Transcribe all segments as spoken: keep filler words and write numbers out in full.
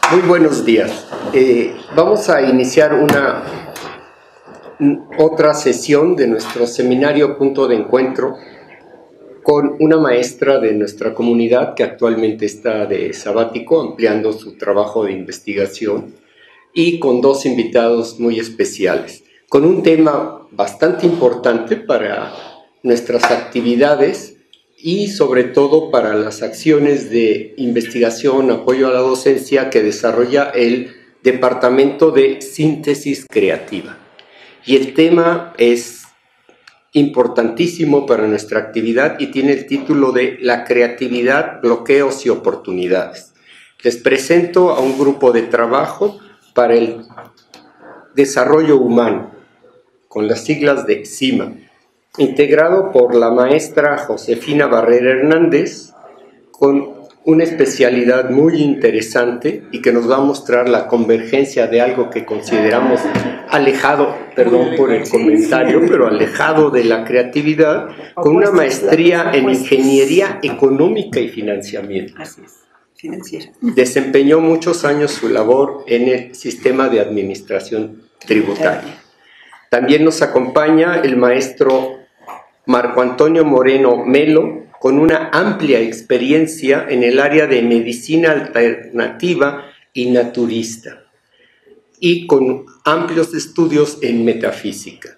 Muy buenos días. Eh, vamos a iniciar una otra sesión de nuestro seminario Punto de Encuentro con una maestra de nuestra comunidad que actualmente está de sabático, ampliando su trabajo de investigación, y con dos invitados muy especiales, con un tema bastante importante para nuestras actividades y sobre todo para las acciones de investigación, apoyo a la docencia que desarrolla el Departamento de Síntesis Creativa. Y el tema es importantísimo para nuestra actividad y tiene el título de La creatividad, bloqueos y oportunidades. Les presento a un grupo de trabajo para el desarrollo humano, con las siglas de CIMA, integrado por la maestra Josefina Barrera Hernández, con una especialidad muy interesante y que nos va a mostrar la convergencia de algo que consideramos alejado, perdón por el comentario, pero alejado de la creatividad, con una maestría en Ingeniería Económica y Financiamiento. Así es, financiera. Desempeñó muchos años su labor en el sistema de administración tributaria. También nos acompaña el maestro Marco Antonio Moreno Melo, con una amplia experiencia en el área de medicina alternativa y naturista, y con amplios estudios en metafísica.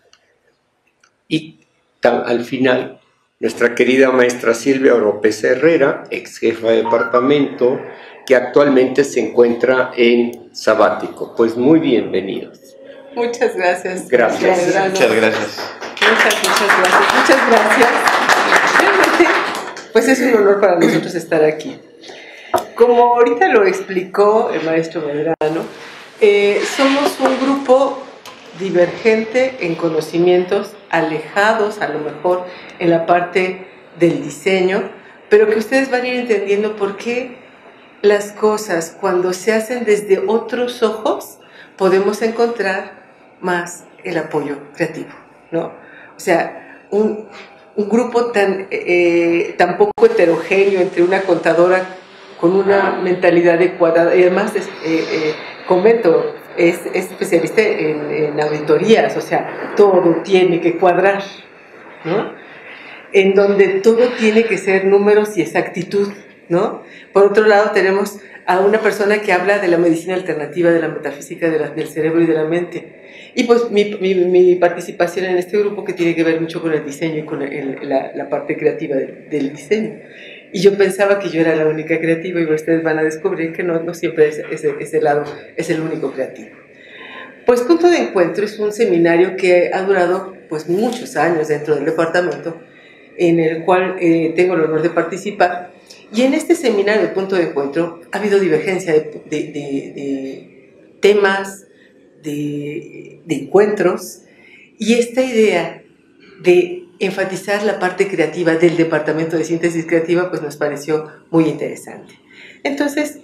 Y al final, nuestra querida maestra Silvia Oropesa Herrera, ex jefa de departamento, que actualmente se encuentra en sabático. Pues muy bienvenidos. Muchas gracias. Gracias. Muchas gracias. Muchas, muchas gracias. Muchas gracias. Realmente, pues es un honor para nosotros estar aquí. Como ahorita lo explicó el maestro Medrano, eh, somos un grupo divergente en conocimientos, alejados a lo mejor en la parte del diseño, pero que ustedes van a ir entendiendo por qué las cosas, cuando se hacen desde otros ojos, podemos encontrar más el apoyo creativo, ¿no? O sea, un, un grupo tan, eh, tan poco heterogéneo entre una contadora con una mentalidad de cuadrada, y además, es, eh, eh, comento, es, es especialista en, en auditorías, o sea, todo tiene que cuadrar, ¿no? En donde todo tiene que ser números y exactitud, ¿no? Por otro lado, tenemos a una persona que habla de la medicina alternativa, de la metafísica de la, del cerebro y de la mente. Y pues mi, mi, mi participación en este grupo, que tiene que ver mucho con el diseño y con el, la, la parte creativa del, del diseño. Y yo pensaba que yo era la única creativa, y ustedes van a descubrir que no, no siempre ese, ese, ese lado es el único creativo. Pues Punto de Encuentro es un seminario que ha durado pues muchos años dentro del departamento, en el cual eh, tengo el honor de participar. Y en este seminario de Punto de Encuentro ha habido divergencia de, de, de, de temas, de, de encuentros, y esta idea de enfatizar la parte creativa del Departamento de Síntesis Creativa pues nos pareció muy interesante. Entonces,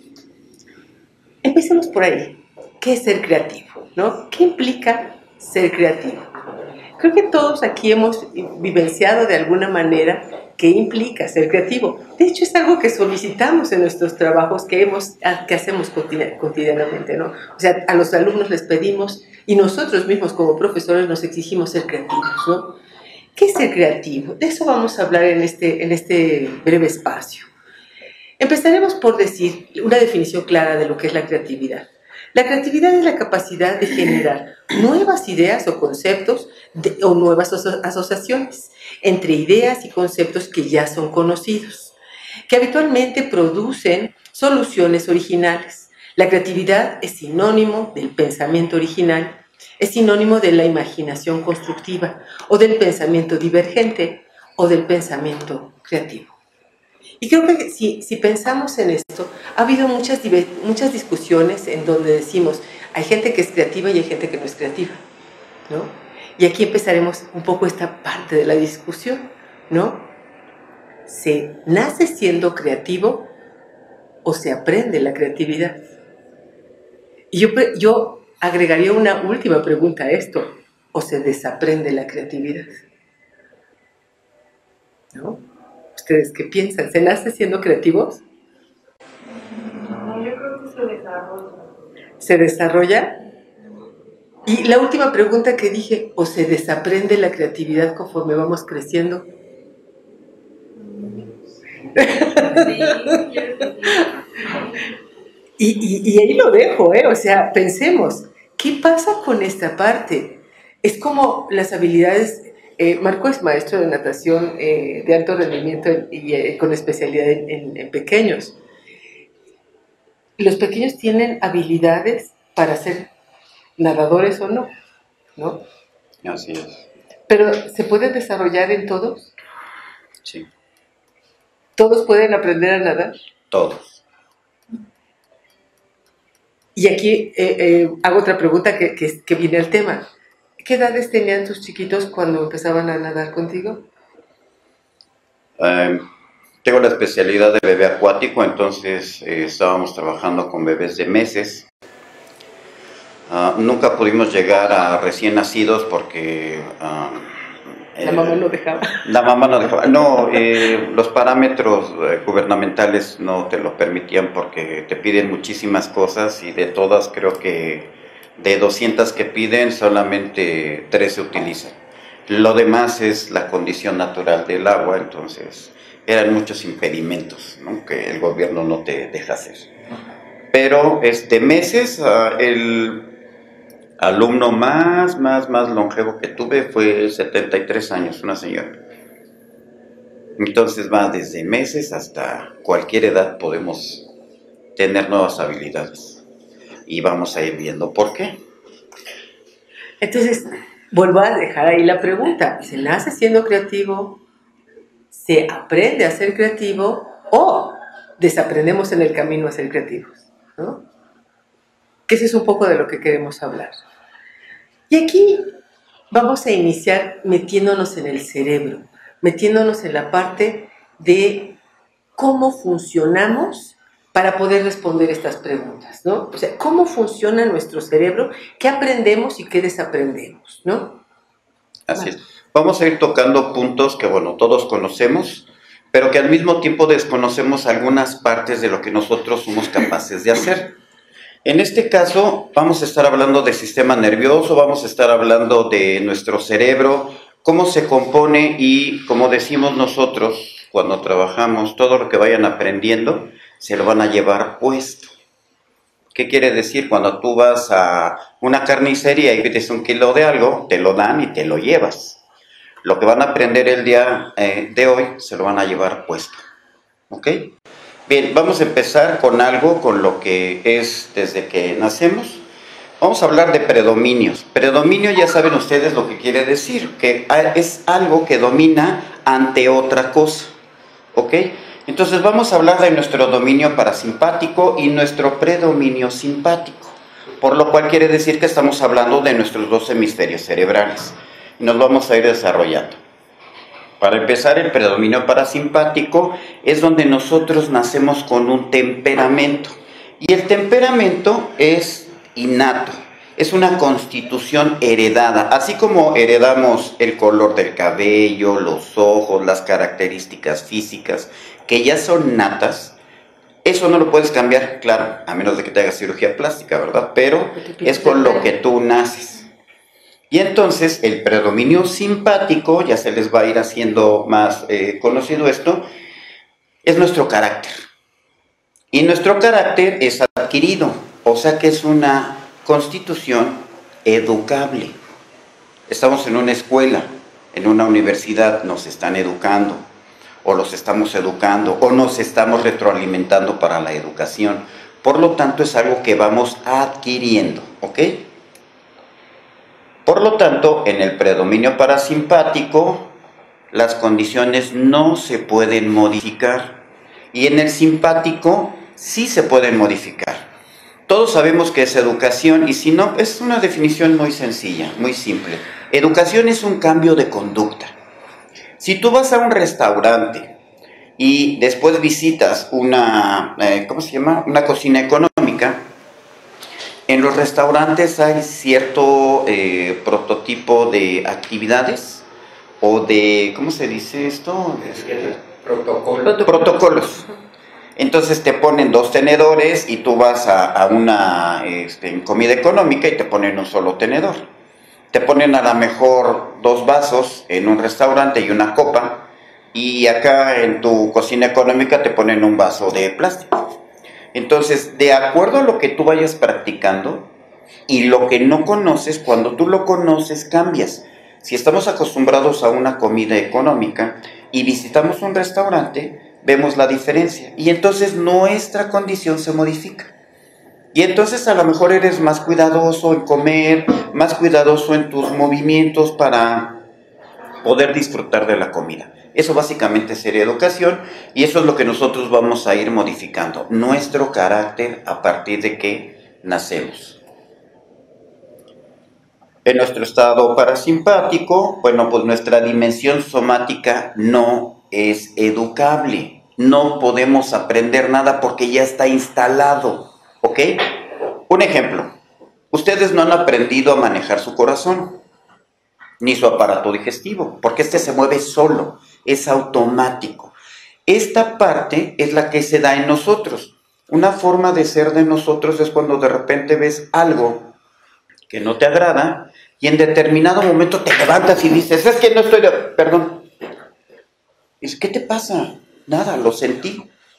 empecemos por ahí. ¿Qué es ser creativo? ¿No? ¿Qué implica ser creativo? Creo que todos aquí hemos vivenciado de alguna manera qué implica ser creativo. De hecho, es algo que solicitamos en nuestros trabajos, que, hemos, que hacemos cotidianamente, ¿no? O sea, a los alumnos les pedimos, y nosotros mismos como profesores nos exigimos ser creativos, ¿no? ¿Qué es ser creativo? De eso vamos a hablar en este, en este breve espacio. Empezaremos por decir una definición clara de lo que es la creatividad. La creatividad es la capacidad de generar nuevas ideas o conceptos de, o nuevas aso asociaciones entre ideas y conceptos que ya son conocidos, que habitualmente producen soluciones originales. La creatividad es sinónimo del pensamiento original, es sinónimo de la imaginación constructiva, o del pensamiento divergente, o del pensamiento creativo. Y creo que si, si pensamos en esto, ha habido muchas, muchas discusiones en donde decimos, hay gente que es creativa y hay gente que no es creativa, ¿no? Y aquí empezaremos un poco esta parte de la discusión, ¿no? ¿Se nace siendo creativo o se aprende la creatividad? Y yo, yo agregaría una última pregunta a esto, ¿o se desaprende la creatividad? ¿No? ¿Ustedes qué piensan? ¿Se nace siendo creativos? yo creo que se desarrolla. ¿Se desarrolla? Y la última pregunta que dije, ¿o se desaprende la creatividad conforme vamos creciendo? Sí, quiero decir. Y, y, y ahí lo dejo, ¿eh? O sea, pensemos, ¿qué pasa con esta parte? Es como las habilidades, eh, Marco es maestro de natación eh, de alto rendimiento y eh, con especialidad en, en, en pequeños. Los pequeños tienen habilidades para ser nadadores o no, ¿no? Así es. Pero ¿se puede desarrollar en todos? Sí. ¿Todos pueden aprender a nadar? Todos. Y aquí eh, eh, hago otra pregunta que, que, que viene al tema. ¿Qué edades tenían tus chiquitos cuando empezaban a nadar contigo? Eh, tengo la especialidad de bebé acuático, entonces eh, estábamos trabajando con bebés de meses. Uh, nunca pudimos llegar a recién nacidos porque... Uh, La mamá no dejaba. La mamá no dejaba. No, eh, los parámetros eh, gubernamentales no te lo permitían porque te piden muchísimas cosas y de todas creo que de doscientas que piden solamente tres se utilizan. Lo demás es la condición natural del agua, entonces eran muchos impedimentos, ¿no?, que el gobierno no te deja hacer. Pero este meses uh, el alumno más, más, más longevo que tuve fue setenta y tres años, una señora. Entonces va desde meses hasta cualquier edad podemos tener nuevas habilidades. Y vamos a ir viendo por qué. Entonces, vuelvo a dejar ahí la pregunta. ¿Se nace siendo creativo? ¿Se aprende a ser creativo? ¿O desaprendemos en el camino a ser creativos? ¿No? Que eso es un poco de lo que queremos hablar. Y aquí vamos a iniciar metiéndonos en el cerebro, metiéndonos en la parte de cómo funcionamos para poder responder estas preguntas, ¿no? O sea, cómo funciona nuestro cerebro, qué aprendemos y qué desaprendemos, ¿no? Así es. Vamos a ir tocando puntos que, bueno, todos conocemos, pero que al mismo tiempo desconocemos algunas partes de lo que nosotros somos capaces de hacer. En este caso, vamos a estar hablando del sistema nervioso, vamos a estar hablando de nuestro cerebro, cómo se compone y, como decimos nosotros cuando trabajamos, todo lo que vayan aprendiendo se lo van a llevar puesto. ¿Qué quiere decir? Cuando tú vas a una carnicería y pides un kilo de algo, te lo dan y te lo llevas. Lo que van a aprender el día eh, de hoy se lo van a llevar puesto. ¿Ok? Bien, vamos a empezar con algo, con lo que es desde que nacemos. Vamos a hablar de predominios. Predominio, ya saben ustedes lo que quiere decir, que es algo que domina ante otra cosa. ¿Ok? Entonces vamos a hablar de nuestro dominio parasimpático y nuestro predominio simpático, por lo cual quiere decir que estamos hablando de nuestros dos hemisferios cerebrales. Y nos vamos a ir desarrollando. Para empezar, el predominio parasimpático es donde nosotros nacemos con un temperamento. Y el temperamento es innato, es una constitución heredada. Así como heredamos el color del cabello, los ojos, las características físicas, que ya son natas, eso no lo puedes cambiar, claro, a menos de que te hagas cirugía plástica, ¿verdad? Pero es con lo que tú naces. Y entonces el predominio simpático, ya se les va a ir haciendo más eh, conocido esto, es nuestro carácter. Y nuestro carácter es adquirido, o sea que es una constitución educable. Estamos en una escuela, en una universidad, nos están educando, o los estamos educando, o nos estamos retroalimentando para la educación. Por lo tanto, es algo que vamos adquiriendo, ¿ok? Por lo tanto, en el predominio parasimpático, las condiciones no se pueden modificar. Y en el simpático, sí se pueden modificar. Todos sabemos que es educación, y si no, es una definición muy sencilla, muy simple. Educación es un cambio de conducta. Si tú vas a un restaurante y después visitas una, eh, ¿cómo se llama? Una cocina económica, en los restaurantes hay cierto eh, prototipo de actividades o de, ¿cómo se dice esto? Protocolo. Protocolos. Entonces te ponen dos tenedores y tú vas a, a una este, comida económica y te ponen un solo tenedor. Te ponen a lo mejor dos vasos en un restaurante y una copa, y acá en tu cocina económica te ponen un vaso de plástico. Entonces, de acuerdo a lo que tú vayas practicando y lo que no conoces, cuando tú lo conoces cambias. Si estamos acostumbrados a una comida económica y visitamos un restaurante, vemos la diferencia y entonces nuestra condición se modifica. Y entonces a lo mejor eres más cuidadoso en comer, más cuidadoso en tus movimientos para poder disfrutar de la comida. Eso básicamente sería educación, y eso es lo que nosotros vamos a ir modificando, nuestro carácter a partir de que nacemos. En nuestro estado parasimpático, bueno, pues nuestra dimensión somática no es educable. No podemos aprender nada porque ya está instalado, ¿ok? Un ejemplo, ustedes no han aprendido a manejar su corazón, ni su aparato digestivo, porque este se mueve solo, es automático. Esta parte es la que se da en nosotros. Una forma de ser de nosotros es cuando de repente ves algo que no te agrada y en determinado momento te levantas y dices, es que no estoy de... Perdón. Dices, ¿qué te pasa? Nada, lo sentí.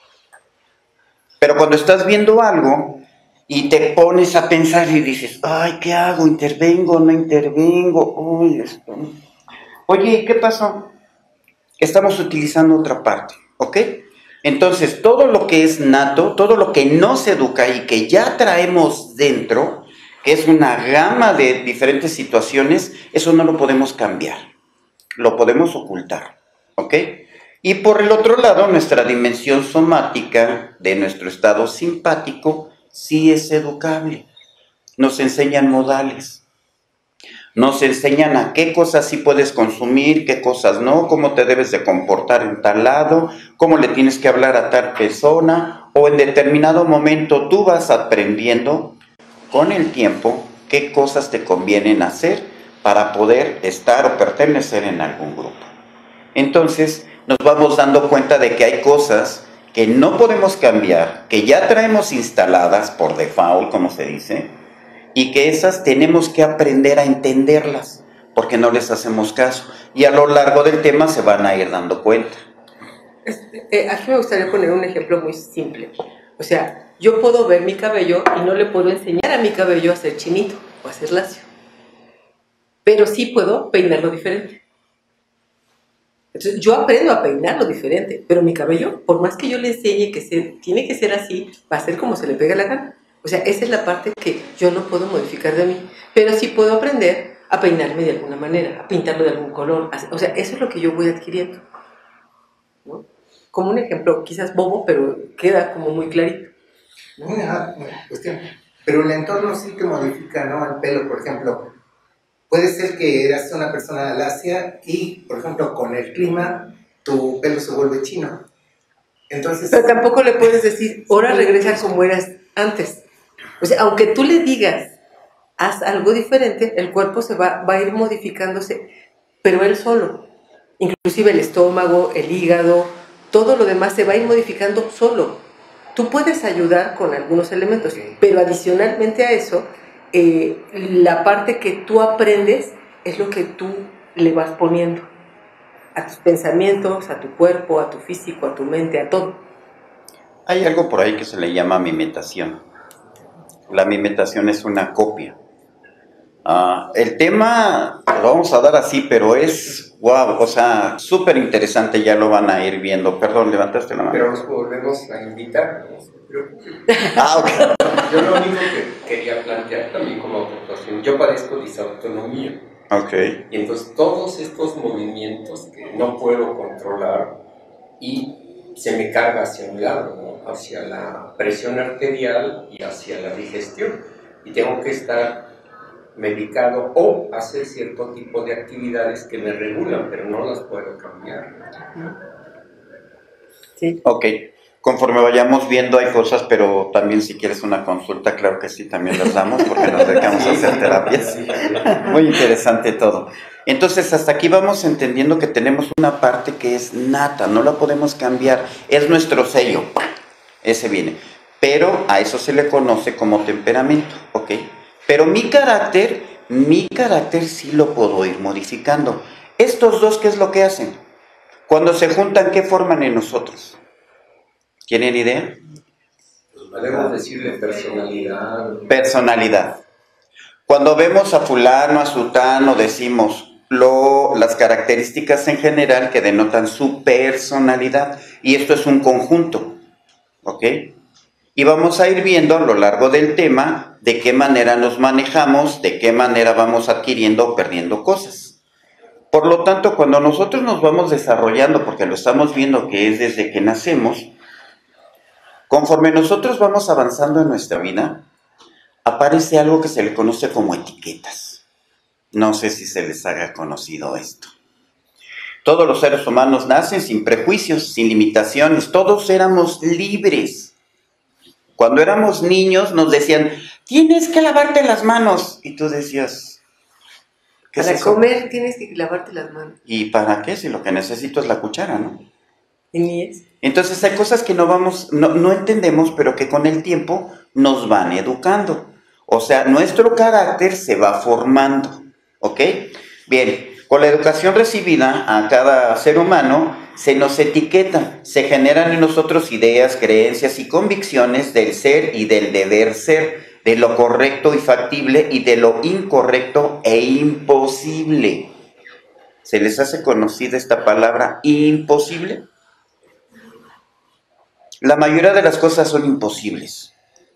Pero cuando estás viendo algo y te pones a pensar y dices, ay, ¿qué hago? ¿Intervengo? ¿No intervengo? Uy, esto... Oye, ¿qué pasó? Estamos utilizando otra parte, ¿ok? Entonces, todo lo que es nato, todo lo que no se educa y que ya traemos dentro, que es una gama de diferentes situaciones, eso no lo podemos cambiar, lo podemos ocultar, ¿ok? Y por el otro lado, nuestra dimensión somática de nuestro estado simpático sí es educable. Nos enseñan modales. Nos enseñan a qué cosas sí puedes consumir, qué cosas no, cómo te debes de comportar en tal lado, cómo le tienes que hablar a tal persona, o en determinado momento tú vas aprendiendo con el tiempo qué cosas te convienen hacer para poder estar o pertenecer en algún grupo. Entonces, nos vamos dando cuenta de que hay cosas que no podemos cambiar, que ya traemos instaladas por default, como se dice, y que esas tenemos que aprender a entenderlas, porque no les hacemos caso. Y a lo largo del tema se van a ir dando cuenta. Este, eh, aquí me gustaría poner un ejemplo muy simple. O sea, yo puedo ver mi cabello y no le puedo enseñar a mi cabello a ser chinito o a ser lacio. Pero sí puedo peinarlo diferente. Entonces, yo aprendo a peinarlo diferente, pero mi cabello, por más que yo le enseñe que se, tiene que ser así, va a ser como se le pega la gana. O sea, esa es la parte que yo no puedo modificar de mí, pero sí puedo aprender a peinarme de alguna manera, a pintarlo de algún color. O sea, eso es lo que yo voy adquiriendo, ¿no? Como un ejemplo, quizás bobo, pero queda como muy clarito. Una cuestión, pero el entorno sí te modifica, ¿no? El pelo, por ejemplo. Puede ser que eras una persona lacia y, por ejemplo, con el clima, tu pelo se vuelve chino. Entonces... Pero tampoco le puedes decir, ahora regresa como eras antes. O sea, aunque tú le digas, haz algo diferente, el cuerpo se va, va a ir modificándose, pero él solo. Inclusive el estómago, el hígado, todo lo demás se va a ir modificando solo. Tú puedes ayudar con algunos elementos, pero adicionalmente a eso, eh, la parte que tú aprendes es lo que tú le vas poniendo a tus pensamientos, a tu cuerpo, a tu físico, a tu mente, a todo. Hay algo por ahí que se le llama mimetación. La mimetación es una copia. Uh, el tema lo vamos a dar así, pero es, wow, o sea, súper interesante, ya lo van a ir viendo. Perdón, levantaste la mano. Pero nos volvemos a invitar, ¿no? Ah, ok. Yo lo único que quería plantear también como aportación, yo padezco disautonomía. Ok. Y entonces todos estos movimientos que no puedo controlar y se me carga hacia un lado, ¿no? Hacia la presión arterial y hacia la digestión. Y tengo que estar medicado o hacer cierto tipo de actividades que me regulan, pero no las puedo cambiar. Sí. Ok. Conforme vayamos viendo hay cosas, pero también si quieres una consulta, claro que sí, también las damos porque nos dedicamos a hacer terapias. Muy interesante todo. Entonces, hasta aquí vamos entendiendo que tenemos una parte que es nata, no la podemos cambiar, es nuestro sello. ese viene. Pero a eso se le conoce como temperamento, ¿ok? Pero mi carácter, mi carácter sí lo puedo ir modificando. Estos dos, ¿qué es lo que hacen? Cuando se juntan, ¿qué forman en nosotros? ¿Tienen idea? Podemos decirle personalidad. Personalidad. Cuando vemos a fulano, a sutano, decimos lo, las características en general que denotan su personalidad. Y esto es un conjunto, ¿ok? Y vamos a ir viendo a lo largo del tema de qué manera nos manejamos, de qué manera vamos adquiriendo o perdiendo cosas. Por lo tanto, cuando nosotros nos vamos desarrollando, porque lo estamos viendo que es desde que nacemos, conforme nosotros vamos avanzando en nuestra vida, aparece algo que se le conoce como etiquetas. No sé si se les haga conocido esto. Todos los seres humanos nacen sin prejuicios, sin limitaciones, todos éramos libres. Cuando éramos niños nos decían, tienes que lavarte las manos. Y tú decías, ¿qué Para es eso? comer tienes que lavarte las manos. ¿Y para qué? Si lo que necesito es la cuchara, ¿no? ¿Y ni es? Entonces hay cosas que no vamos, no, no entendemos, pero que con el tiempo nos van educando. O sea, nuestro carácter se va formando, ¿ok? Bien, con la educación recibida a cada ser humano se nos etiqueta, se generan en nosotros ideas, creencias y convicciones del ser y del deber ser, de lo correcto y factible y de lo incorrecto e imposible. ¿Se les hace conocida esta palabra imposible? La mayoría de las cosas son imposibles.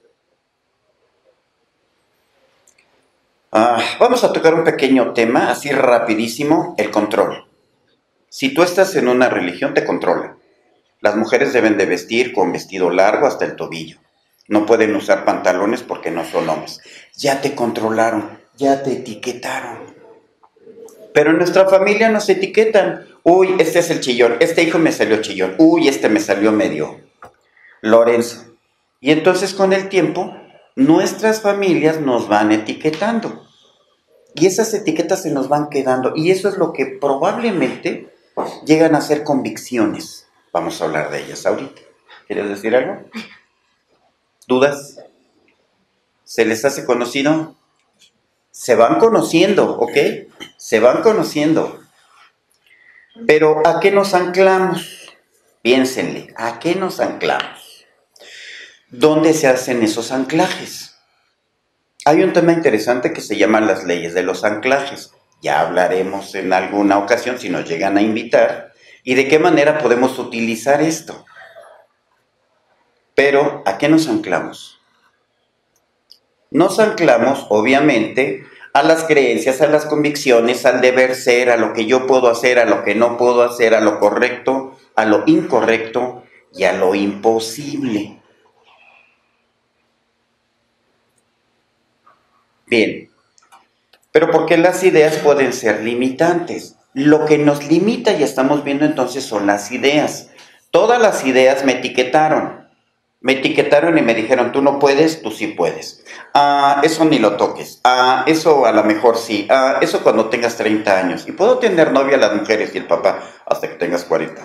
Ah, vamos a tocar un pequeño tema, así rapidísimo, el control. Si tú estás en una religión, te controla. Las mujeres deben de vestir con vestido largo hasta el tobillo. No pueden usar pantalones porque no son hombres. Ya te controlaron, ya te etiquetaron. Pero en nuestra familia nos etiquetan. Uy, este es el chillón, este hijo me salió chillón. Uy, este me salió medio Lorenzo. Y entonces con el tiempo, nuestras familias nos van etiquetando. Y esas etiquetas se nos van quedando. Y eso es lo que probablemente llegan a ser convicciones. Vamos a hablar de ellas ahorita. ¿Quieres decir algo? ¿Dudas? ¿Se les hace conocido? Se van conociendo, ¿ok? Se van conociendo. Pero ¿a qué nos anclamos? Piénsenle, ¿a qué nos anclamos? ¿Dónde se hacen esos anclajes? Hay un tema interesante que se llama las leyes de los anclajes. Ya hablaremos en alguna ocasión si nos llegan a invitar y de qué manera podemos utilizar esto. Pero, ¿a qué nos anclamos? Nos anclamos, obviamente, a las creencias, a las convicciones, al deber ser, a lo que yo puedo hacer, a lo que no puedo hacer, a lo correcto, a lo incorrecto y a lo imposible. Bien, pero porque las ideas pueden ser limitantes. Lo que nos limita, y estamos viendo entonces, son las ideas. Todas las ideas me etiquetaron. Me etiquetaron y me dijeron, tú no puedes, tú sí puedes. Ah, eso ni lo toques. Ah, eso a lo mejor sí. Ah, eso cuando tengas treinta años. Y puedo tener novia las mujeres y el papá hasta que tengas cuarenta.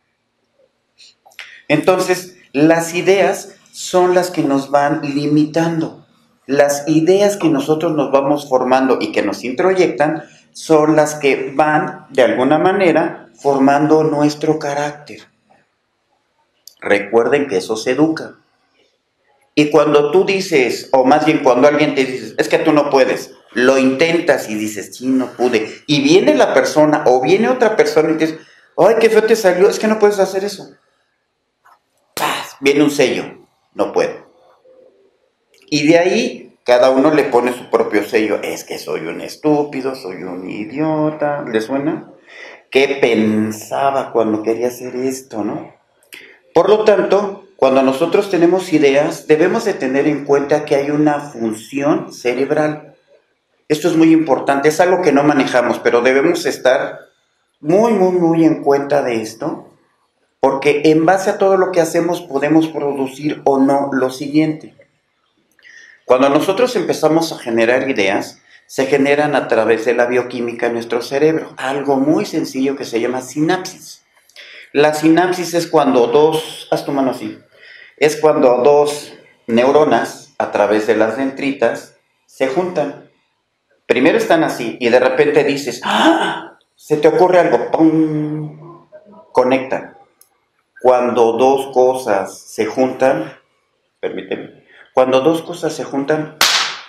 Entonces, las ideas son las que nos van limitando. Las ideas que nosotros nos vamos formando y que nos introyectan son las que van, de alguna manera, formando nuestro carácter. Recuerden que eso se educa. Y cuando tú dices, o más bien cuando alguien te dice, es que tú no puedes, lo intentas y dices, sí, no pude. Y viene la persona, o viene otra persona y te dice, ay, qué feo te salió, es que no puedes hacer eso. ¡Paz! Viene un sello, no puedo. Y de ahí, cada uno le pone su propio sello. Es que soy un estúpido, soy un idiota. ¿Le suena? ¿Qué pensaba cuando quería hacer esto, no? Por lo tanto, cuando nosotros tenemos ideas, debemos de tener en cuenta que hay una función cerebral. Esto es muy importante, es algo que no manejamos, pero debemos estar muy, muy, muy en cuenta de esto, porque en base a todo lo que hacemos podemos producir o no lo siguiente. Cuando nosotros empezamos a generar ideas, se generan a través de la bioquímica en nuestro cerebro, algo muy sencillo que se llama sinapsis. La sinapsis es cuando dos, haz tu mano así, Es cuando dos neuronas a través de las dendritas se juntan. Primero están así y de repente dices, ¡ah! Se te ocurre algo, ¡pum! Conectan. Cuando dos cosas se juntan, permíteme, cuando dos cosas se juntan,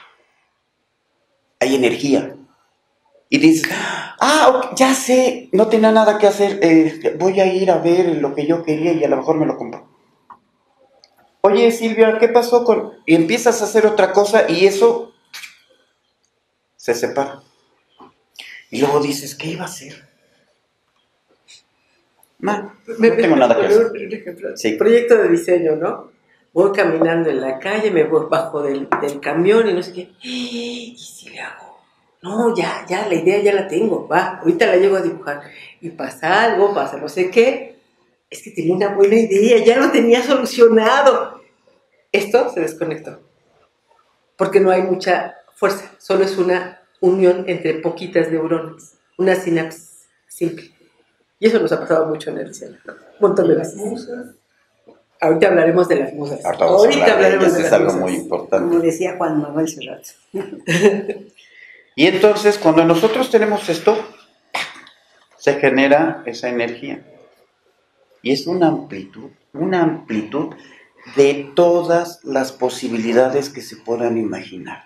hay energía. Y dices, ah, okay, ya sé, no tenía nada que hacer, eh, voy a ir a ver lo que yo quería y a lo mejor me lo compro. Oye, Silvia, ¿qué pasó con...? Y empiezas a hacer otra cosa y eso se separa. Y luego dices, ¿qué iba a hacer? No, Me, no tengo me, nada que me, hacer. Un ejemplo. Sí. Proyecto de diseño, ¿no? Voy caminando en la calle, me voy bajo del, del camión y no sé qué. ¿Y si le hago? No, ya, ya, la idea ya la tengo. Va, ahorita la llego a dibujar. Y pasa algo, pasa no sé qué. Es que tenía una buena idea, ya lo tenía solucionado. Esto se desconectó. Porque no hay mucha fuerza, solo es una unión entre poquitas neuronas, una sinapsis simple. Y eso nos ha pasado mucho en el diseño, ¿no? Un montón de veces. Ahorita hablaremos de las musas. Ahorita, vamos Ahorita a hablar de hablaremos ellas, de es las algo musas. muy importante. Como decía Juan Manuel Serrat. Y entonces, cuando nosotros tenemos esto, se genera esa energía. Y es una amplitud, una amplitud de todas las posibilidades que se puedan imaginar.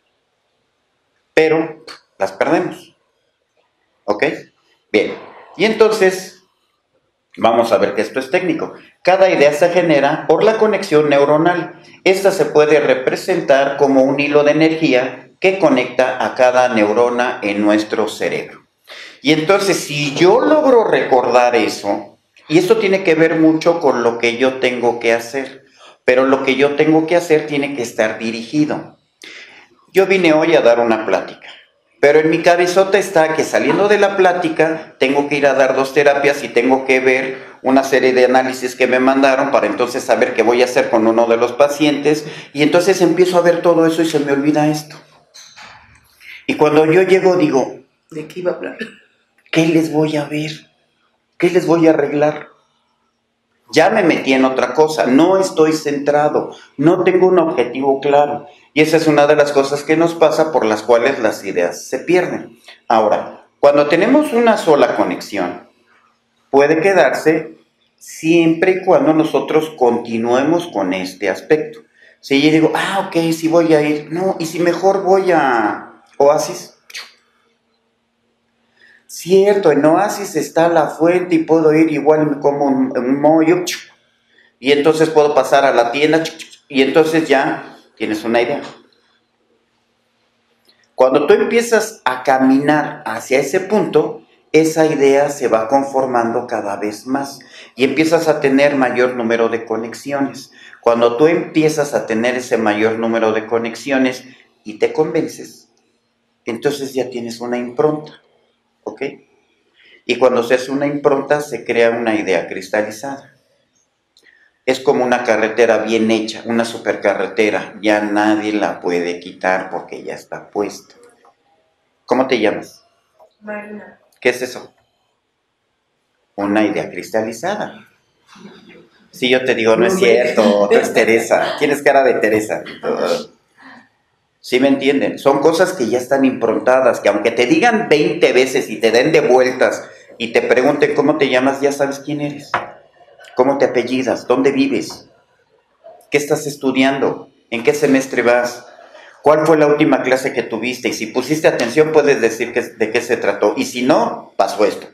Pero las perdemos. ¿Ok? Bien. Y entonces, vamos a ver que esto es técnico. Cada idea se genera por la conexión neuronal. Esta se puede representar como un hilo de energía que conecta a cada neurona en nuestro cerebro. Y entonces, si yo logro recordar eso, y esto tiene que ver mucho con lo que yo tengo que hacer, pero lo que yo tengo que hacer tiene que estar dirigido. Yo vine hoy a dar una plática, pero en mi cabezota está que saliendo de la plática tengo que ir a dar dos terapias y tengo que ver una serie de análisis que me mandaron para entonces saber qué voy a hacer con uno de los pacientes, y entonces empiezo a ver todo eso y se me olvida esto. Y cuando yo llego digo, ¿de qué iba a hablar? ¿qué les voy a ver? ¿Qué les voy a arreglar? Ya me metí en otra cosa, no estoy centrado, no tengo un objetivo claro. Y esa es una de las cosas que nos pasa por las cuales las ideas se pierden. Ahora, cuando tenemos una sola conexión, puede quedarse siempre y cuando nosotros continuemos con este aspecto. Si yo digo, ah, ok, sí voy a ir, no, y si mejor voy a Oasis. Cierto, en Oasis está la fuente y puedo ir igual y me como un, un mollo y entonces puedo pasar a la tienda y entonces ya tienes una idea. Cuando tú empiezas a caminar hacia ese punto, esa idea se va conformando cada vez más y empiezas a tener mayor número de conexiones. Cuando tú empiezas a tener ese mayor número de conexiones y te convences, entonces ya tienes una impronta. ¿Ok? Y cuando se hace una impronta se crea una idea cristalizada. Es como una carretera bien hecha, una supercarretera. Ya nadie la puede quitar porque ya está puesta. ¿Cómo te llamas? Marina. ¿Qué es eso? Una idea cristalizada. Si yo te digo, no es cierto, tú eres Teresa. Tienes cara de Teresa. ¿Sí me entienden? Son cosas que ya están improntadas, que aunque te digan veinte veces y te den de vueltas y te pregunten cómo te llamas, ya sabes quién eres, cómo te apellidas, dónde vives, qué estás estudiando, en qué semestre vas, cuál fue la última clase que tuviste, y si pusiste atención puedes decir que, de qué se trató, y si no, pasó esto.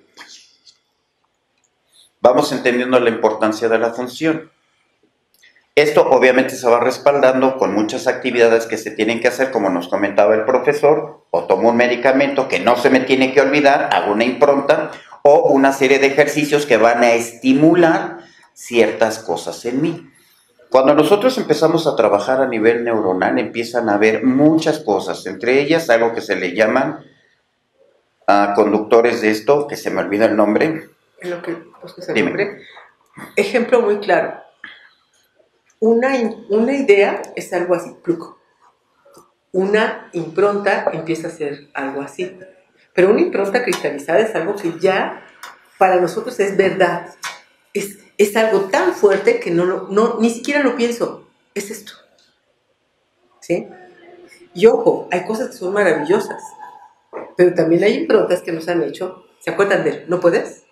Vamos entendiendo la importancia de la función. Esto obviamente se va respaldando con muchas actividades que se tienen que hacer, como nos comentaba el profesor, o tomo un medicamento que no se me tiene que olvidar, hago una impronta, o una serie de ejercicios que van a estimular ciertas cosas en mí. Cuando nosotros empezamos a trabajar a nivel neuronal, empiezan a haber muchas cosas, entre ellas algo que se le llaman uh, conductores de esto, que se me olvida el nombre. En lo que buscas el Dime. nombre. Ejemplo muy claro. Una, una idea es algo así, pluco. Una impronta empieza a ser algo así. Pero una impronta cristalizada es algo que ya para nosotros es verdad. Es, es algo tan fuerte que no, lo- no ni siquiera lo pienso. Es esto. ¿Sí? Y ojo, hay cosas que son maravillosas, pero también hay improntas que nos han hecho. ¿Se acuerdan de él? ¿No puedes?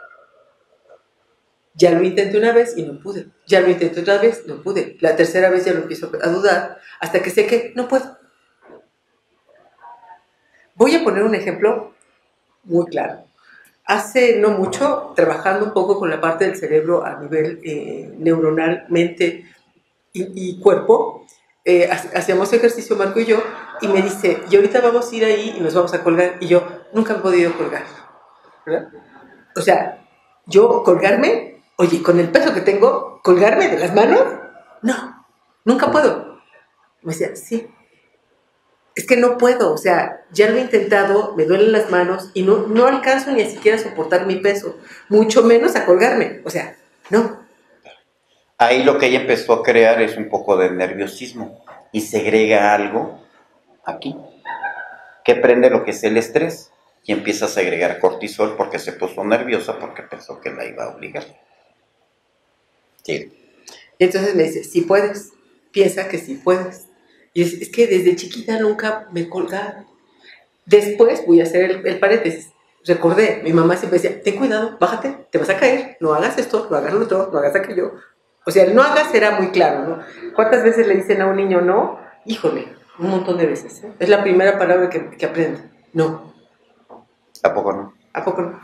Ya lo intenté una vez y no pude. Ya lo intenté otra vez, no pude. La tercera vez ya lo empiezo a dudar hasta que sé que no puedo. Voy a poner un ejemplo muy claro. Hace no mucho, trabajando un poco con la parte del cerebro a nivel eh, neuronal, mente y, y cuerpo, eh, ha- hacíamos ejercicio Marco y yo, y me dice, y ahorita vamos a ir ahí y nos vamos a colgar, y yo nunca he podido colgar, ¿verdad? O sea, yo colgarme, oye, con el peso que tengo, colgarme de las manos, no, nunca puedo. Me decía, sí, es que no puedo, o sea, ya lo he intentado, me duelen las manos y no, no alcanzo ni siquiera a soportar mi peso, mucho menos a colgarme, o sea, no. Ahí lo que ella empezó a crear es un poco de nerviosismo y segrega algo aquí que prende lo que es el estrés y empieza a segregar cortisol porque se puso nerviosa porque pensó que la iba a obligar. Sí. Y entonces me dice, sí puedes, piensa que sí puedes. Y es, es que desde chiquita nunca me colgaba. Después voy a hacer el, el paréntesis. Recordé, mi mamá siempre decía, ten cuidado, bájate, te vas a caer, no hagas esto, no hagas lo otro, no hagas aquello. O sea, el no hagas era muy claro, ¿no? ¿Cuántas veces le dicen a un niño no? Híjole, un montón de veces, ¿eh? Es la primera palabra que, que aprende. No. ¿A poco no? ¿A poco no?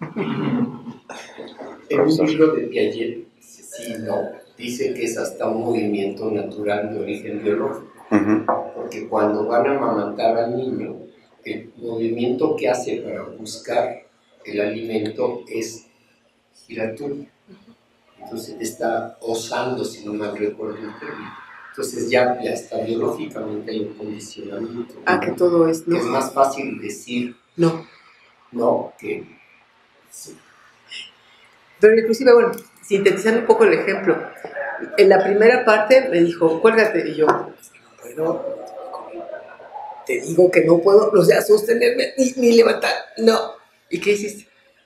En un libro de Piaget, sí, no, dice que es hasta un movimiento natural de origen biológico, Uh-huh. porque cuando van a amamantar al niño, el movimiento que hace para buscar el alimento es giratorio. Entonces está osando, si no mal recuerdo el término. Entonces ya, ya está biológicamente hay un condicionamiento. Ah, que todo es Que es no. más fácil decir No. no que sí. Pero inclusive, bueno, sintetizando un poco el ejemplo, en la primera parte me dijo, cuélgate, y yo, es que no puedo, te digo que no puedo, o sea, sostenerme ni, ni levantar, no. ¿Y qué hiciste?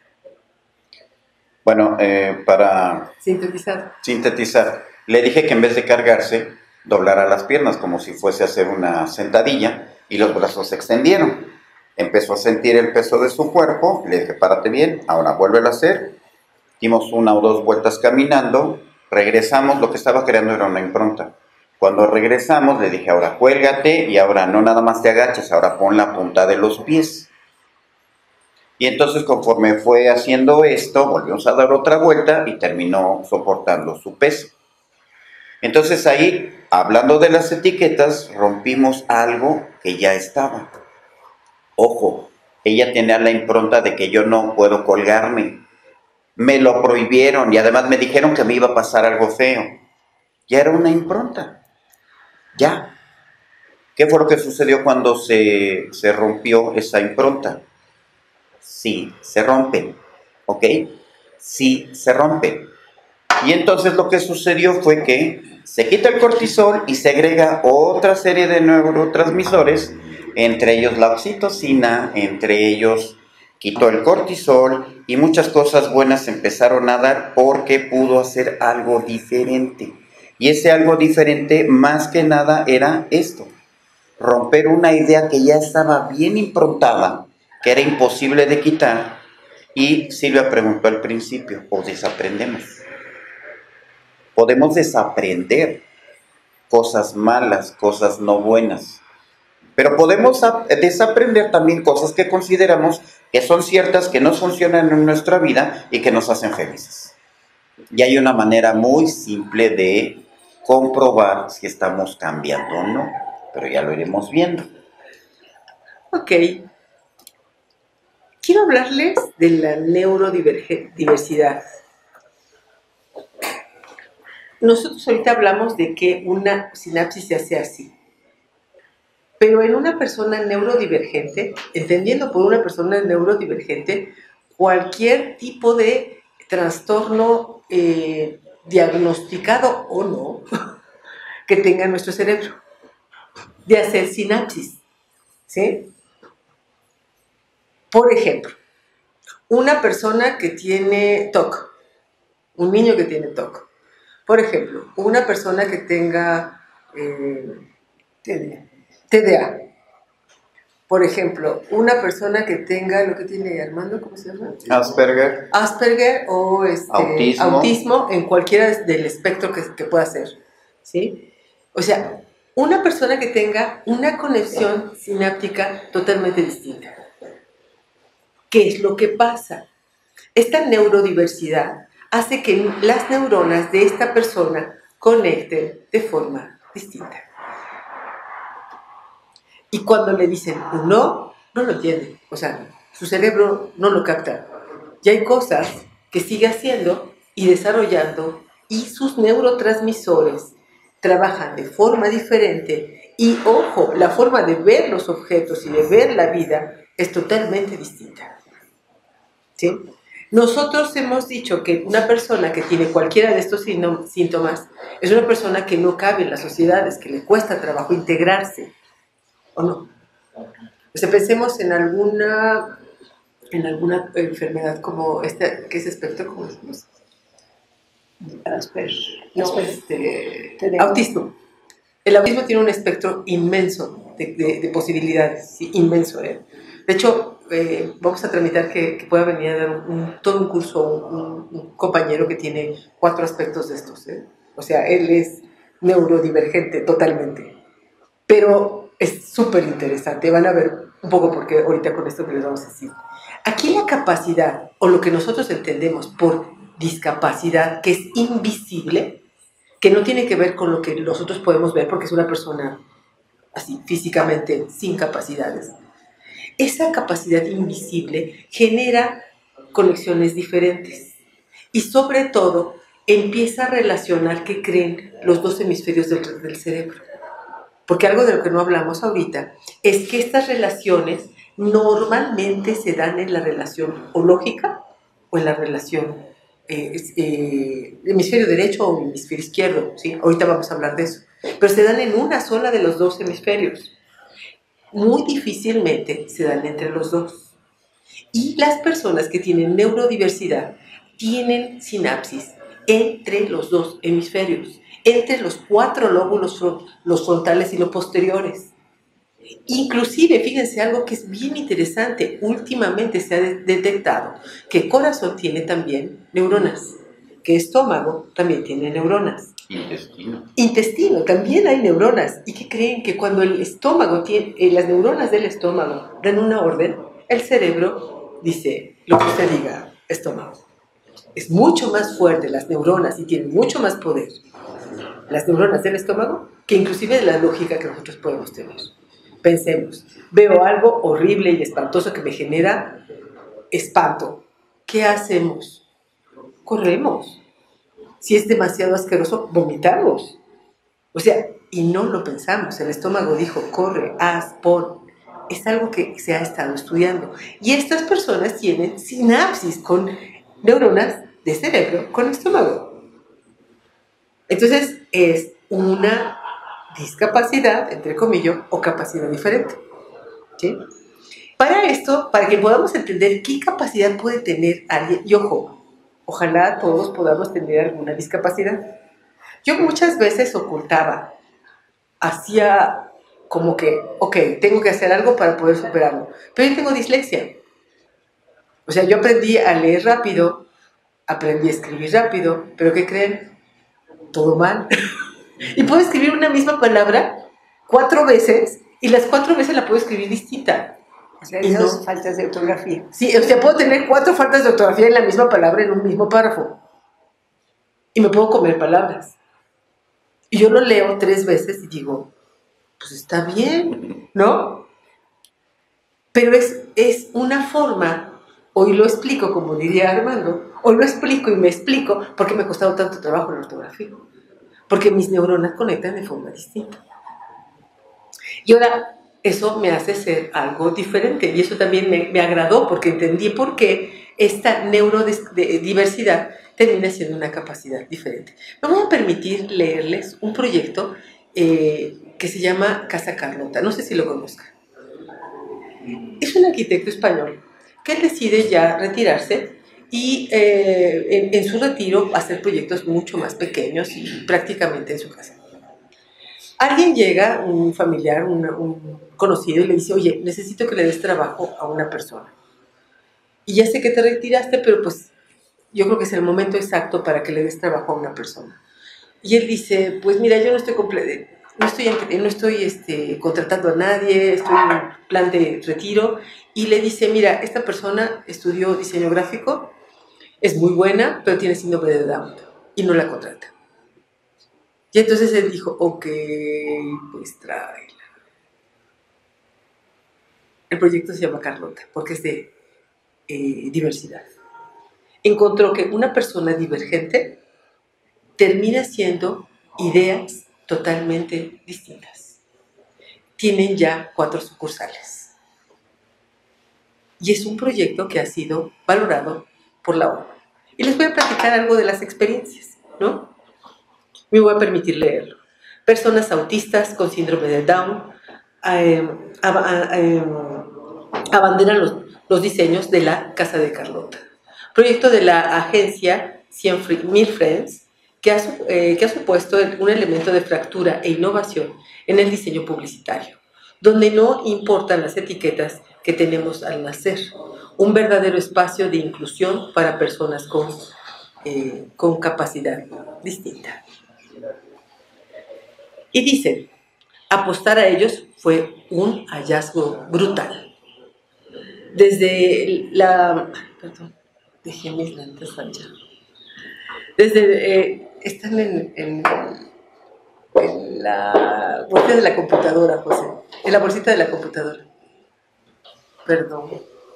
Bueno, eh, para Sintetizado. sintetizar, le dije que en vez de cargarse, doblara las piernas como si fuese a hacer una sentadilla y los brazos se extendieron. Empezó a sentir el peso de su cuerpo, le dije, párate bien, ahora vuélvelo a hacer. Dimos una o dos vueltas caminando, regresamos, lo que estaba creando era una impronta. Cuando regresamos le dije, ahora cuélgate y ahora no nada más te agaches, ahora pon la punta de los pies. Y entonces conforme fue haciendo esto, volvimos a dar otra vuelta y terminó soportando su peso. Entonces ahí, hablando de las etiquetas, rompimos algo que ya estaba. Ojo, ella tenía la impronta de que yo no puedo colgarme. Me lo prohibieron y además me dijeron que me iba a pasar algo feo. Ya era una impronta. Ya. ¿Qué fue lo que sucedió cuando se, se rompió esa impronta? Sí, se rompe. ¿Ok? Sí, se rompe. Y entonces lo que sucedió fue que se quita el cortisol y segrega otra serie de neurotransmisores, entre ellos la oxitocina, entre ellos quitó el cortisol y muchas cosas buenas empezaron a dar porque pudo hacer algo diferente. Y ese algo diferente más que nada era esto, romper una idea que ya estaba bien improntada, que era imposible de quitar. Y Silvia preguntó al principio, ¿o desaprendemos? Podemos desaprender cosas malas, cosas no buenas. Pero podemos desaprender también cosas que consideramos que son ciertas, que no funcionan en nuestra vida y que nos hacen felices. Y hay una manera muy simple de comprobar si estamos cambiando o no, pero ya lo iremos viendo. Ok. Quiero hablarles de la neurodiversidad. Nosotros ahorita hablamos de que una sinapsis se hace así. Pero en una persona neurodivergente, entendiendo por una persona neurodivergente, cualquier tipo de trastorno eh, diagnosticado o no que tenga nuestro cerebro, de hacer sinapsis, ¿sí? Por ejemplo, una persona que tiene T O C, un niño que tiene T O C. Por ejemplo, una persona que tenga eh, T D A. Por ejemplo, una persona que tenga lo que tiene Armando, ¿cómo se llama? Asperger. Asperger o este, Autismo. autismo en cualquiera del espectro que, que pueda ser, ¿sí? O sea, una persona que tenga una conexión sináptica totalmente distinta. ¿Qué es lo que pasa? Esta neurodiversidad hace que las neuronas de esta persona conecten de forma distinta. Y cuando le dicen un no, no lo entiende. O sea, su cerebro no lo capta. Y hay cosas que sigue haciendo y desarrollando y sus neurotransmisores trabajan de forma diferente. Y ojo, la forma de ver los objetos y de ver la vida es totalmente distinta. ¿Sí? Nosotros hemos dicho que una persona que tiene cualquiera de estos síntomas es una persona que no cabe en las sociedades, que le cuesta trabajo integrarse. ¿O no? O sea, pensemos en alguna, en alguna enfermedad como esta, que es espectro, ¿cómo decimos? Asperger. No, este, autismo. El autismo tiene un espectro inmenso de, de, de posibilidades, sí, inmenso. ¿eh? De hecho, eh, vamos a tramitar que, que pueda venir a dar un, un, todo un curso un, un compañero que tiene cuatro aspectos de estos. ¿eh? O sea, él es neurodivergente totalmente. Pero es súper interesante, van a ver un poco por qué ahorita con esto que les vamos a decir. Aquí la capacidad, o lo que nosotros entendemos por discapacidad, que es invisible, que no tiene que ver con lo que nosotros podemos ver, porque es una persona así, físicamente, sin capacidades. Esa capacidad invisible genera conexiones diferentes y sobre todo empieza a relacionar qué creen los dos hemisferios del, del cerebro. Porque algo de lo que no hablamos ahorita es que estas relaciones normalmente se dan en la relación o lógica o en la relación eh, eh, hemisferio derecho o hemisferio izquierdo, ¿sí? Ahorita vamos a hablar de eso. Pero se dan en una sola de los dos hemisferios. Muy difícilmente se dan entre los dos. Y las personas que tienen neurodiversidad tienen sinapsis entre los dos hemisferios, entre los cuatro lóbulos, los frontales y los posteriores. Inclusive, fíjense algo que es bien interesante, últimamente se ha de- detectado que el corazón tiene también neuronas, que el estómago también tiene neuronas. Intestino. Intestino, también hay neuronas. ¿Y qué creen? Que cuando el estómago tiene, eh, las neuronas del estómago dan una orden, el cerebro dice lo que usted diga, estómago. Es mucho más fuerte las neuronas y tienen mucho más poder las neuronas del estómago que inclusive de la lógica que nosotros podemos tener. Pensemos, veo algo horrible y espantoso que me genera espanto. ¿Qué hacemos? Corremos. Si es demasiado asqueroso, vomitamos. O sea, y no lo pensamos. El estómago dijo, corre, haz, pon. Es algo que se ha estado estudiando. Y estas personas tienen sinapsis con neuronas de cerebro con estómago. Entonces, es una discapacidad, entre comillas, o capacidad diferente. ¿Sí? Para esto, para que podamos entender qué capacidad puede tener alguien, y ojo, ojalá todos podamos tener alguna discapacidad. Yo muchas veces ocultaba, hacía como que, ok, tengo que hacer algo para poder superarlo, pero yo tengo dislexia. O sea, yo aprendí a leer rápido, aprendí a escribir rápido, pero ¿qué creen? Todo mal. Y puedo escribir una misma palabra cuatro veces y las cuatro veces la puedo escribir distinta. O sea, hay Y dos no. faltas de ortografía. Sí, o sea, puedo tener cuatro faltas de ortografía en la misma palabra en un mismo párrafo. Y me puedo comer palabras. Y yo lo leo tres veces y digo, pues está bien, ¿no? Pero es, es una forma, hoy lo explico como diría Armando, hoy lo explico y me explico por qué me ha costado tanto trabajo la ortografía. Porque mis neuronas conectan de forma distinta. Y ahora, eso me hace ser algo diferente. Y eso también me, me agradó, porque entendí por qué esta neurodiversidad termina siendo una capacidad diferente. Me voy a permitir leerles un proyecto eh, que se llama Casa Carlota. No sé si lo conozcan. Es un arquitecto español que decide ya retirarse y eh, en, en su retiro hacer proyectos mucho más pequeños y prácticamente en su casa. Alguien llega, un familiar, un, un conocido, y le dice, oye, necesito que le des trabajo a una persona. Y ya sé que te retiraste, pero pues yo creo que es el momento exacto para que le des trabajo a una persona. Y él dice, pues mira, yo no estoy, comple- no estoy, no estoy este, contratando a nadie, estoy en un plan de retiro. Y le dice, mira, esta persona estudió diseño gráfico, es muy buena, pero tiene síndrome de Down y no la contrata. Y entonces él dijo, ok, pues tráela. El proyecto se llama Carlota, porque es de eh, diversidad. Encontró que una persona divergente termina siendo ideas totalmente distintas. Tienen ya cuatro sucursales. Y es un proyecto que ha sido valorado por la ONU. Y les voy a platicar algo de las experiencias, ¿no? Me voy a permitir leerlo. Personas autistas con síndrome de Down eh, ab- eh, abanderan los, los diseños de la Casa de Carlota. Proyecto de la agencia cien mil Friends, que ha, eh, que ha supuesto un elemento de fractura e innovación en el diseño publicitario, donde no importan las etiquetas que tenemos al nacer, un verdadero espacio de inclusión para personas con, eh, con capacidad distinta. Y dicen, apostar a ellos fue un hallazgo brutal. Desde la... Perdón, dejé mis lentes allá. Desde... Eh, están en, en, en la bolsita de la computadora, José. En la bolsita de la computadora. Perdón.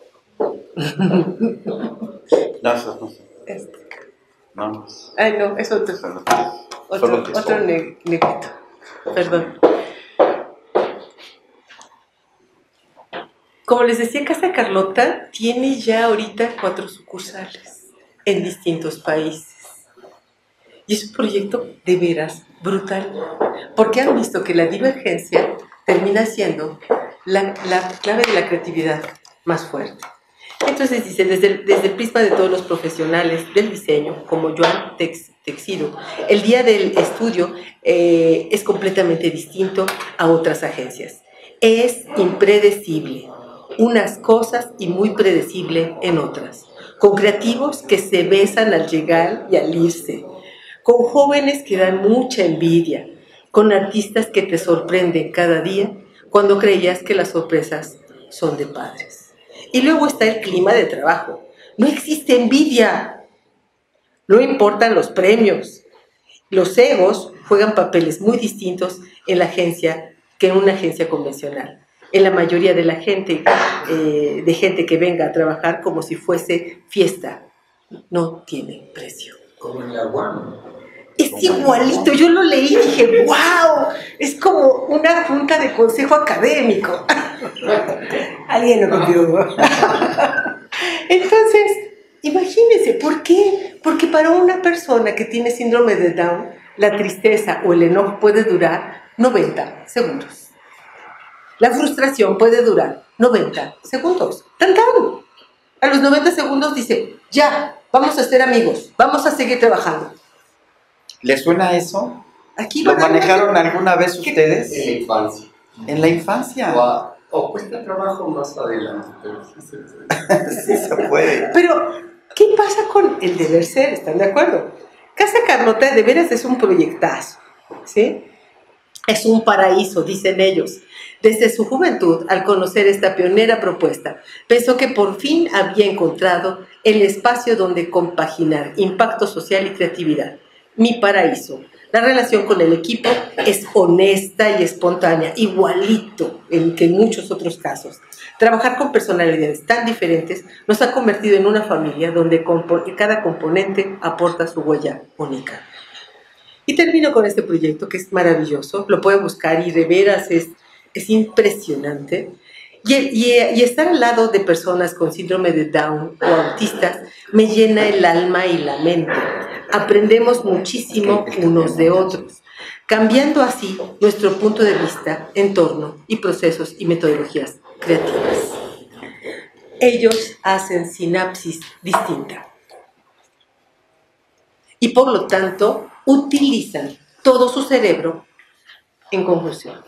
No, eso no. Este. No. Ay, no, es otro. Solo, Otro, solo que otro son. ne- negrito. Perdón. Como les decía, Casa Carlota tiene ya ahorita cuatro sucursales en distintos países. Y es un proyecto de veras brutal, porque han visto que la divergencia termina siendo la, la clave de la creatividad más fuerte. Entonces dice, desde el, desde el prisma de todos los profesionales del diseño, como Joan Tex, Texido, el día del estudio eh, es completamente distinto a otras agencias. Es impredecible, unas cosas y muy predecible en otras, con creativos que se besan al llegar y al irse, con jóvenes que dan mucha envidia, con artistas que te sorprenden cada día cuando creías que las sorpresas son de padres. Y luego está el clima de trabajo. No existe envidia, no importan los premios. Los egos juegan papeles muy distintos en la agencia que en una agencia convencional. En la mayoría de la gente, eh, de gente que venga a trabajar como si fuese fiesta, no tiene precio. Como en la U A M. Es igualito, yo lo leí y dije, wow, es como una junta de consejo académico. Alguien lo copió. Entonces, imagínense, ¿por qué? Porque para una persona que tiene síndrome de Down, la tristeza o el enojo puede durar noventa segundos. La frustración puede durar noventa segundos. ¡Tan, tan! A los noventa segundos dice, ya, vamos a ser amigos, vamos a seguir trabajando. ¿Les suena eso? Aquí ¿Lo van a- manejaron alguna vez ustedes? En la infancia. En la infancia. O, a- o cuesta trabajo más adelante, pero sí se puede. Sí se puede. Pero, ¿qué pasa con el deber ser? ¿Están de acuerdo? Casa Carlota de veras es un proyectazo, ¿sí? Es un paraíso, dicen ellos. Desde su juventud, al conocer esta pionera propuesta, pensó que por fin había encontrado el espacio donde compaginar impacto social y creatividad. Mi paraíso. La relación con el equipo es honesta y espontánea, igualito en que en muchos otros casos. Trabajar con personalidades tan diferentes nos ha convertido en una familia donde compo- cada componente aporta su huella única. Y termino con este proyecto que es maravilloso, lo pueden buscar y de veras es, es impresionante. Y, y, y estar al lado de personas con síndrome de Down o autistas me llena el alma y la mente. Aprendemos muchísimo unos de otros, cambiando así nuestro punto de vista, entorno y procesos y metodologías creativas. Ellos hacen sinapsis distinta. y por lo tanto utilizan todo su cerebro en conjunción.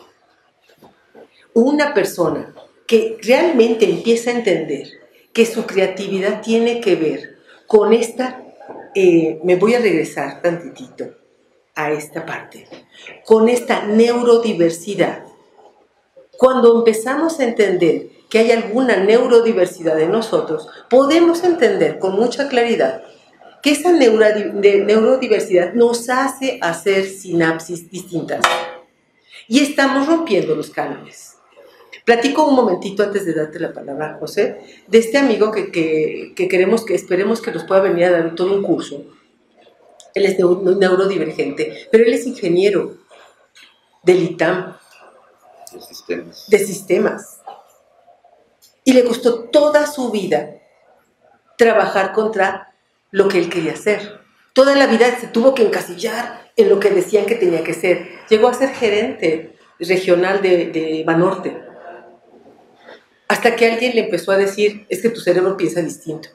Una persona que realmente empieza a entender que su creatividad tiene que ver con esta, eh, me voy a regresar tantitito a esta parte, con esta neurodiversidad. Cuando empezamos a entender que hay alguna neurodiversidad en nosotros, podemos entender con mucha claridad que esa neurodiversidad nos hace hacer sinapsis distintas y estamos rompiendo los cánones. Platico un momentito antes de darte la palabra, José, de este amigo que, que, que queremos, que esperemos que nos pueda venir a dar todo un curso. Él es neurodivergente, pero él es ingeniero del I T A M, de sistemas. de sistemas. Y le costó toda su vida trabajar contra lo que él quería hacer. Toda la vida se tuvo que encasillar en lo que decían que tenía que ser. Llegó a ser gerente regional de, de Banorte. Hasta que alguien le empezó a decir, es que tu cerebro piensa distinto.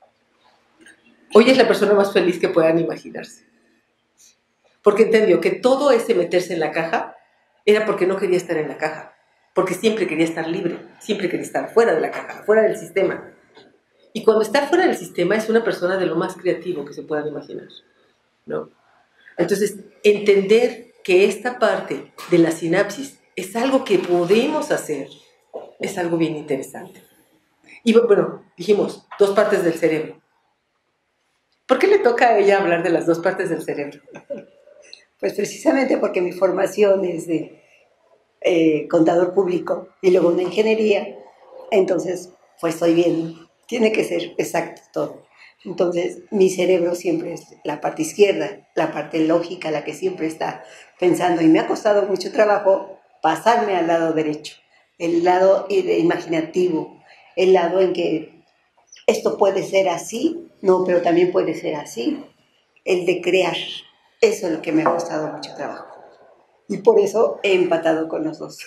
Hoy es la persona más feliz que puedan imaginarse. Porque entendió que todo ese meterse en la caja era porque no quería estar en la caja. Porque siempre quería estar libre, siempre quería estar fuera de la caja, fuera del sistema. Y cuando está fuera del sistema es una persona de lo más creativo que se puedan imaginar, ¿no? Entonces, entender que esta parte de la sinapsis es algo que podemos hacer, es algo bien interesante. Y bueno, dijimos, dos partes del cerebro. ¿Por qué le toca a ella hablar de las dos partes del cerebro? Pues precisamente porque mi formación es de eh, contador público y luego una ingeniería, entonces pues estoy bien, tiene que ser exacto todo. Entonces mi cerebro siempre es la parte izquierda, la parte lógica, la que siempre está pensando, y me ha costado mucho trabajo pasarme al lado derecho, el lado imaginativo, el lado en que esto puede ser así, no, pero también puede ser así, el de crear. Eso es lo que me ha costado mucho trabajo. Y por eso he empatado con los dos.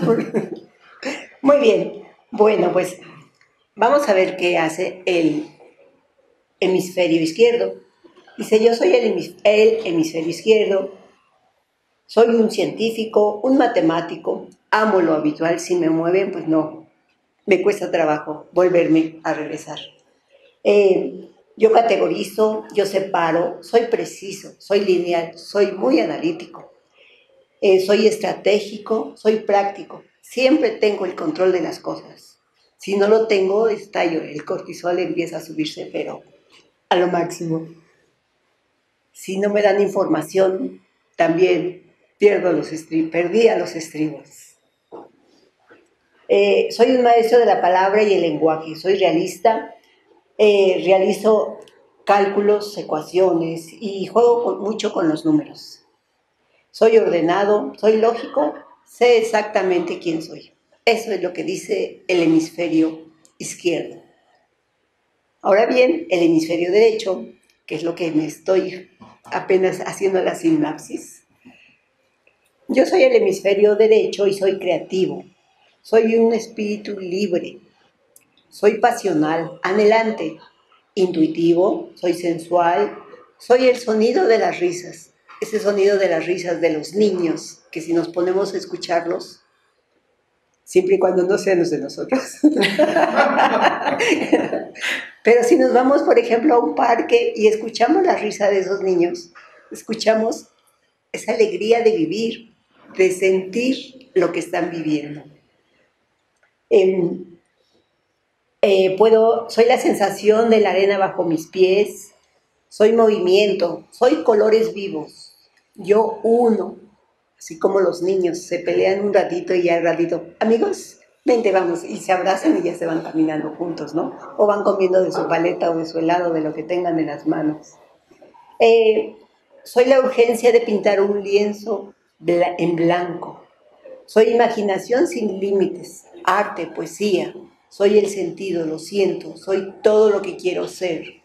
Muy bien. Bueno, pues vamos a ver qué hace el hemisferio izquierdo. Dice, yo soy el, hemis el hemisferio izquierdo, soy un científico, un matemático, amo lo habitual, si me mueven, pues no, me cuesta trabajo volverme a regresar. Eh, Yo categorizo, yo separo, soy preciso, soy lineal, soy muy analítico, eh, soy estratégico, soy práctico. Siempre tengo el control de las cosas. Si no lo tengo, estallo, el cortisol empieza a subirse, pero a lo máximo. Si no me dan información, también pierdo los estribos, perdí a los estribos. Eh, soy un maestro de la palabra y el lenguaje, soy realista. Eh, realizo cálculos, ecuaciones y juego con, mucho con los números. Soy ordenado, soy lógico, sé exactamente quién soy. Eso es lo que dice el hemisferio izquierdo. Ahora bien, el hemisferio derecho, que es lo que me estoy apenas haciendo la sinapsis. Yo soy el hemisferio derecho y soy creativo. Soy un espíritu libre. Soy pasional, anhelante, intuitivo, soy sensual, soy el sonido de las risas, ese sonido de las risas de los niños, que si nos ponemos a escucharlos, siempre y cuando no sean los de nosotros. Pero si nos vamos, por ejemplo, a un parque y escuchamos la risa de esos niños, escuchamos esa alegría de vivir, de sentir lo que están viviendo. Eh, Eh, puedo, soy la sensación de la arena bajo mis pies, soy movimiento, soy colores vivos, yo uno, así como los niños se pelean un ratito y ya al ratito, amigos, vente, vamos, y se abrazan y ya se van caminando juntos, ¿no? O van comiendo de su paleta o de su helado, de lo que tengan en las manos. Eh, soy la urgencia de pintar un lienzo bla- en blanco, soy imaginación sin límites, arte, poesía. Soy el sentido, lo siento, soy todo lo que quiero ser.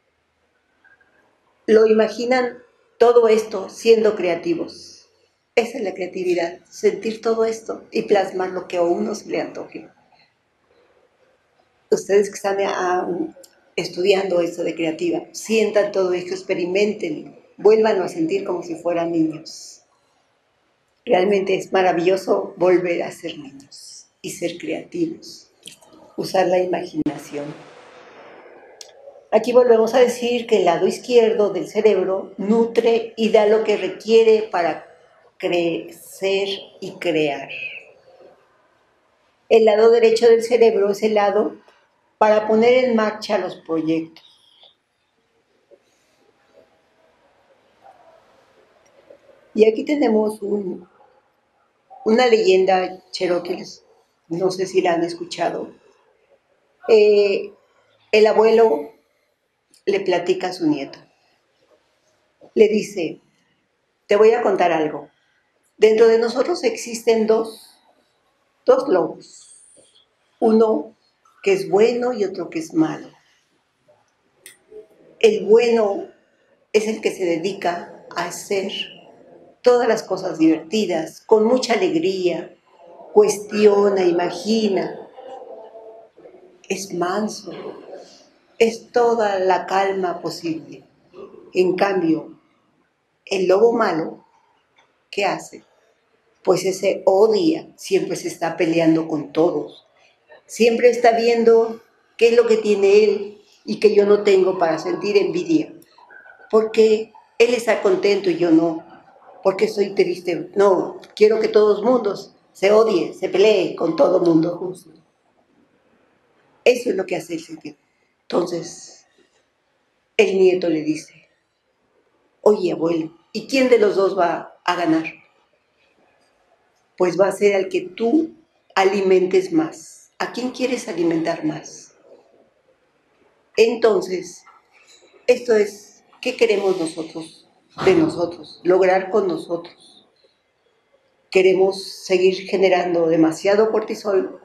¿Lo imaginan todo esto siendo creativos? Esa es la creatividad, sentir todo esto y plasmar lo que a uno se le antoje. Ustedes que están a, estudiando esto de creativa, sientan todo esto, experimenten, vuélvanlo a sentir como si fueran niños. Realmente es maravilloso volver a ser niños y ser creativos, usar la imaginación. Aquí volvemos a decir que el lado izquierdo del cerebro nutre y da lo que requiere para crecer y crear. El lado derecho del cerebro es el lado para poner en marcha los proyectos. Y aquí tenemos un, una leyenda cherokee, no sé si la han escuchado. Eh, el abuelo le platica a su nieto. Le dice, te voy a contar algo. Dentro de nosotros existen dos, dos lobos. Uno que es bueno y otro que es malo. El bueno es el que se dedica a hacer todas las cosas divertidas, con mucha alegría, cuestiona, imagina. Es manso, es toda la calma posible. En cambio, el lobo malo, ¿qué hace? Pues ese odia, siempre se está peleando con todos. Siempre está viendo qué es lo que tiene él y que yo no tengo para sentir envidia. Porque él está contento y yo no. Porque estoy triste. No, quiero que todos los mundos se odien, se peleen con todo el mundo justo. Eso es lo que hace el sentido. Entonces, el nieto le dice, oye, abuelo, ¿y quién de los dos va a ganar? Pues va a ser al que tú alimentes más. ¿A quién quieres alimentar más? Entonces, esto es, ¿qué queremos nosotros de nosotros? Lograr con nosotros. ¿Queremos seguir generando demasiado cortisol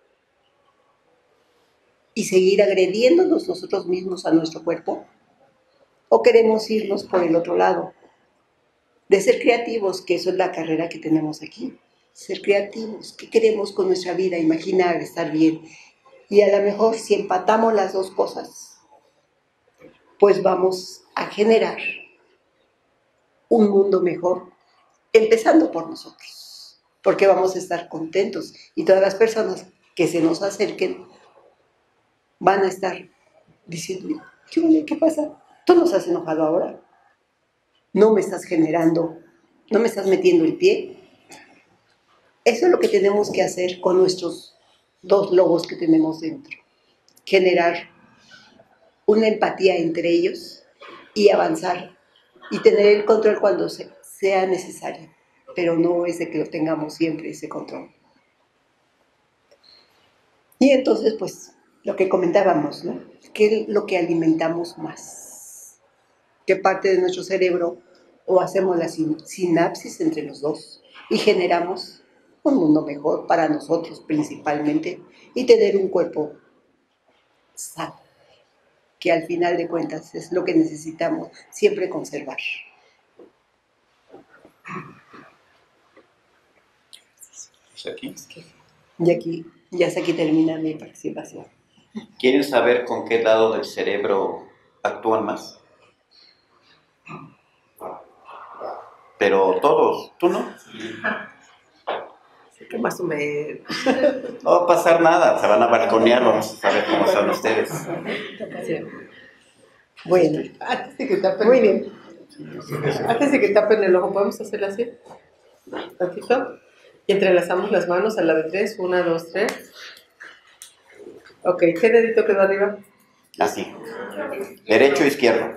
y seguir agrediéndonos nosotros mismos a nuestro cuerpo? ¿O queremos irnos por el otro lado? De ser creativos, que eso es la carrera que tenemos aquí. Ser creativos, ¿qué queremos con nuestra vida? Imaginar, estar bien. Y a lo mejor si empatamos las dos cosas, pues vamos a generar un mundo mejor, empezando por nosotros, porque vamos a estar contentos y todas las personas que se nos acerquen van a estar diciendo, ¿qué, qué pasa? Tú nos has enojado ahora, no me estás generando, no me estás metiendo el pie. Eso es lo que tenemos que hacer con nuestros dos lobos que tenemos dentro, generar una empatía entre ellos y avanzar y tener el control cuando se, sea necesario, pero no es de que lo tengamos siempre ese control. Y entonces, pues, lo que comentábamos, ¿no? ¿Qué es lo que alimentamos más? ¿Qué parte de nuestro cerebro o hacemos la sin- sinapsis entre los dos y generamos un mundo mejor para nosotros principalmente y tener un cuerpo sano, que al final de cuentas es lo que necesitamos siempre conservar. Pues aquí. Y aquí, ya sé que termina mi participación. ¿Quieren saber con qué lado del cerebro actúan más? Pero todos, ¿tú no? ¿Qué más o menos? No va a pasar nada, se van a balconear, vamos a saber cómo son ustedes. Sí. Bueno, Antes de que tapen, muy bien. Antes de que tapen el ojo, ¿podemos hacerlo así? Tantito. Y entrelazamos las manos a la de tres. Una, dos, tres. Ok, ¿qué dedito quedó arriba? Así. ¿Derecho o izquierdo?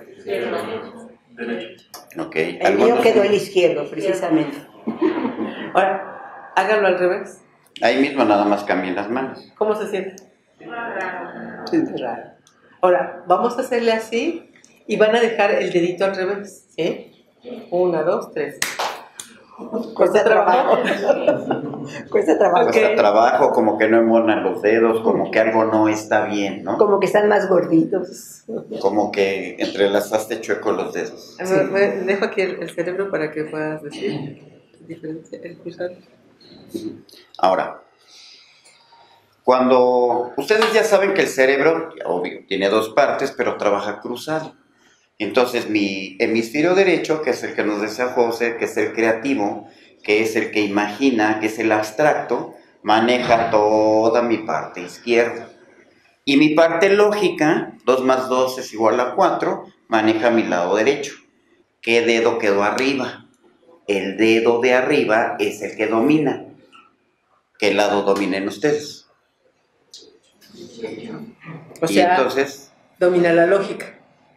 Ok. El mío ¿Algunos? quedó el izquierdo, precisamente. Ahora, háganlo al revés. Ahí mismo nada más cambien las manos. ¿Cómo se siente? Es raro. Ahora, vamos a hacerle así y van a dejar el dedito al revés. ¿Sí? Una, dos, tres. Cuesta trabajo. Cuesta trabajo. Ok. Cuesta trabajo, como que no embonan los dedos, como que algo no está bien, ¿no? Como que están más gorditos. Como que entrelazaste chueco los dedos. A ver, me- dejo aquí el, el cerebro para que puedas decir diferencia, el cruzar. Ahora, Cuando ustedes ya saben que el cerebro, obvio, tiene dos partes, pero trabaja cruzado. Entonces mi hemisferio derecho, que es el que nos desea José, que es el creativo, que es el que imagina, que es el abstracto, maneja toda mi parte izquierda. Y mi parte lógica, dos más dos es igual a cuatro, maneja mi lado derecho. ¿Qué dedo quedó arriba? El dedo de arriba es el que domina. ¿Qué lado dominen ustedes? O Y sea, entonces, domina la lógica.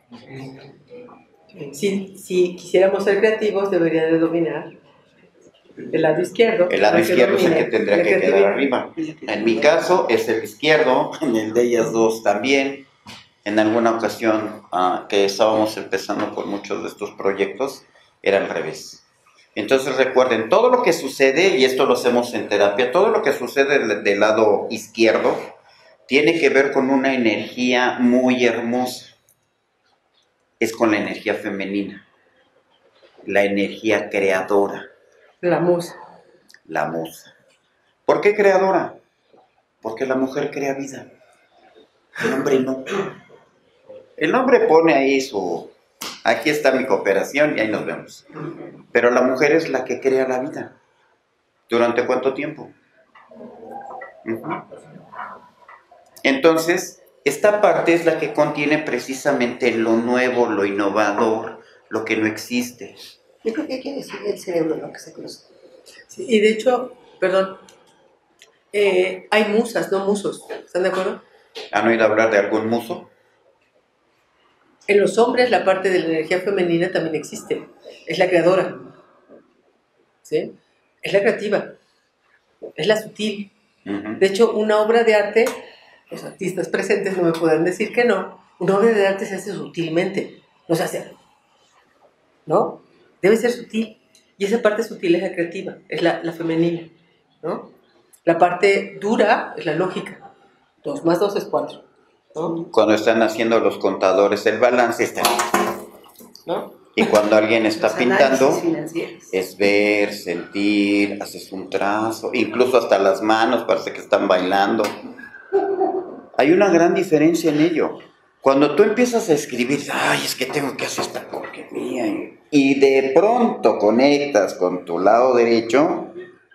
Si, si quisiéramos ser creativos, debería de dominar el lado izquierdo. el lado para que izquierdo es el domine que tendría la que quedar creatividad. arriba. En mi caso es el izquierdo, en el de ellas dos también. En alguna ocasión uh, que estábamos empezando por muchos de estos proyectos, era al revés. Entonces recuerden, todo lo que sucede, y esto lo hacemos en terapia, todo lo que sucede del, del lado izquierdo tiene que ver con una energía muy hermosa. Es con la energía femenina, la energía creadora. La musa. La musa. ¿Por qué creadora? Porque la mujer crea vida. El hombre no. El hombre pone ahí su... Aquí está mi cooperación y ahí nos vemos. Pero la mujer es la que crea la vida. ¿Durante cuánto tiempo? Uh-huh. Entonces, esta parte es la que contiene precisamente lo nuevo, lo innovador, lo que no existe. Yo creo que hay que decir el cerebro lo que se cruza. Sí, y de hecho, perdón, eh, hay musas, no musos. ¿Están de acuerdo? ¿Han oído hablar de algún muso? En los hombres la parte de la energía femenina también existe. Es la creadora. ¿Sí? Es la creativa. Es la sutil. Uh-huh. De hecho, una obra de arte, los artistas presentes no me podrán decir que no, una obra de arte se hace sutilmente. No se hace. ¿No? Debe ser sutil. Y esa parte sutil es la creativa, es la, la femenina. ¿No? La parte dura es la lógica. Dos más dos es cuatro. ¿No? Cuando están haciendo los contadores el balance está... ¿No? Y cuando alguien está Los pintando, análisis financieros. es ver, sentir, haces un trazo, incluso hasta las manos parece que están bailando. Hay una gran diferencia en ello. Cuando tú empiezas a escribir, ay, es que tengo que hacer esta porquería, y de pronto conectas con tu lado derecho,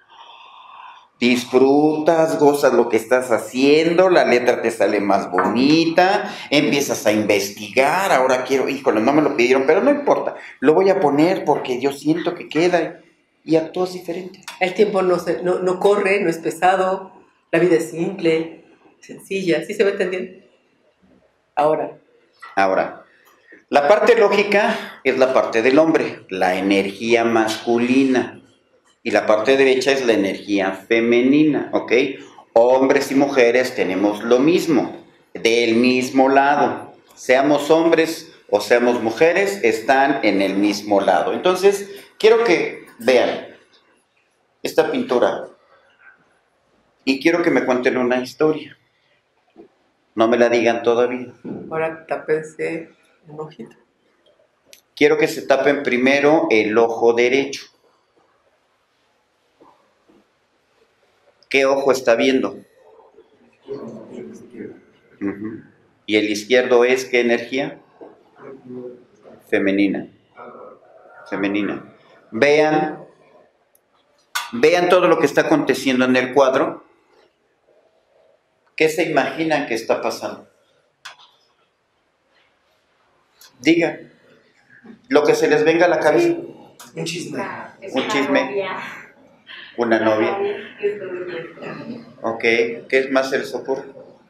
disfrutas, gozas lo que estás haciendo, la letra te sale más bonita, empiezas a investigar, ahora quiero, híjole, no me lo pidieron, pero no importa, lo voy a poner porque yo siento que queda, y actúas diferente. El tiempo no, se, no, no corre, no es pesado, la vida es simple, sencilla, ¿sí se va entendiendo? Ahora. Ahora, la parte lógica es la parte del hombre, la energía masculina. Y la parte derecha es la energía femenina, ¿ok? Hombres y mujeres tenemos lo mismo, del mismo lado. Seamos hombres o seamos mujeres, están en el mismo lado. Entonces, quiero que vean esta pintura y quiero que me cuenten una historia. No me la digan todavía. Ahora tápense un ojito. Quiero que se tapen primero el ojo derecho. ¿Qué ojo está viendo? Uh-huh. ¿Y el izquierdo es qué energía? Femenina. Femenina. Vean, vean todo lo que está aconteciendo en el cuadro. ¿Qué se imaginan que está pasando? Diga. Lo que se les venga a la cabeza. Un chisme. Un chisme. Una novia. Ok, ¿qué más se les ocurre?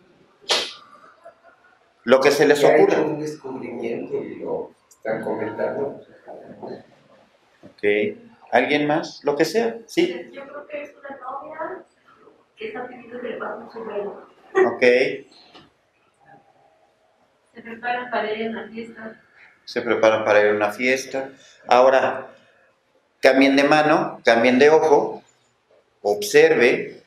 Lo que se les Ya ha hecho ocurra. un descubrimiento y lo están comentando. Ok, ¿alguien más? Lo que sea, sí. Yo creo que es una novia que está pidiendo que le pasen su velo. Ok, Se preparan para ir a una fiesta. se preparan para ir a una fiesta. Ahora, cambien de mano, cambien de ojo, observe.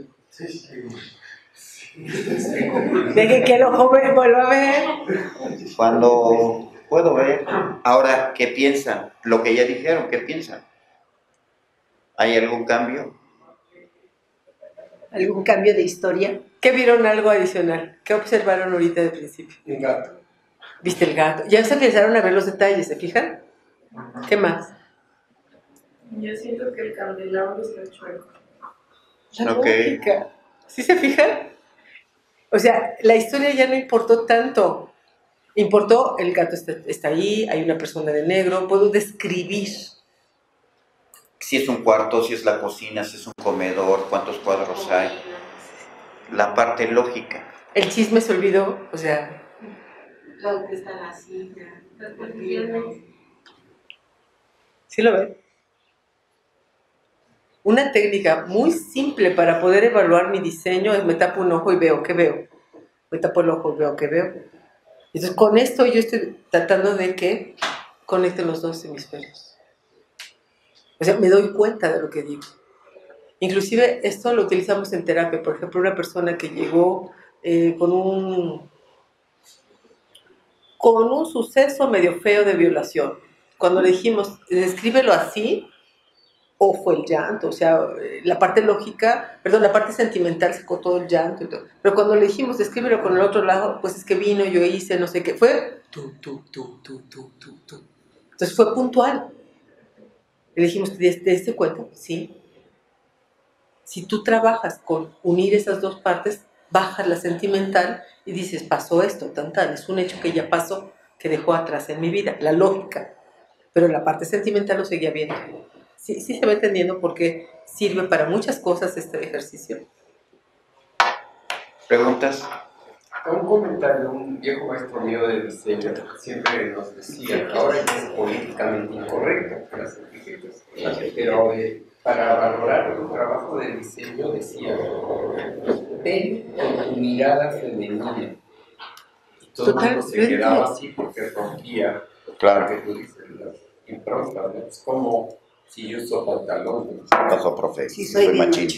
Deje que el ojo ve- vuelva a ver. Cuando puedo ver. Ahora, ¿qué piensan? Lo que ya dijeron, ¿qué piensan? ¿Hay algún cambio? ¿Algún cambio de historia? ¿Qué vieron algo adicional? ¿Qué observaron ahorita de principio? Un gato. ¿Viste el gato? Ya se empezaron a ver los detalles, ¿se fijan? ¿Qué más? Yo siento que el candelabro está chueco. La Ok. lógica. ¿Sí se fijan? O sea, la historia ya no importó tanto. Importó, el gato está, está ahí, hay una persona de negro, puedo describir. Si es un cuarto, si es la cocina, si es un comedor, cuántos cuadros hay. La parte lógica. El chisme se olvidó, o sea, ¿Dónde está la silla? Las posiciones. ¿sí lo ven? Una técnica muy simple para poder evaluar mi diseño es me tapo un ojo y veo qué veo. Me tapo el ojo y veo qué veo. Entonces, con esto yo estoy tratando de que conecten los dos hemisferios. O sea, me doy cuenta de lo que digo. Inclusive esto lo utilizamos en terapia. Por ejemplo, una persona que llegó eh, con un con un suceso medio feo de violación. Cuando le dijimos, descríbelo así, o fue el llanto, o sea, la parte lógica, perdón, la parte sentimental sacó todo el llanto y todo. Pero cuando le dijimos, descríbelo con el otro lado, pues es que vino, yo hice, no sé qué, fue tú, tú, tú, tú, tú, tú, tú. Entonces fue puntual. Le dijimos, ¿te diste cuenta? Sí. Si tú trabajas con unir esas dos partes, bajas la sentimental y dices, pasó esto, tan tan, es un hecho que ya pasó, que dejó atrás en mi vida, la lógica. Pero la parte sentimental lo seguía viendo. Sí, sí se va entendiendo porque sirve para muchas cosas este ejercicio. ¿Preguntas? Un comentario, un viejo maestro mío de diseño siempre nos decía que ahora es políticamente incorrecto para hacer etiquetas, pero eh, para valorar un trabajo de diseño decía, ven con tu mirada femenina. Y todo el mundo se Totalmente. quedaba así porque rompía, Claro. que tú dices, las improntas, ¿no? Es como si yo uso pantalón. Pasó, profe. Sí, soy bien machín.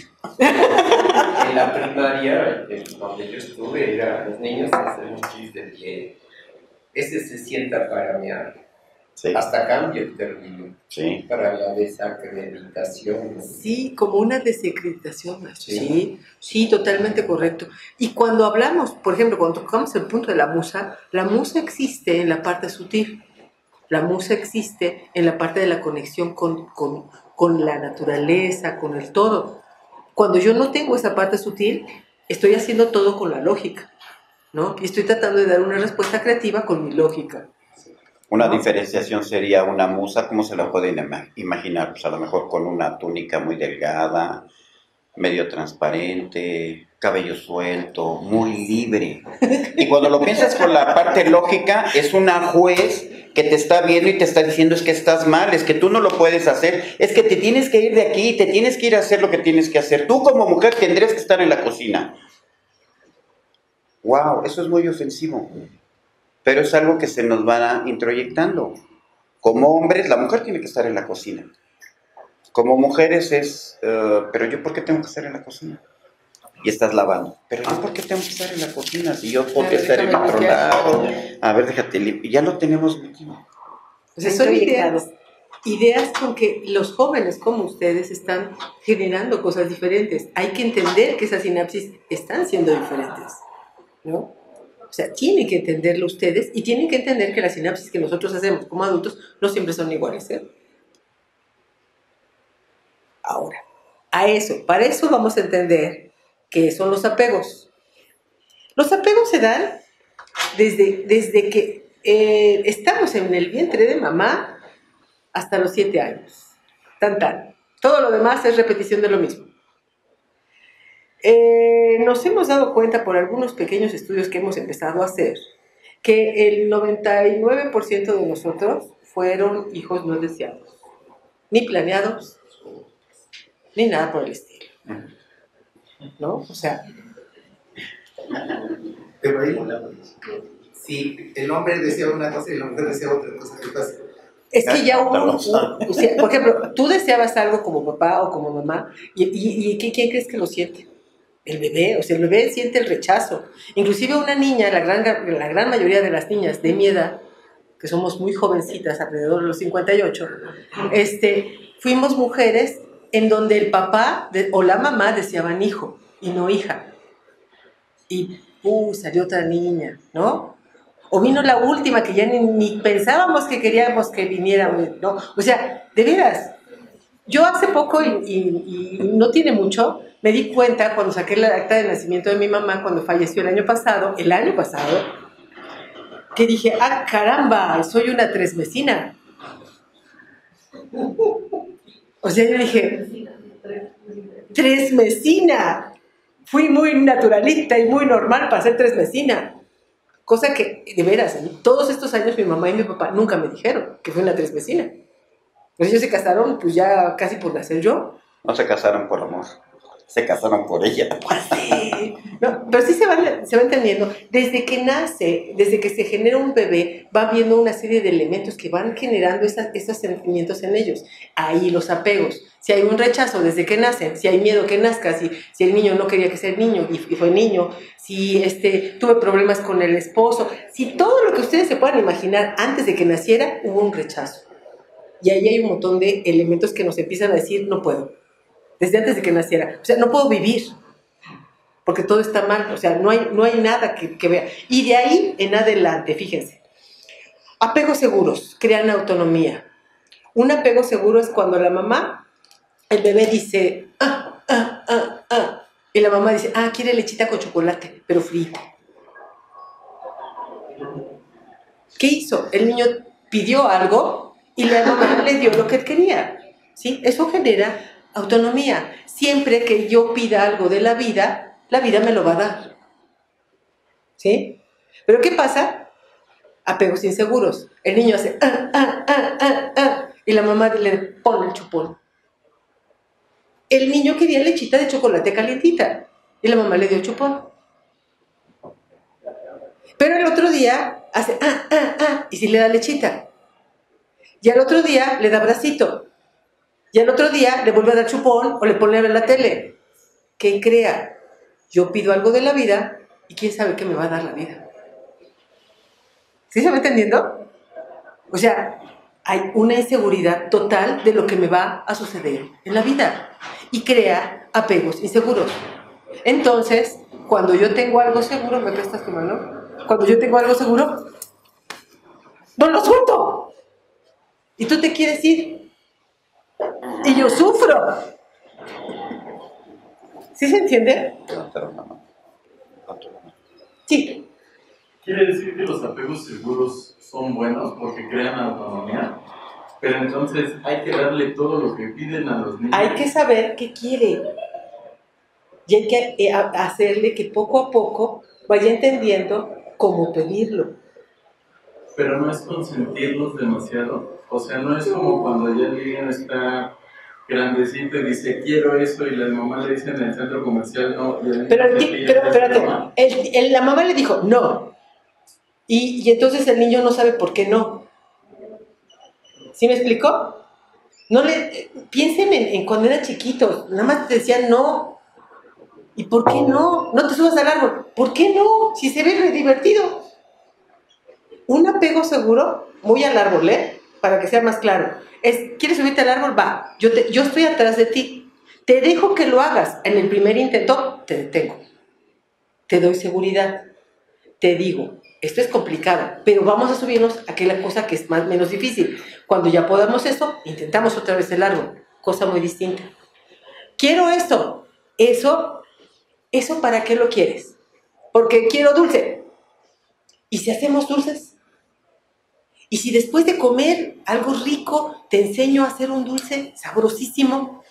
En la primaria, en donde yo estuve, era los niños hacen un chiste bien. Ese se sienta para mear. Sí, Hasta cambio el término. sí. Para la desacreditación. Sí, como una desacreditación, maestro. Sí. Sí, sí, totalmente correcto. Y cuando hablamos, por ejemplo, cuando tocamos el punto de la musa, la musa existe en la parte sutil. La musa existe en la parte de la conexión con, con, con la naturaleza, con el todo. Cuando yo no tengo esa parte sutil, estoy haciendo todo con la lógica, ¿no? Y estoy tratando de dar una respuesta creativa con mi lógica. Una ¿no? diferenciación sería una musa, ¿cómo se la pueden ima- imaginar? Pues a lo mejor con una túnica muy delgada, medio transparente, cabello suelto, muy libre. Y cuando lo piensas con la parte lógica, es una juez que te está viendo y te está diciendo es que estás mal, es que tú no lo puedes hacer, es que te tienes que ir de aquí, te tienes que ir a hacer lo que tienes que hacer. Tú como mujer tendrías que estar en la cocina. Wow, eso es muy ofensivo. Pero es algo que se nos va introyectando. Como hombres, la mujer tiene que estar en la cocina. Como mujeres es, uh, pero yo ¿por qué tengo que estar en la cocina? Y estás lavando. Pero yo ¿por qué tengo que estar en la cocina? Si yo puedo estar en otro lado. A ver, déjate limpio. Ya lo tenemos metido. O sea, son ideas, ideas con que los jóvenes como ustedes están generando cosas diferentes. Hay que entender que esas sinapsis están siendo diferentes, ¿no? O sea, tienen que entenderlo ustedes y tienen que entender que las sinapsis que nosotros hacemos como adultos no siempre son iguales, ¿eh? Ahora, a eso, para eso vamos a entender qué son los apegos. Los apegos se dan desde, desde que eh, estamos en el vientre de mamá hasta los siete años. Tan, tan. Todo lo demás es repetición de lo mismo. Eh, nos hemos dado cuenta por algunos pequeños estudios que hemos empezado a hacer que el noventa y nueve por ciento de nosotros fueron hijos no deseados, ni planeados, ni nada por el estilo, ¿no? O sea, Pero ahí, si el hombre desea una cosa y la mujer desea otra cosa, ¿qué pasa? es que ya hubo, un, un, o sea, por ejemplo, tú deseabas algo como papá o como mamá, y, y, y ¿quién crees que lo siente? El bebé, o sea, el bebé siente el rechazo. Inclusive una niña, la gran, la gran mayoría de las niñas de mi edad, que somos muy jovencitas, alrededor de los cincuenta y ocho, este, fuimos mujeres en donde el papá de, o la mamá deseaban hijo. y no hija. Y uh, salió otra niña, ¿no? O vino la última que ya ni, ni pensábamos que queríamos que viniera, ¿no? O sea, de veras, yo hace poco, y, y, y no tiene mucho, me di cuenta cuando saqué la acta de nacimiento de mi mamá, cuando falleció el año pasado, el año pasado, que dije, ah, caramba, soy una tresmesina. O sea, yo dije, tresmesina. Fui muy naturalista y muy normal para ser tresmesina. Cosa que, de veras, en todos estos años mi mamá y mi papá nunca me dijeron que fui una tresmesina. Pues ellos se casaron, pues ya casi por nacer yo. No se casaron por amor, se casaron por ella. Pues sí. No, pero sí se va, se va entendiendo. Desde que nace, desde que se genera un bebé, va viendo una serie de elementos que van generando esas, esos sentimientos en ellos. Ahí los apegos. Si hay un rechazo desde que nacen, si hay miedo que nazca, si, si el niño no quería que sea niño y, y fue niño, si este, tuve problemas con el esposo, si todo lo que ustedes se puedan imaginar antes de que naciera, hubo un rechazo. Y ahí hay un montón de elementos que nos empiezan a decir, no puedo. Desde antes de que naciera. O sea, no puedo vivir. Porque todo está mal. O sea, no hay, no hay nada que, que vea. Y de ahí en adelante, fíjense. Apegos seguros crean autonomía. Un apego seguro es cuando la mamá, el bebé dice, ah, ah, ah, ah. Y la mamá dice, ah, quiere lechita con chocolate, pero frita. ¿Qué hizo? El niño pidió algo y la mamá le dio lo que quería. ¿Sí? Eso genera autonomía. Siempre que yo pida algo de la vida, la vida me lo va a dar. ¿Sí? ¿Pero qué pasa? Apegos inseguros. El niño hace ah, ah, ah, ah, ah, y la mamá le pone el chupón. El niño quería lechita de chocolate calientita y la mamá le dio chupón. Pero el otro día hace ah, ah, ah, y sí le da lechita. Y al otro día le da bracito. Y al otro día le vuelve a dar chupón o le pone a ver la tele. ¿Qué crea? Yo pido algo de la vida y quién sabe qué me va a dar la vida. ¿Sí se va entendiendo? O sea, hay una inseguridad total de lo que me va a suceder en la vida y crea apegos inseguros. Entonces, cuando yo tengo algo seguro, ¿me prestas tu mano? Cuando yo tengo algo seguro, ¡no lo suelto! Y tú te quieres ir. Y yo sufro. ¿Sí se entiende? Sí. Quiere decir que los apegos seguros son buenos porque crean autonomía, pero entonces hay que darle todo lo que piden a los niños. Hay que saber qué quiere. Y hay que eh, hacerle que poco a poco vaya entendiendo cómo pedirlo. Pero no es consentirlos demasiado. O sea, no es como cuando ya el niño está grandecito y dice, quiero eso, y la mamá le dice en el centro comercial, no. Y el pero, el, pide, pero espérate, el, el, la mamá le dijo, no. Y, y entonces el niño no sabe por qué no. ¿Sí me explicó? No le, piensen en, en cuando eran chiquitos, nada más te decían no. ¿Y por qué no? No te subas al árbol. ¿Por qué no? Si se ve re divertido. Un apego seguro, muy al árbol, ¿eh? Para que sea más claro. Es, ¿quieres subirte al árbol? Va. Yo, te, yo estoy atrás de ti. Te dejo que lo hagas. En el primer intento, te detengo. Te doy seguridad. Te digo, esto es complicado, pero vamos a subirnos a aquella cosa que es más, menos difícil. Cuando ya podamos eso, intentamos otra vez el árbol. Cosa muy distinta. Quiero esto. Eso, ¿eso para qué lo quieres? Porque quiero dulce. ¿Y si hacemos dulces? ¿Y si después de comer algo rico te enseño a hacer un dulce sabrosísimo?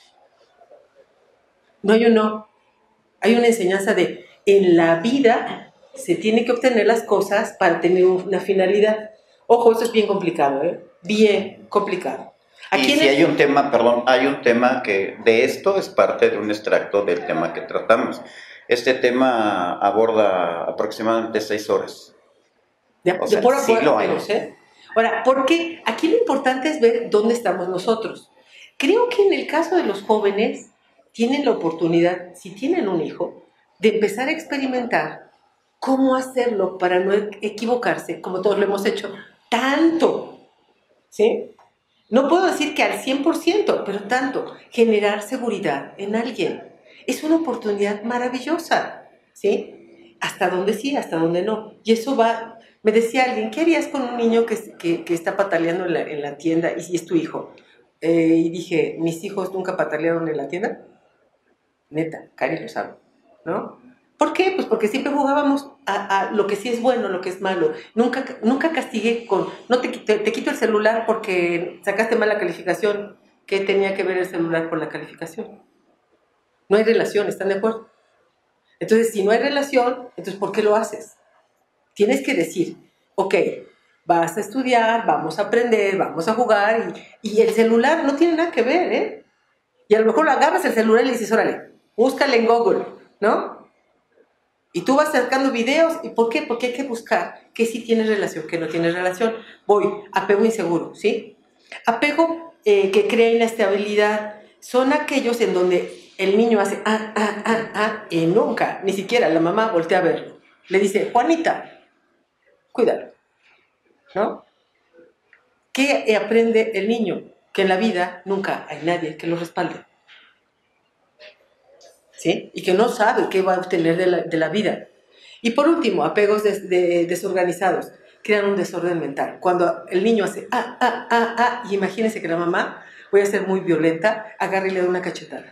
No hay un no. Hay una enseñanza de, en la vida se tiene que obtener las cosas para tener una finalidad. Ojo, esto es bien complicado, ¿eh? Bien complicado. Y si hay un tema, perdón, hay un tema que de esto es parte de un extracto del tema que tratamos. Este tema aborda aproximadamente seis horas. De, o de sea, por a siglo por, años. ¿eh? Ahora, porque aquí lo importante es ver dónde estamos nosotros. Creo que en el caso de los jóvenes tienen la oportunidad, si tienen un hijo, de empezar a experimentar cómo hacerlo para no equivocarse, como todos lo hemos hecho, tanto, ¿sí? No puedo decir que al cien por ciento, pero tanto, generar seguridad en alguien. es una oportunidad maravillosa, ¿sí? Hasta donde sí, hasta donde no. Y eso va, me decía alguien, ¿qué harías con un niño que, que, que está pataleando en la, en la tienda y si es tu hijo? Eh, y dije, ¿mis hijos nunca patalearon en la tienda? Neta, Cari lo sabe, ¿no? ¿Por qué? Pues porque siempre jugábamos a, a lo que sí es bueno, lo que es malo. Nunca, nunca castigué con, no te, te, te quito el celular porque sacaste mala calificación. ¿Qué tenía que ver el celular con la calificación? No hay relación, ¿están de acuerdo? Entonces, si no hay relación, entonces ¿por qué lo haces? Tienes que decir, ok, vas a estudiar, vamos a aprender, vamos a jugar, y, y el celular no tiene nada que ver, ¿eh? Y a lo mejor agarras el celular y le dices, órale, búscale en Google, ¿no? Y tú vas sacando videos, ¿y por qué? Porque hay que buscar que sí tiene relación, que no tiene relación. Voy, apego inseguro, ¿sí? Apego eh, que crea inestabilidad son aquellos en donde el niño hace ah, ah, ah, ah, y nunca, ni siquiera la mamá voltea a verlo. Le dice, Juanita, cuídalo, ¿no? ¿Qué aprende el niño? Que en la vida nunca hay nadie que lo respalde, ¿sí? Y que no sabe qué va a obtener de la, de la vida. Y por último, apegos des, de, desorganizados, crean un desorden mental. Cuando el niño hace ah, ah, ah, ah, y imagínense que la mamá, voy a ser muy violenta, agarra y le da una cachetada.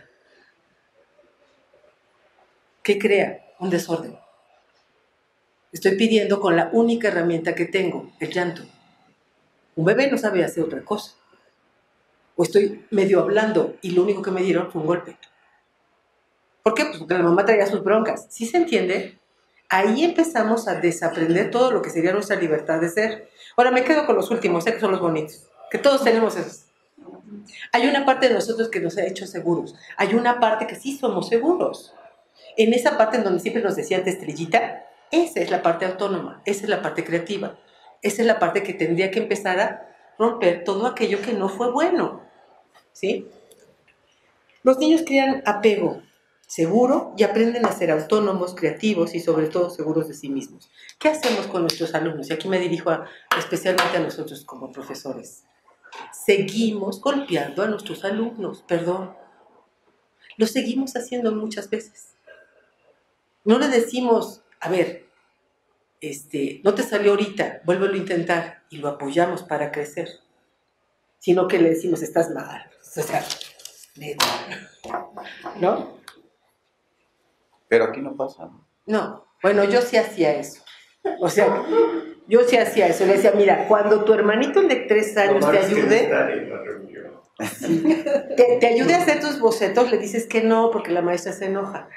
¿Qué crea? Un desorden. Estoy pidiendo con la única herramienta que tengo, el llanto. Un bebé no sabe hacer otra cosa. O estoy medio hablando y lo único que me dieron fue un golpe. ¿Por qué? Pues porque la mamá traía sus broncas. ¿Sí se entiende? Ahí empezamos a desaprender todo lo que sería nuestra libertad de ser. Ahora me quedo con los últimos, sé que son los bonitos, que todos tenemos esos. Hay una parte de nosotros que nos ha hecho seguros. Hay una parte que sí somos seguros. En esa parte en donde siempre nos decían de estrellita, esa es la parte autónoma, esa es la parte creativa. Esa es la parte que tendría que empezar a romper todo aquello que no fue bueno, ¿sí? Los niños crean apego seguro y aprenden a ser autónomos, creativos y sobre todo seguros de sí mismos. ¿Qué hacemos con nuestros alumnos? Y aquí me dirijo a, especialmente a nosotros como profesores. Seguimos golpeando a nuestros alumnos, perdón. Lo seguimos haciendo muchas veces. No le decimos, a ver, este, no te salió ahorita, vuélvelo a intentar, y lo apoyamos para crecer. Sino que le decimos, estás mal. O sea, ¿no? Pero aquí no pasa, ¿no? No, bueno, yo sí hacía eso. O sea, yo sí hacía eso. Le decía, mira, cuando tu hermanito de tres años no, te ayude, sí, te, te ayude a hacer tus bocetos, le dices que no, porque la maestra se enoja.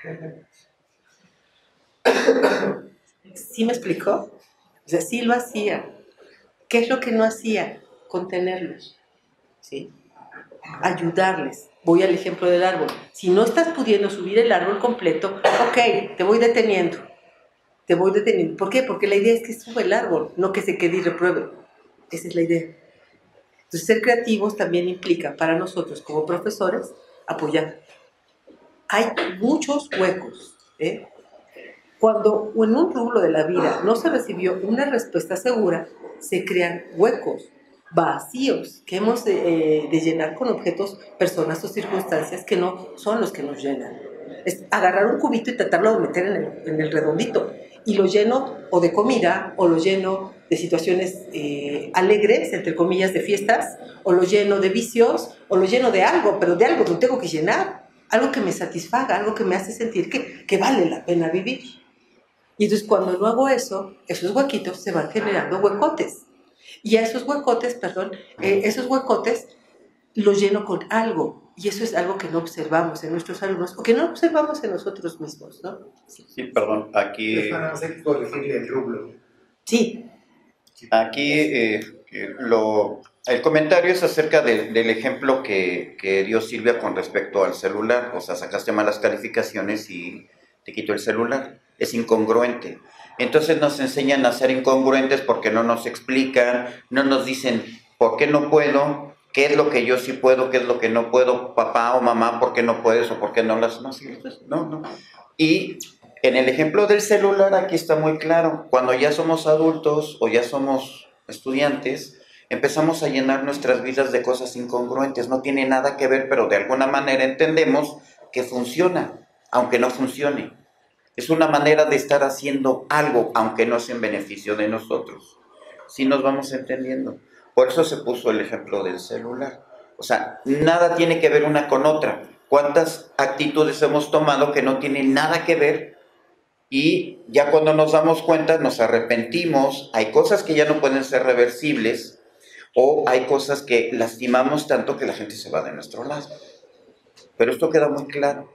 ¿Sí me explicó? O sea, sí lo hacía. ¿Qué es lo que no hacía? Contenerlos, ¿sí? Ayudarles. Voy al ejemplo del árbol. Si no estás pudiendo subir el árbol completo, ok, te voy deteniendo. Te voy deteniendo. ¿Por qué? Porque la idea es que suba el árbol, no que se quede y repruebe. Esa es la idea. Entonces, ser creativos también implica para nosotros como profesores apoyar. Hay muchos huecos, ¿eh? Cuando en un rubro de la vida no se recibió una respuesta segura, se crean huecos, vacíos, que hemos de, eh, de llenar con objetos, personas o circunstancias que no son los que nos llenan. Es agarrar un cubito y tratarlo de meter en el, en el redondito, y lo lleno o de comida, o lo lleno de situaciones eh, alegres, entre comillas, de fiestas, o lo lleno de vicios, o lo lleno de algo, pero de algo que tengo que llenar, algo que me satisfaga, algo que me hace sentir que, que vale la pena vivir. Y entonces cuando no hago eso, esos huequitos se van generando huecotes. Y a esos huecotes, perdón, eh, esos huecotes los lleno con algo. Y eso es algo que no observamos en nuestros alumnos, o que no observamos en nosotros mismos, ¿no? Sí, sí, perdón, aquí... No sé qué corregirle el rublo. Sí. Aquí eh, lo, el comentario es acerca de, del ejemplo que, que dio Silvia con respecto al celular. O sea, sacaste malas calificaciones y te quito el celular. Es incongruente. Entonces nos enseñan a ser incongruentes porque no nos explican, no nos dicen por qué no puedo, qué es lo que yo sí puedo, qué es lo que no puedo, papá o mamá, por qué no puedes o por qué no las... No, no, no. Y en el ejemplo del celular aquí está muy claro. Cuando ya somos adultos o ya somos estudiantes, empezamos a llenar nuestras vidas de cosas incongruentes. No tiene nada que ver, pero de alguna manera entendemos que funciona. aunque no funcione. Es una manera de estar haciendo algo, aunque no sea en beneficio de nosotros. ¿Sí nos vamos entendiendo? Por eso se puso el ejemplo del celular. O sea, nada tiene que ver una con otra. ¿Cuántas actitudes hemos tomado que no tienen nada que ver? Y ya cuando nos damos cuenta nos arrepentimos, hay cosas que ya no pueden ser reversibles o hay cosas que lastimamos tanto que la gente se va de nuestro lado. Pero esto queda muy claro.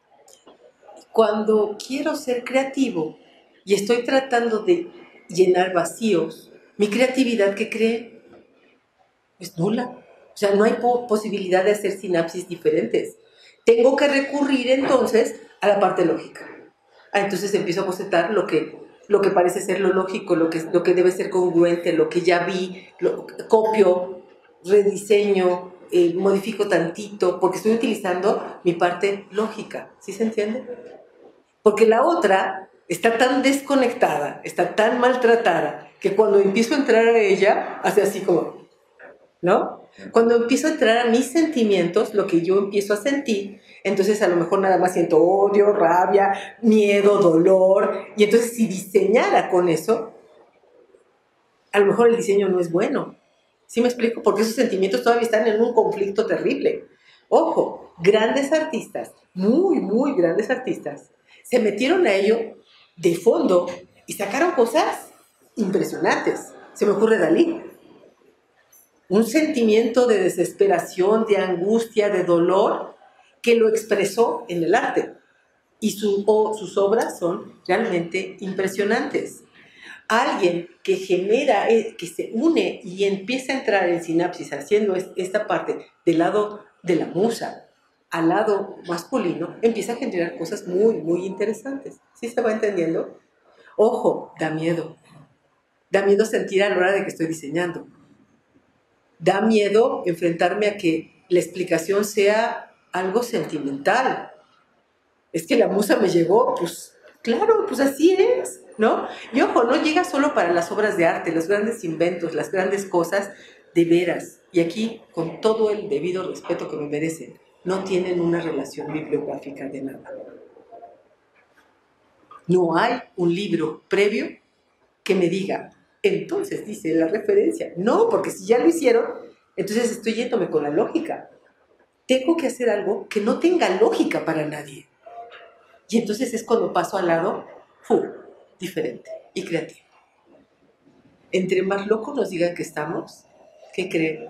Cuando quiero ser creativo y estoy tratando de llenar vacíos, mi creatividad, ¿qué cree? Es nula. O sea, no hay po- posibilidad de hacer sinapsis diferentes. Tengo que recurrir entonces a la parte lógica. Ah, entonces empiezo a bocetar lo que, lo que parece ser lo lógico, lo que, lo que debe ser congruente, lo que ya vi, lo, copio, rediseño, eh, modifico tantito, porque estoy utilizando mi parte lógica. ¿Sí se entiende? Porque la otra está tan desconectada, está tan maltratada, que cuando empiezo a entrar a ella, hace así como, ¿no? Cuando empiezo a entrar a mis sentimientos, lo que yo empiezo a sentir, entonces a lo mejor nada más siento odio, rabia, miedo, dolor, y entonces si diseñara con eso, a lo mejor el diseño no es bueno. ¿Sí me explico? Porque esos sentimientos todavía están en un conflicto terrible. Ojo, grandes artistas, muy, muy grandes artistas, se metieron a ello de fondo y sacaron cosas impresionantes. Se me ocurre Dalí. Un sentimiento de desesperación, de angustia, de dolor, que lo expresó en el arte. Y su, o, sus obras son realmente impresionantes. Alguien que genera, que se une y empieza a entrar en sinapsis haciendo esta parte del lado de la musa al lado masculino, empieza a generar cosas muy, muy interesantes. ¿Sí se va entendiendo? Ojo, da miedo. Da miedo sentir a la hora de que estoy diseñando. Da miedo enfrentarme a que la explicación sea algo sentimental. Es que la musa me llegó, pues claro, pues así es, ¿no? Y ojo, no llega solo para las obras de arte, los grandes inventos, las grandes cosas de veras. Y aquí, con todo el debido respeto que me merecen, no tienen una relación bibliográfica de nada. No hay un libro previo que me diga, entonces dice la referencia. No, porque si ya lo hicieron, entonces estoy yéndome con la lógica. Tengo que hacer algo que no tenga lógica para nadie. Y entonces es cuando paso al lado ¡fu! Diferente y creativo. Entre más locos nos digan que estamos, ¿qué creen?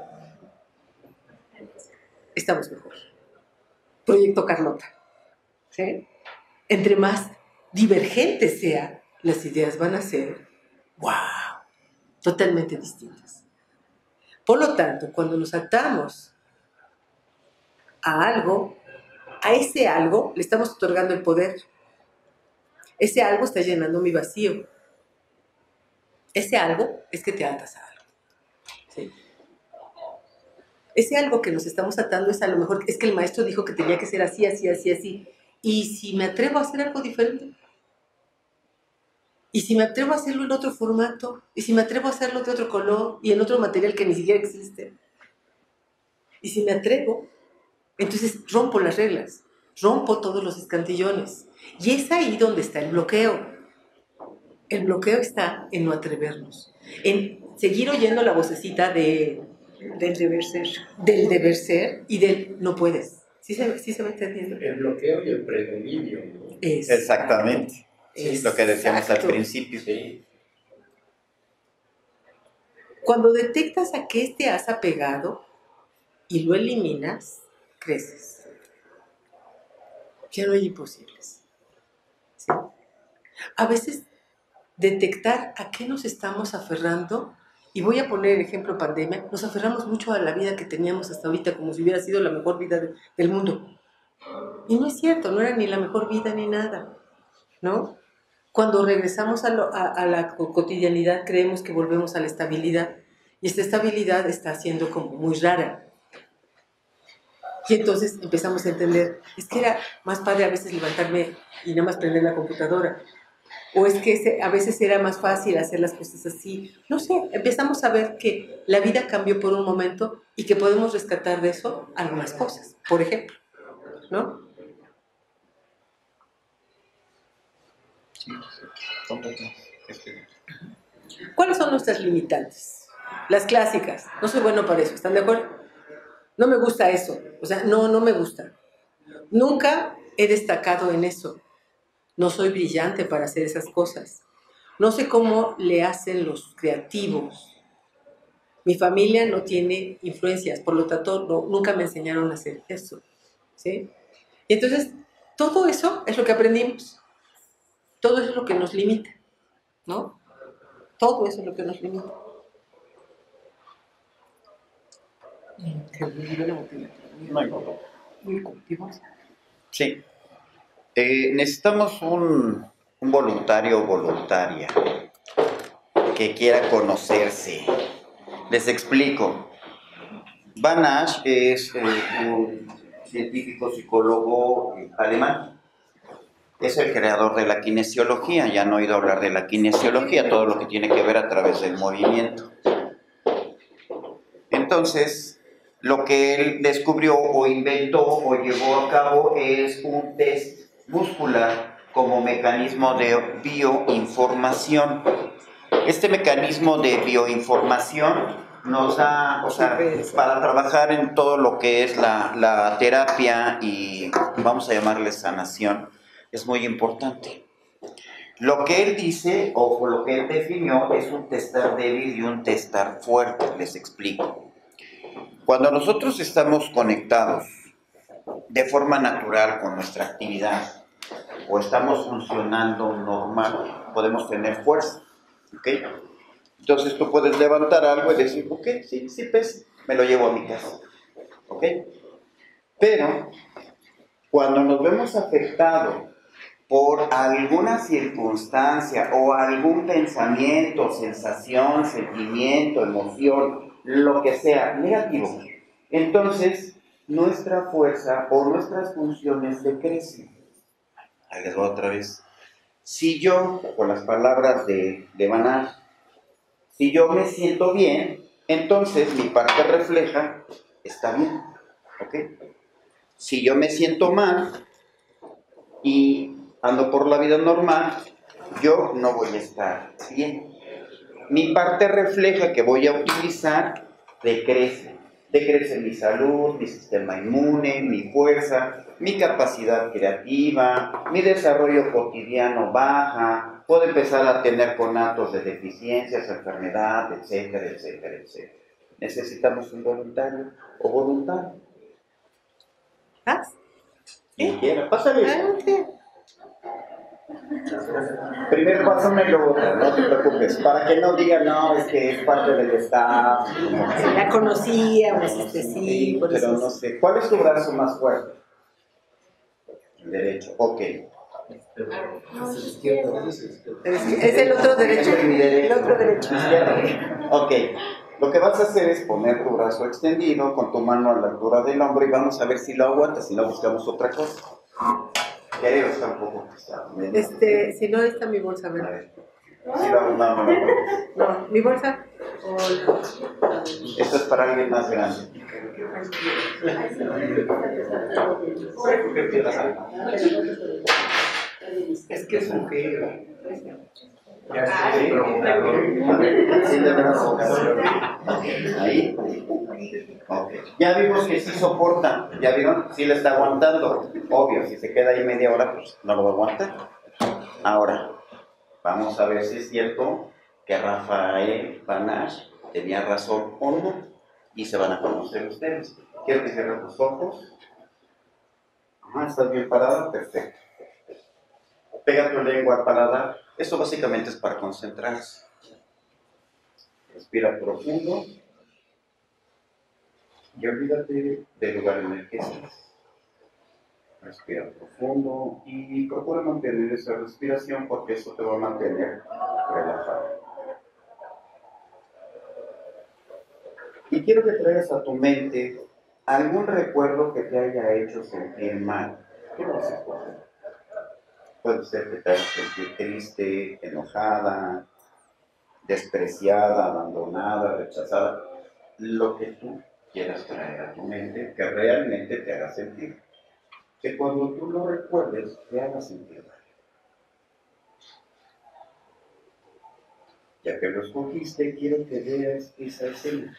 Estamos mejor. Proyecto Carlota. ¿Sí? Entre más divergentes sea, las ideas van a ser ¡wow! Totalmente distintas. Por lo tanto, cuando nos atamos a algo, a ese algo le estamos otorgando el poder. Ese algo está llenando mi vacío. Ese algo es que te atas a algo. ¿Sí? Ese algo que nos estamos atando es a lo mejor, es que el maestro dijo que tenía que ser así, así, así, así. ¿Y si me atrevo a hacer algo diferente? ¿Y si me atrevo a hacerlo en otro formato? ¿Y si me atrevo a hacerlo de otro color y en otro material que ni siquiera existe? ¿Y si me atrevo? Entonces rompo las reglas, rompo todos los escantillones. Y es ahí donde está el bloqueo. El bloqueo está en no atrevernos, en seguir oyendo la vocecita de, Del deber ser. del deber ser y del no puedes. ¿Sí se, sí se va entendiendo? El bloqueo y el predominio. Es, Exactamente. Sí, lo que decíamos al Exacto. principio. Sí. Cuando detectas a qué te has apegado y lo eliminas, creces. Ya no hay imposibles. ¿Sí? A veces detectar a qué nos estamos aferrando, y voy a poner el ejemplo pandemia, nos aferramos mucho a la vida que teníamos hasta ahorita como si hubiera sido la mejor vida de, del mundo. Y no es cierto, no era ni la mejor vida ni nada, ¿no? Cuando regresamos a, lo, a, a la cotidianidad creemos que volvemos a la estabilidad, y esta estabilidad está siendo como muy rara. Y entonces empezamos a entender, es que era más padre a veces levantarme y nada más prender la computadora. O es que a veces era más fácil hacer las cosas así. No sé, empezamos a ver que la vida cambió por un momento y que podemos rescatar de eso algunas cosas, por ejemplo, ¿no? ¿Cuáles son nuestras limitantes? Las clásicas. No soy bueno para eso, ¿están de acuerdo? No me gusta eso. O sea, no, no me gusta. Nunca he destacado en eso. No soy brillante para hacer esas cosas. No sé cómo le hacen los creativos. Mi familia no tiene influencias, por lo tanto, no, nunca me enseñaron a hacer eso. ¿Sí? Y entonces, todo eso es lo que aprendimos. Todo eso es lo que nos limita, ¿no? Todo eso es lo que nos limita. Sí. Eh, necesitamos un, un voluntario o voluntaria que quiera conocerse. Les explico. Van Asch es eh, un científico psicólogo eh, alemán. Es el creador de la kinesiología. Ya han oído hablar de la kinesiología, todo lo que tiene que ver a través del movimiento. Entonces, lo que él descubrió o inventó o llevó a cabo es un test muscular como mecanismo de bioinformación. Este mecanismo de bioinformación nos da, o sea, para trabajar en todo lo que es la, la terapia y vamos a llamarle sanación, es muy importante. Lo que él dice, o lo que él definió, es un testar débil y un testar fuerte. Les explico. Cuando nosotros estamos conectados de forma natural con nuestra actividad o estamos funcionando normal, podemos tener fuerza, ¿ok? Entonces tú puedes levantar algo y decir, ok, sí, sí pesa, me lo llevo a mi casa, ¿ok? Pero cuando nos vemos afectados por alguna circunstancia o algún pensamiento, sensación, sentimiento, emoción, lo que sea negativo, entonces nuestra fuerza o nuestras funciones decrecen. Ahí les voy otra vez. Si yo, con las palabras de, de Van Asch, si yo me siento bien, entonces mi parte refleja está bien, ¿ok? Si yo me siento mal y ando por la vida normal, yo no voy a estar bien. Mi parte refleja que voy a utilizar decrece. Decrece mi salud, mi sistema inmune, mi fuerza, mi capacidad creativa, mi desarrollo cotidiano baja, puedo empezar a tener conatos de deficiencias, enfermedad, etcétera, etcétera, etcétera. Necesitamos un voluntario o voluntario. ¿Vas? Quien quiera, pásale. Ah, okay. Primero pásame y luego otra, no te preocupes, para que no digan, no, es que es parte del staff. Sí, la conocíamos, este sí, por pero eso. no sé, ¿cuál es tu brazo más fuerte? El derecho, ok. Es el otro derecho. El otro derecho. Ok, lo que vas a hacer es poner tu brazo extendido con tu mano a la altura del hombro y vamos a ver si lo aguantas, si no buscamos otra cosa. Creo que está un poco pesado. Este, si no, está mi bolsa, a ver. A ver. Sí, no, no, no, no. No, mi bolsa. O la... Esto es para alguien más grande. Es que es mujer. Ahí. Okay. Ya vimos que sí soporta. ¿Ya vieron? Sí le está aguantando. Obvio, si se queda ahí media hora, pues no lo va a aguantar. Ahora, vamos a ver si es cierto que Rafael Van Asch tenía razón o no. Y se van a conocer ustedes. Quiero que cierren los ojos. Ajá, ¿estás bien parada? Perfecto. Pega tu lengua al paladar. Esto básicamente es para concentrarse. Respira profundo. Y olvídate del lugar en el que estás. Respira profundo y procura mantener esa respiración porque eso te va a mantener relajado. Y quiero que traigas a tu mente algún recuerdo que te haya hecho sentir mal. ¿Qué vas a escoger? Puede ser que te haga sentir triste, enojada, despreciada, abandonada, rechazada. Lo que tú quieras traer a tu mente que realmente te haga sentir. Que cuando tú lo recuerdes, te haga sentir mal. Ya que lo escogiste, quiero que veas esa escena.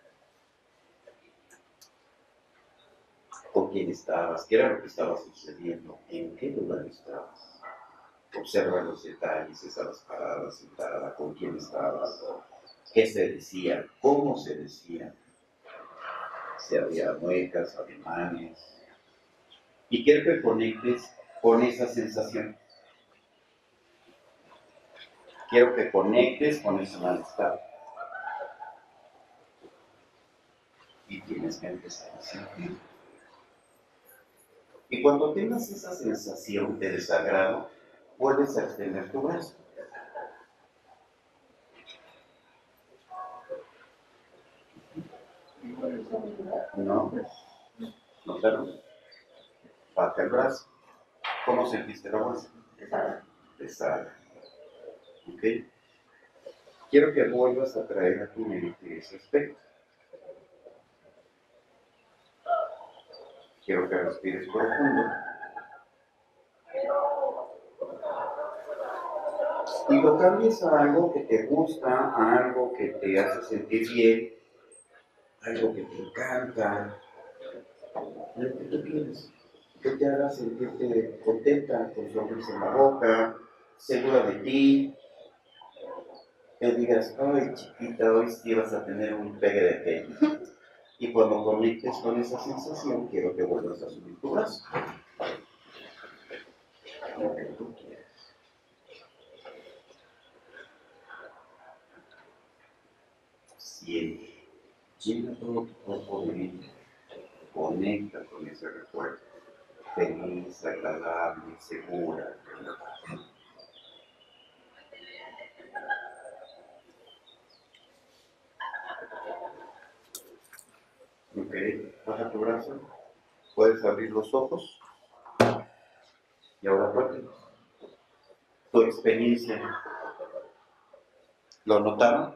¿Con quién estabas? ¿Qué era lo que estaba sucediendo? ¿En qué lugar estabas? Observa los detalles, estabas parada, sentada, con quién estabas, qué se decía, cómo se decía, si había muecas, ademanes. Y quiero que conectes con esa sensación. Quiero que conectes con ese malestar. Y tienes que empezar a sentir. Y cuando tengas esa sensación de desagrado, vuelves a extender tu brazo. No, no, claro. Baja el brazo. ¿Cómo sentiste la bolsa? Pesada. Pesada. ¿Ok? Quiero que vuelvas a traer a tu mente ese aspecto. Quiero que respires profundo. Y lo cambies a algo que te gusta, a algo que te hace sentir bien, algo que te encanta, lo que tú quieres, que te haga sentirte contenta, con sonrisa en la boca, segura de ti, que digas, ay chiquita, hoy sí vas a tener un pegue de peña. Y cuando conectes con esa sensación, quiero que vuelvas a subir tu brazo. Lo que tú quieras. Siente. Llena todo tu cuerpo de vida. Conecta con ese recuerdo. Feliz, agradable, segura. Ok, baja tu brazo. Puedes abrir los ojos. Y ahora cuéntanos. Tu experiencia. ¿Lo notaron?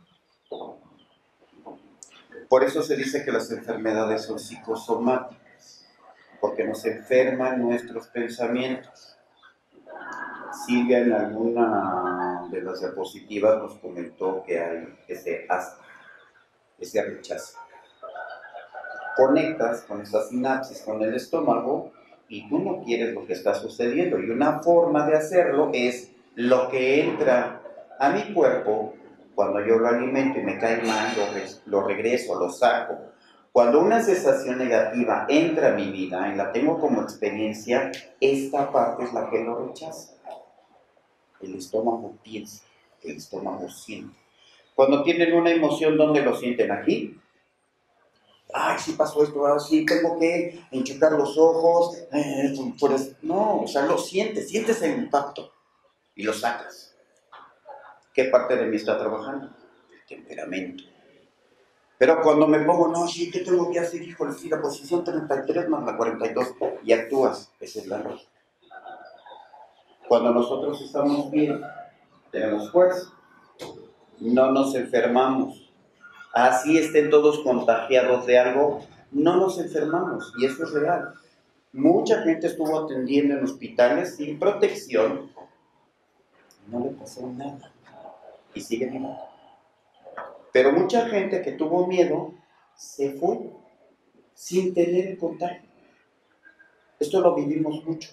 Por eso se dice que las enfermedades son psicosomáticas, porque nos enferman nuestros pensamientos. Silvia en alguna de las diapositivas nos comentó que hay ese asco, ese rechazo. Conectas con esa sinapsis con el estómago y tú no quieres lo que está sucediendo. Y una forma de hacerlo es lo que entra a mi cuerpo. Cuando yo lo alimento y me cae mal, lo, re lo regreso, lo saco. Cuando una sensación negativa entra a mi vida y la tengo como experiencia, esta parte es la que lo rechaza. El estómago piensa, el estómago siente. Cuando tienen una emoción, ¿dónde lo sienten? ¿Aquí? Ay, sí pasó esto, ahora sí, tengo que enchucar los ojos. Eh, pues, no, o sea, lo sientes, sientes el impacto y lo sacas. ¿Qué parte de mí está trabajando? El temperamento. Pero cuando me pongo, no, sí, ¿qué tengo que hacer? Híjole, sí, la posición treinta y tres más la cuarenta y dos, y actúas. Esa es la lógica. Cuando nosotros estamos bien, tenemos fuerza, no nos enfermamos. Así estén todos contagiados de algo, no nos enfermamos, y eso es real. Mucha gente estuvo atendiendo en hospitales sin protección, no le pasó nada. Y sigue vivo. Pero mucha gente que tuvo miedo se fue sin tener el contagio. Esto lo vivimos mucho.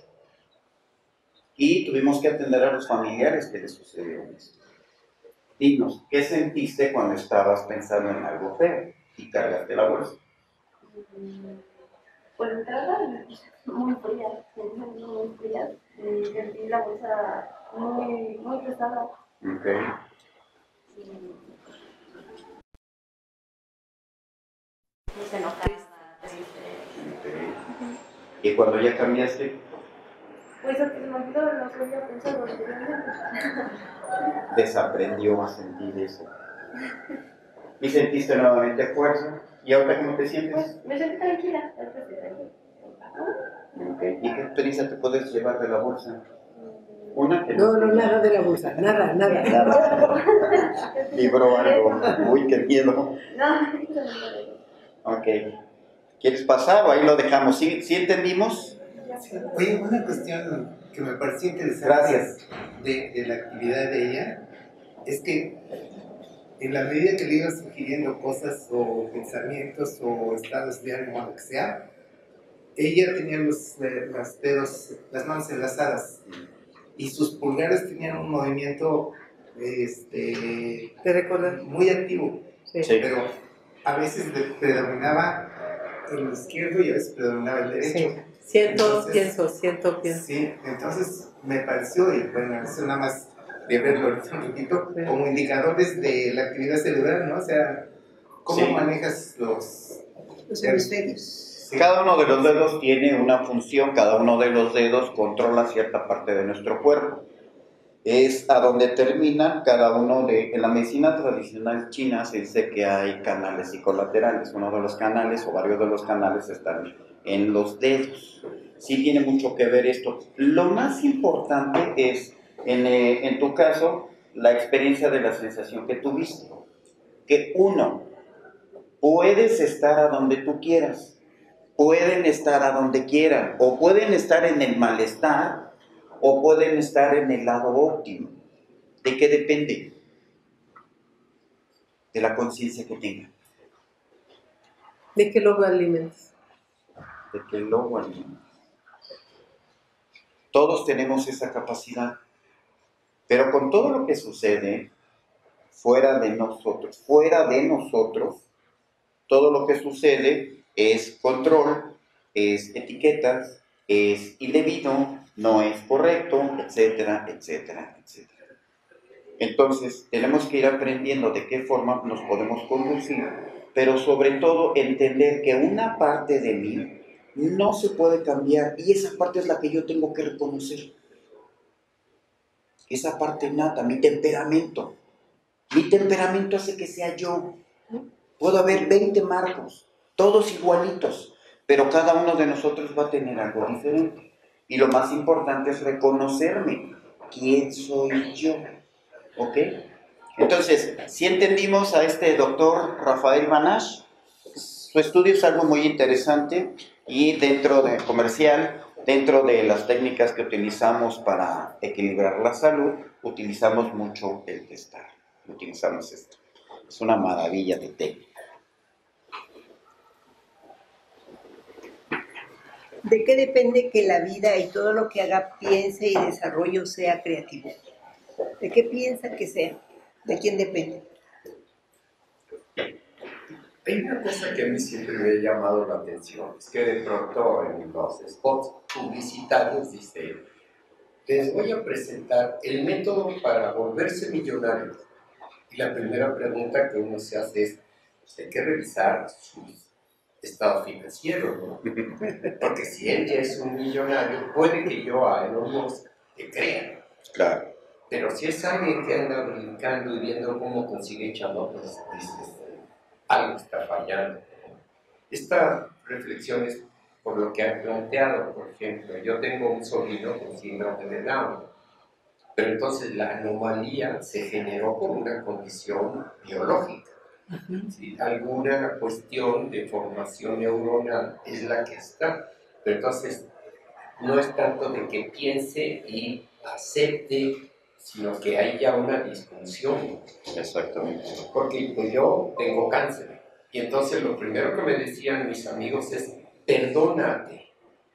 Y tuvimos que atender a los familiares que les sucedió esto. Dinos, ¿qué sentiste cuando estabas pensando en algo feo y cargaste la bolsa? Pues entrada muy fría, muy fría. Y sentí la bolsa muy, muy pesada. Ok. Muy enojada, triste. Okay. ¿Y cuando ya cambiaste? Pues antes me olvidó lo que había pensado anteriormente. Desaprendió a sentir eso. Y sentiste nuevamente fuerza. ¿Y ahora cómo te sientes? Pues me sentí tranquila, ahorita estoy tranquila. Okay. ¿Y qué experiencia te puedes llevar de la bolsa? Una que No, no, nada de la bolsa, nada, nada. Nada. Libró algo. Uy, qué miedo. No, Ok. ¿Quieres pasar o ahí lo dejamos? ¿Sí, ¿sí entendimos? Sí. Oye, una cuestión que me pareció interesante. Gracias. De, de la actividad de ella es que en la medida que le ibas sugiriendo cosas o pensamientos o estados de ánimo, lo que sea, ella tenía los, los dedos, las manos enlazadas y sus pulgares tenían un movimiento este, ¿Te recuerdas? muy activo, Sí. Sí. pero a veces predominaba el izquierdo y a veces predominaba el derecho. Sí. Siento, Entonces, pienso, siento, pienso. Sí, entonces me pareció, y bueno, eso nada más de verlo ahorita un poquito, Sí. como indicadores de la actividad cerebral, ¿no? O sea, cómo Sí. manejas los... Los hemisferios. Sí. Cada uno de los dedos tiene una función, cada uno de los dedos controla cierta parte de nuestro cuerpo. Es a donde terminan cada uno de... En la medicina tradicional china se dice que hay canales psicolaterales. Uno de los canales o varios de los canales están en los dedos. Sí tiene mucho que ver esto. Lo más importante es, en, eh, en tu caso, la experiencia de la sensación que tuviste. Que uno, puedes estar a donde tú quieras. Pueden estar a donde quieran. O pueden estar en el malestar o pueden estar en el lado óptimo. ¿De qué depende? De la conciencia que tengan. ¿De qué lo alimentas? De que lo alimentan. Todos tenemos esa capacidad, pero con todo lo que sucede fuera de nosotros, fuera de nosotros, todo lo que sucede es control, es etiquetas, es indebido, no es correcto, etcétera, etcétera, etcétera. Entonces, tenemos que ir aprendiendo de qué forma nos podemos conducir, pero sobre todo entender que una parte de mí no se puede cambiar y esa parte es la que yo tengo que reconocer. Esa parte nata, mi temperamento. Mi temperamento hace que sea yo. Puedo haber veinte Marcos, todos igualitos, pero cada uno de nosotros va a tener algo diferente. Y lo más importante es reconocerme. ¿Quién soy yo? ¿Ok? Entonces, si entendimos a este doctor Rafael Banasch, su estudio es algo muy interesante y dentro de comercial, dentro de las técnicas que utilizamos para equilibrar la salud, utilizamos mucho el testar. Utilizamos esto. Es una maravilla de técnica. ¿De qué depende que la vida y todo lo que haga, piense y desarrollo sea creativo? ¿De qué piensa que sea? ¿De quién depende? Hay una cosa que a mí siempre me ha llamado la atención, es que de pronto en los spots publicitarios dice, les voy a presentar el método para volverse millonarios. Y la primera pregunta que uno se hace es, pues hay que revisar su estado financiero, ¿no? Porque si él ya es un millonario, puede que yo a Elon Musk le crea. Claro. Pero si es alguien que anda brincando y viendo cómo consigue chamba, pues dices, algo está fallando. Esta reflexión es por lo que han planteado, por ejemplo, yo tengo un sobrino con síndrome de Down, pero entonces la anomalía se generó por una condición biológica. ¿Sí? Alguna cuestión de formación neuronal es la que está, pero entonces no es tanto de que piense y acepte, sino que hay ya una disfunción. Exactamente. Porque pues, yo tengo cáncer. Y entonces lo primero que me decían mis amigos es, perdónate.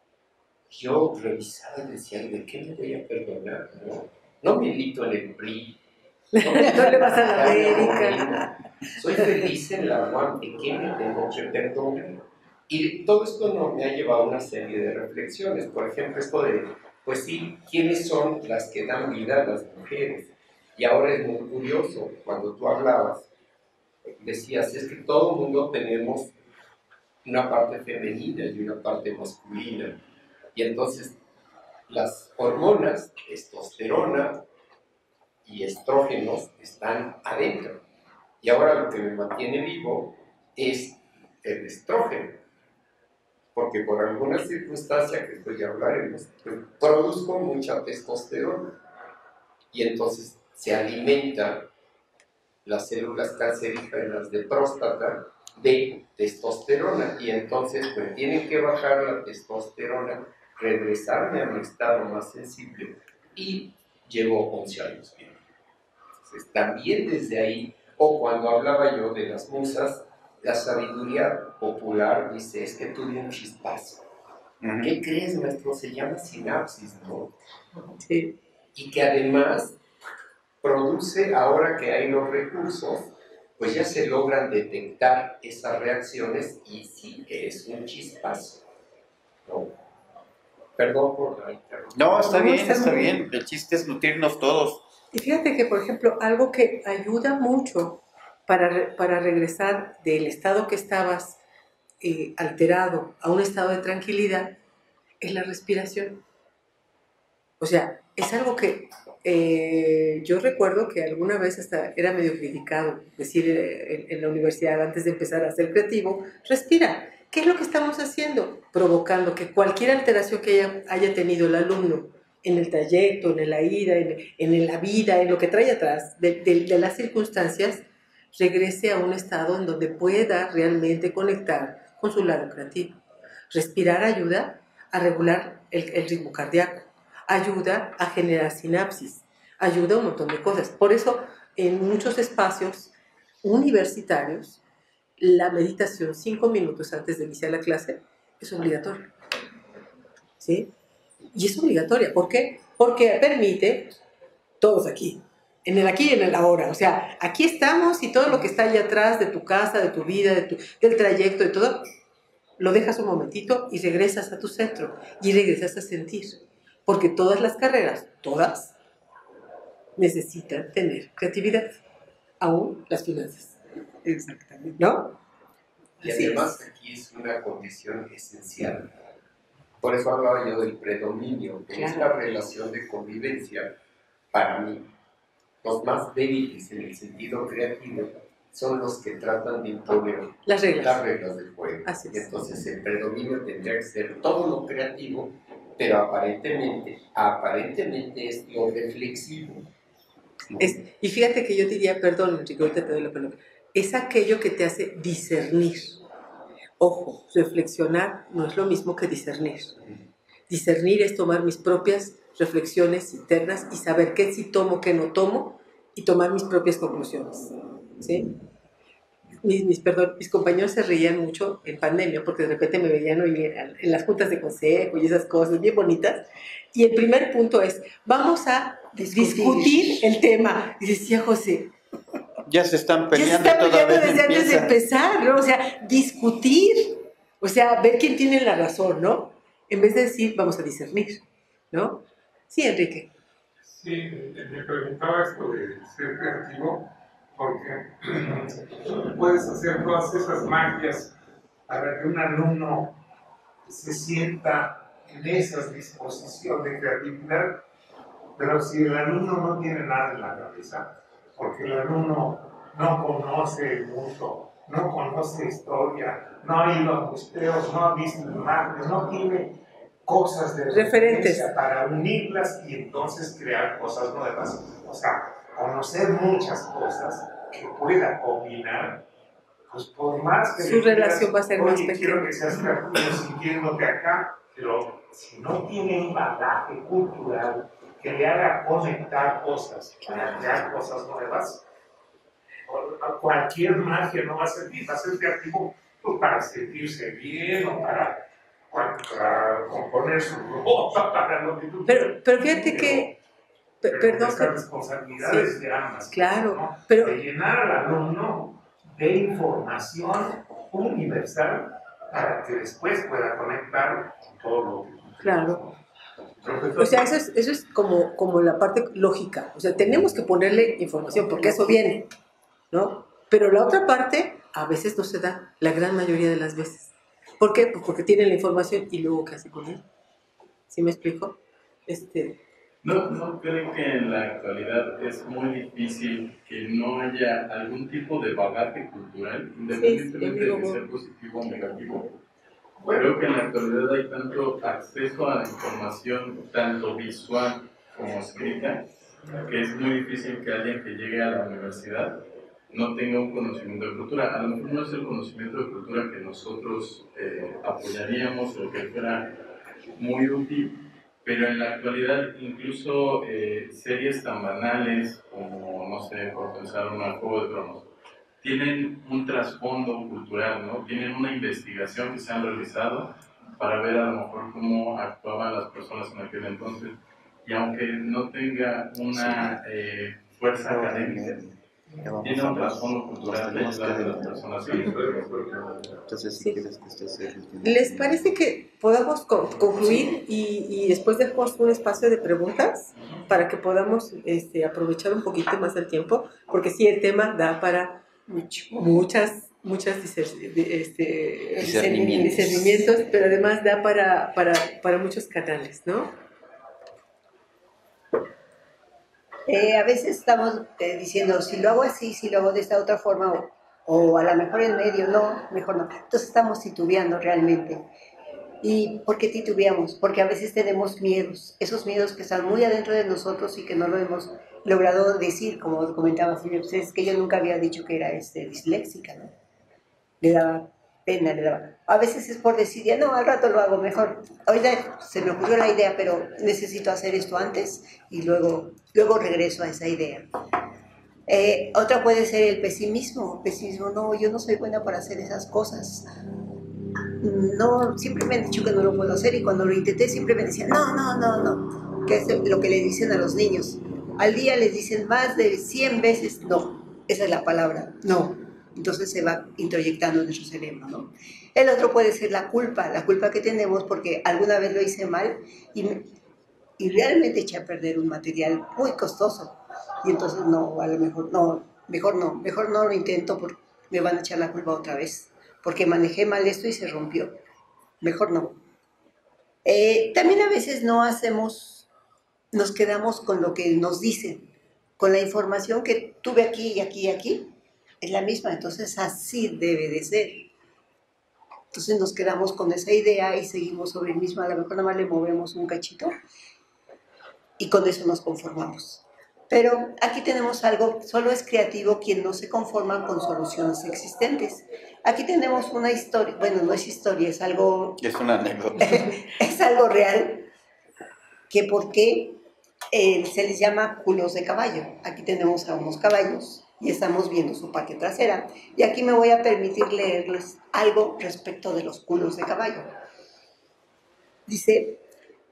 Yo revisaba y decía, ¿de qué me voy a perdonar? No, no milito en el P R I. No, No le vas a la América. Soy feliz en la U A M. ¿De qué me tengo que perdonar? Y todo esto no, me ha llevado a una serie de reflexiones. Por ejemplo, esto de, pues sí, ¿quiénes son las que dan vida a las mujeres? Y ahora es muy curioso, cuando tú hablabas, decías, es que todo el mundo tenemos una parte femenina y una parte masculina. Y entonces, las hormonas, testosterona y estrógenos, están adentro. Y ahora lo que me mantiene vivo es el estrógeno. Porque por alguna circunstancia que estoy hablaremos, produzco mucha testosterona. Y entonces se alimenta las células cancerígenas de próstata de testosterona. Y entonces pues tienen que bajar la testosterona, regresarme a mi estado más sensible. Y llevo once años bien. Entonces, también desde ahí, o cuando hablaba yo de las musas, la sabiduría popular dice, es que tuve un chispazo. Uh-huh. ¿Qué crees, maestro? Se llama sinapsis, ¿no? Sí. Y que además produce, ahora que hay los recursos, pues ya se logran detectar esas reacciones y sí que es un chispazo, ¿no? Perdón por la interrupción. No, está no, bien, está, está muy bien. bien. El chiste es nutrirnos todos. Y fíjate que, por ejemplo, algo que ayuda mucho para, para regresar del estado que estabas eh, alterado a un estado de tranquilidad es la respiración. O sea, es algo que eh, yo recuerdo que alguna vez hasta era medio criticado decir eh, en, en la universidad antes de empezar a ser creativo, respira. ¿Qué es lo que estamos haciendo? Provocando que cualquier alteración que haya, haya tenido el alumno en el trayecto, en la ida, en, en la vida, en lo que trae atrás de, de, de las circunstancias, regrese a un estado en donde pueda realmente conectar con su lado creativo. Respirar ayuda a regular el, el ritmo cardíaco, ayuda a generar sinapsis, ayuda a un montón de cosas. Por eso, en muchos espacios universitarios, la meditación cinco minutos antes de iniciar la clase es obligatoria. ¿Sí? Y es obligatoria. ¿Por qué? Porque permite, todos aquí, en el aquí y en el ahora. O sea, aquí estamos y todo lo que está allá atrás de tu casa, de tu vida, de tu, del trayecto, de todo, lo dejas un momentito y regresas a tu centro y regresas a sentir. Porque todas las carreras, todas, necesitan tener creatividad, aún las finanzas. Exactamente, ¿no? Y además aquí es una condición esencial. Por eso hablaba yo del predominio, de claro. Esta relación de convivencia. Para mí, los más débiles en el sentido creativo son los que tratan de imponer las reglas, las reglas del juego. Así es. Y entonces el predominio tendría que ser todo lo creativo, pero aparentemente, aparentemente es lo reflexivo. Es, y fíjate que yo diría, perdón, Enrique, ahorita te doy la palabra, es aquello que te hace discernir. Ojo, reflexionar no es lo mismo que discernir. Discernir es tomar mis propias reflexiones internas y saber qué sí tomo, qué no tomo y tomar mis propias conclusiones. ¿Sí? Mis, mis, perdón, mis compañeros se reían mucho en pandemia porque de repente me veían hoy en, en las juntas de consejo y esas cosas bien bonitas. Y el primer punto es, vamos a discutir, discutir el tema. Y decía José, ya se están peleando, ya se están peleando desde empieza. Antes de empezar, ¿no? O sea, discutir, o sea, ver quién tiene la razón, ¿no? En vez de decir, vamos a discernir, ¿no? Sí, Enrique. Sí, me preguntaba esto de ser creativo, porque puedes hacer todas esas magias para que un alumno se sienta en esas disposiciones de creatividad, pero si el alumno no tiene nada en la cabeza, porque el alumno no conoce el mundo, no conoce historia, no ha ido a museos, no ha visto imágenes, no tiene cosas de referentes para unirlas y entonces crear cosas nuevas. O sea, conocer muchas cosas que pueda combinar, pues por más que su relación va a ser más pequeña. Quiero que seas creativo sintiéndote acá, pero si no tiene un bagaje cultural que le haga conectar cosas para crear cosas nuevas, cualquier magia no va a servir, va a ser creativo pues, para sentirse bien o para, para, para componer su ropa, para lo que tú Pero, pero fíjate que, pero perdón, estas responsabilidades sí, de ambas, claro, ¿no? pero de llenar al alumno de información universal para que después pueda conectar con todo lo que tú claro. O sea, eso es, eso es como, como la parte lógica. O sea, tenemos que ponerle información porque eso viene, ¿no? Pero la otra parte a veces no se da, la gran mayoría de las veces. ¿Por qué? Pues porque tienen la información y luego ¿qué hace con ella? ¿Sí me explico? Este... ¿No, ¿No creen que en la actualidad es muy difícil que no haya algún tipo de bagaje cultural, independientemente sí, de que sea positivo o negativo? Creo que en la actualidad hay tanto acceso a la información, tanto visual como escrita, que es muy difícil que alguien que llegue a la universidad no tenga un conocimiento de cultura. A lo mejor no es el conocimiento de cultura que nosotros eh, apoyaríamos o que fuera muy útil, pero en la actualidad incluso eh, series tan banales como no sé, por pensar una Juego de Tronos, tienen un trasfondo cultural, ¿no? Tienen una investigación que se han realizado para ver a lo mejor cómo actuaban las personas en aquel entonces. Y aunque no tenga una eh, fuerza académica, tiene un trasfondo cultural que ayuda a las personas a Entonces, si sí. quieres que estés ¿Les parece que podamos concluir y, y después dejamos un espacio de preguntas para que podamos este, aprovechar un poquito más el tiempo? Porque sí, el tema da para mucho, muchas, muchas este, discernimientos. discernimientos, pero además da para, para, para muchos canales, ¿no? Eh, a veces estamos eh, diciendo, si lo hago así, si lo hago de esta otra forma, o, o a lo mejor en medio, no, mejor no. Entonces estamos titubeando realmente. ¿Y por qué titubeamos? Porque a veces tenemos miedos, esos miedos que están muy adentro de nosotros y que no lo hemos logrado decir, como comentaba Silvia, pues es que yo nunca había dicho que era este, disléxica, ¿no? Le daba pena, le daba... A veces es por decir, ya no, al rato lo hago mejor. Ahorita se me ocurrió la idea, pero necesito hacer esto antes y luego, luego regreso a esa idea. Eh, otra puede ser el pesimismo. Pesimismo, no, yo no soy buena para hacer esas cosas. No, siempre me han dicho que no lo puedo hacer y cuando lo intenté siempre me decían, no, no, no, no. Que es lo que le dicen a los niños. Al día les dicen más de cien veces no. Esa es la palabra, no. Entonces se va introyectando en nuestro cerebro, ¿no? El otro puede ser la culpa, la culpa que tenemos porque alguna vez lo hice mal y, y realmente eché a perder un material muy costoso. Y entonces no, a lo mejor no, mejor no, mejor no lo intento porque me van a echar la culpa otra vez, porque manejé mal esto y se rompió. Mejor no. Eh, también a veces no hacemos, nos quedamos con lo que nos dicen, con la información que tuve aquí y aquí y aquí. Es la misma, entonces así debe de ser. Entonces nos quedamos con esa idea y seguimos sobre el mismo, a lo mejor nada más le movemos un cachito y con eso nos conformamos. Pero aquí tenemos algo, solo es creativo quien no se conforma con soluciones existentes. Aquí tenemos una historia, bueno, no es historia, es algo... Es una anécdota. Es algo real, que por qué eh, se les llama culos de caballo. Aquí tenemos a unos caballos y estamos viendo su parte trasera. Y aquí me voy a permitir leerles algo respecto de los culos de caballo. Dice,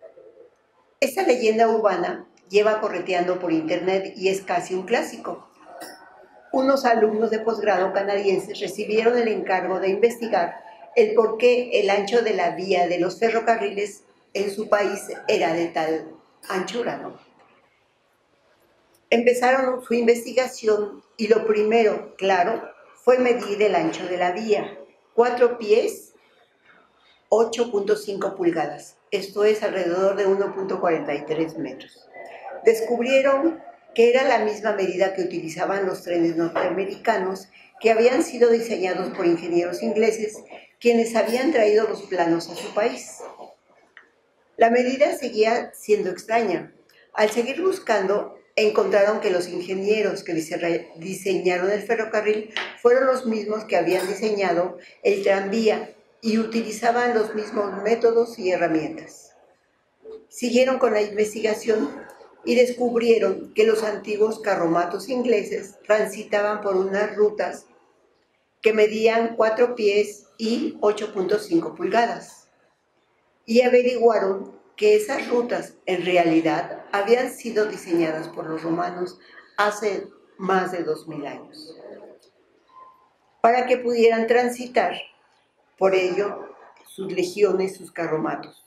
esta leyenda urbana lleva correteando por internet y es casi un clásico. Unos alumnos de posgrado canadienses recibieron el encargo de investigar el por qué el ancho de la vía de los ferrocarriles en su país era de tal anchura, ¿no? Empezaron su investigación y lo primero, claro, fue medir el ancho de la vía. Cuatro pies, ocho punto cinco pulgadas. Esto es alrededor de uno punto cuarenta y tres metros. Descubrieron que era la misma medida que utilizaban los trenes norteamericanos que habían sido diseñados por ingenieros ingleses, quienes habían traído los planos a su país. La medida seguía siendo extraña. Al seguir buscando, encontraron que los ingenieros que diseñaron el ferrocarril fueron los mismos que habían diseñado el tranvía y utilizaban los mismos métodos y herramientas. Siguieron con la investigación y descubrieron que los antiguos carromatos ingleses transitaban por unas rutas que medían cuatro pies y ocho punto cinco pulgadas. Y averiguaron que esas rutas en realidad habían sido diseñadas por los romanos hace más de dos mil años, para que pudieran transitar por ello sus legiones, sus carromatos.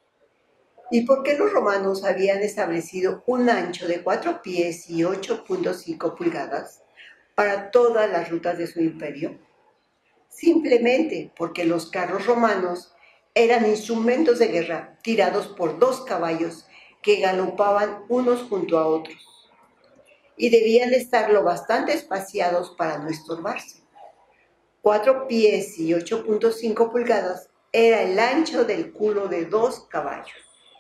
¿Y por qué los romanos habían establecido un ancho de cuatro pies y ocho punto cinco pulgadas para todas las rutas de su imperio? Simplemente porque los carros romanos eran instrumentos de guerra tirados por dos caballos que galopaban unos junto a otros y debían estar lo bastante espaciados para no estorbarse. Cuatro pies y ocho punto cinco pulgadas era el ancho del culo de dos caballos.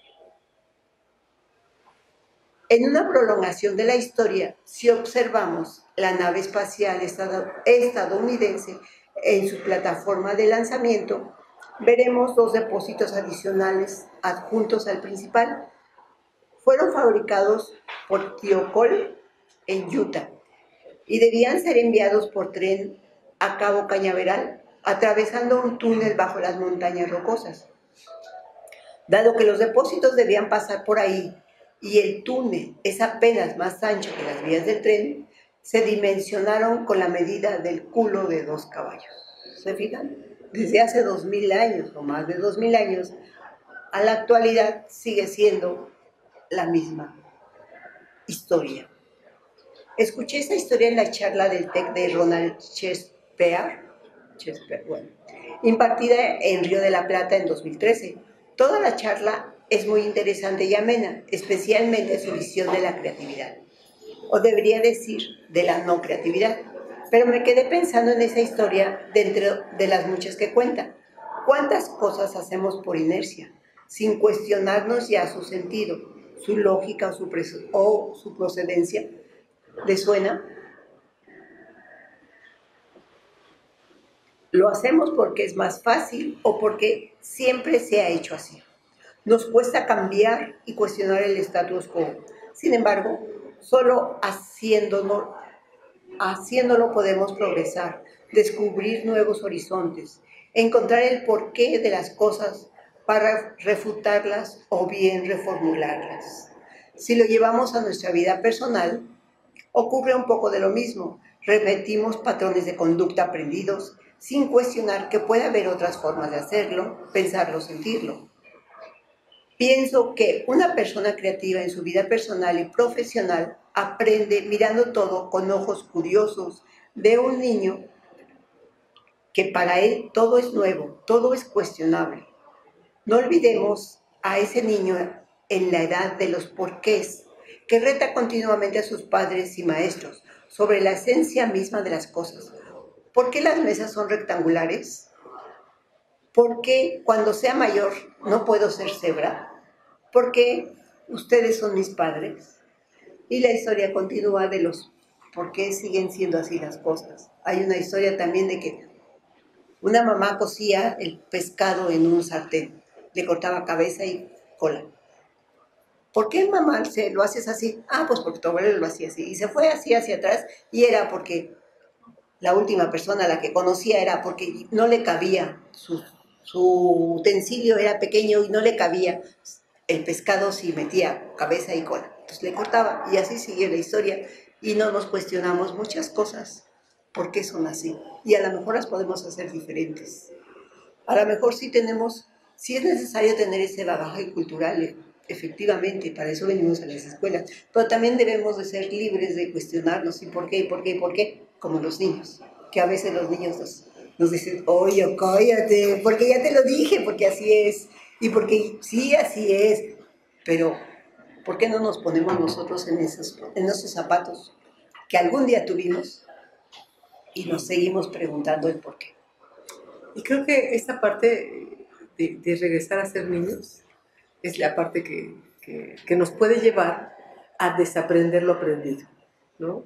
En una prolongación de la historia, si observamos la nave espacial estadounidense en su plataforma de lanzamiento, veremos dos depósitos adicionales adjuntos al principal. Fueron fabricados por Thiokol en Utah y debían ser enviados por tren a Cabo Cañaveral, atravesando un túnel bajo las montañas rocosas. Dado que los depósitos debían pasar por ahí y el túnel es apenas más ancho que las vías del tren, se dimensionaron con la medida del culo de dos caballos. ¿Se fijan? Desde hace dos mil años o más de dos mil años, a la actualidad sigue siendo la misma historia. Escuché esta historia en la charla del TEC de Ronald Shakespeare, Shakespeare bueno, impartida en Río de la Plata en dos mil trece. Toda la charla es muy interesante y amena, especialmente su visión de la creatividad, o debería decir, de la no creatividad. Pero me quedé pensando en esa historia dentro de las muchas que cuenta. ¿Cuántas cosas hacemos por inercia, sin cuestionarnos ya su sentido, su lógica o su, o su procedencia? ¿Les suena? ¿Lo hacemos porque es más fácil o porque siempre se ha hecho así? Nos cuesta cambiar y cuestionar el status quo. Sin embargo, solo haciéndolo, haciéndolo podemos progresar, descubrir nuevos horizontes, encontrar el porqué de las cosas para refutarlas o bien reformularlas. Si lo llevamos a nuestra vida personal, ocurre un poco de lo mismo. Repetimos patrones de conducta aprendidos sin cuestionar que puede haber otras formas de hacerlo, pensarlo, sentirlo. Pienso que una persona creativa en su vida personal y profesional aprende mirando todo con ojos curiosos de un niño que para él todo es nuevo, todo es cuestionable. No olvidemos a ese niño en la edad de los porqués, que reta continuamente a sus padres y maestros sobre la esencia misma de las cosas. ¿Por qué las mesas son rectangulares? ¿Por qué cuando sea mayor no puedo ser cebra? ¿Por qué ustedes son mis padres? Y la historia continúa de los por qué siguen siendo así las cosas. Hay una historia también de que una mamá cocía el pescado en un sartén, le cortaba cabeza y cola. ¿Por qué, mamá, se lo haces así? Ah, pues porque tu abuelo lo hacía así. Y se fue así hacia atrás y era porque la última persona a la que conocía era porque no le cabía, su, su utensilio era pequeño y no le cabía el pescado si metía cabeza y cola. Entonces le cortaba y así sigue la historia y no nos cuestionamos muchas cosas. ¿Por qué son así? Y a lo mejor las podemos hacer diferentes. A lo mejor sí tenemos, sí es necesario tener ese bagaje cultural, efectivamente, para eso venimos a las escuelas, pero también debemos de ser libres de cuestionarnos y por qué, y por qué, y por qué, como los niños, que a veces los niños nos, nos dicen, oye, cállate, porque ya te lo dije, porque así es, y porque sí, así es, pero ¿por qué no nos ponemos nosotros en esos, en esos zapatos que algún día tuvimos y nos seguimos preguntando el por qué? Y creo que esta parte de, de regresar a ser niños es la parte que, que, que nos puede llevar a desaprender lo aprendido, ¿no?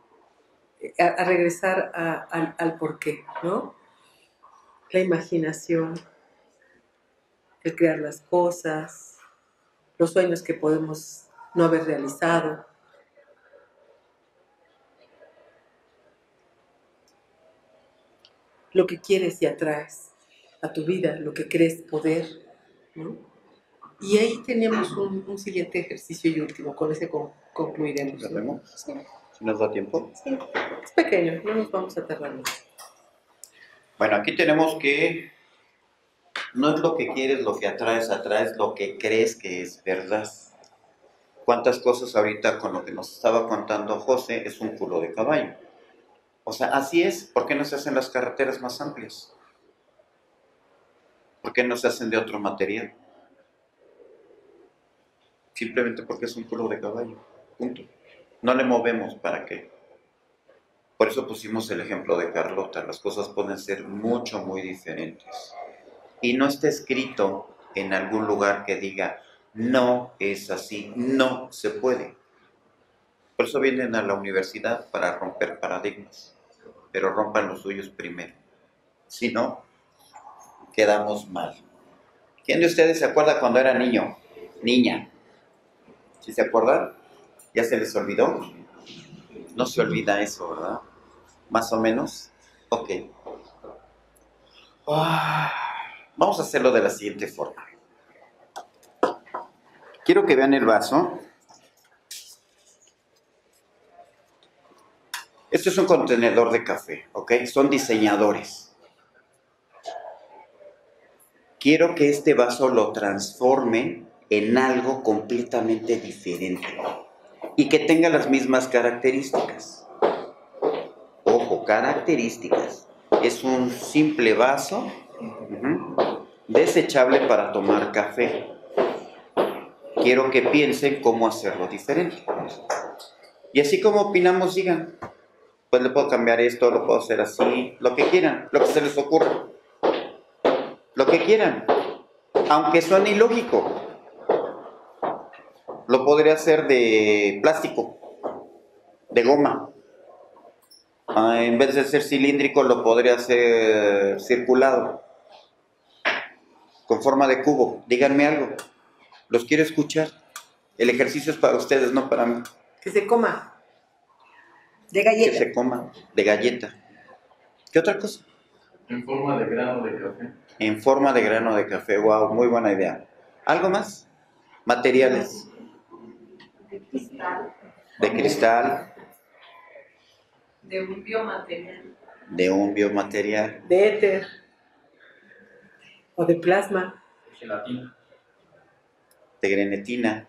A, a regresar a, a, al porqué, ¿no? La imaginación, el crear las cosas, los sueños que podemos no haber realizado. Lo que quieres y atraes a tu vida, lo que crees poder, ¿no? Y ahí tenemos un, un siguiente ejercicio y último, con ese con, concluiremos. ¿Lo ¿no? vemos? Sí. ¿Si nos da tiempo? Sí, es pequeño, no nos vamos a tardar mucho. Bueno, aquí tenemos que no es lo que quieres, lo que atraes, atraes lo que crees que es verdad. ¿Cuántas cosas ahorita con lo que nos estaba contando José es un culo de caballo? O sea, así es. ¿Por qué no se hacen las carreteras más amplias? ¿Por qué no se hacen de otro material? Simplemente porque es un culo de caballo. Punto. No le movemos para qué. Por eso pusimos el ejemplo de Carlota. Las cosas pueden ser mucho, muy diferentes. Y no está escrito en algún lugar que diga, no es así, no se puede. Por eso vienen a la universidad para romper paradigmas. Pero rompan los suyos primero. Si no, quedamos mal. ¿Quién de ustedes se acuerda cuando era niño? Niña. ¿Sí se acuerdan? ¿Ya se les olvidó? No se olvida eso, ¿verdad? Más o menos. Ok. Ah, vamos a hacerlo de la siguiente forma. Quiero que vean el vaso. Este es un contenedor de café, ¿ok? Son diseñadores. Quiero que este vaso lo transformen en algo completamente diferente y que tenga las mismas características. Ojo, características. Es un simple vaso uh-huh, desechable para tomar café. Quiero que piensen cómo hacerlo diferente. Y así como opinamos, digan, pues le puedo cambiar esto, lo puedo hacer así, lo que quieran, lo que se les ocurra. Lo que quieran. Aunque suene ilógico. Lo podría hacer de plástico, de goma. Ah, en vez de ser cilíndrico, lo podría hacer circulado, con forma de cubo. Díganme algo. Los quiero escuchar. El ejercicio es para ustedes, no para mí. Que se coma. De galleta. Que se coma, de galleta. ¿Qué otra cosa? En forma de grano de café. En forma de grano de café. Wow, muy buena idea. ¿Algo más? Materiales. De cristal. De cristal. De un biomaterial. De un biomaterial. De éter. O de plasma. De gelatina. De grenetina.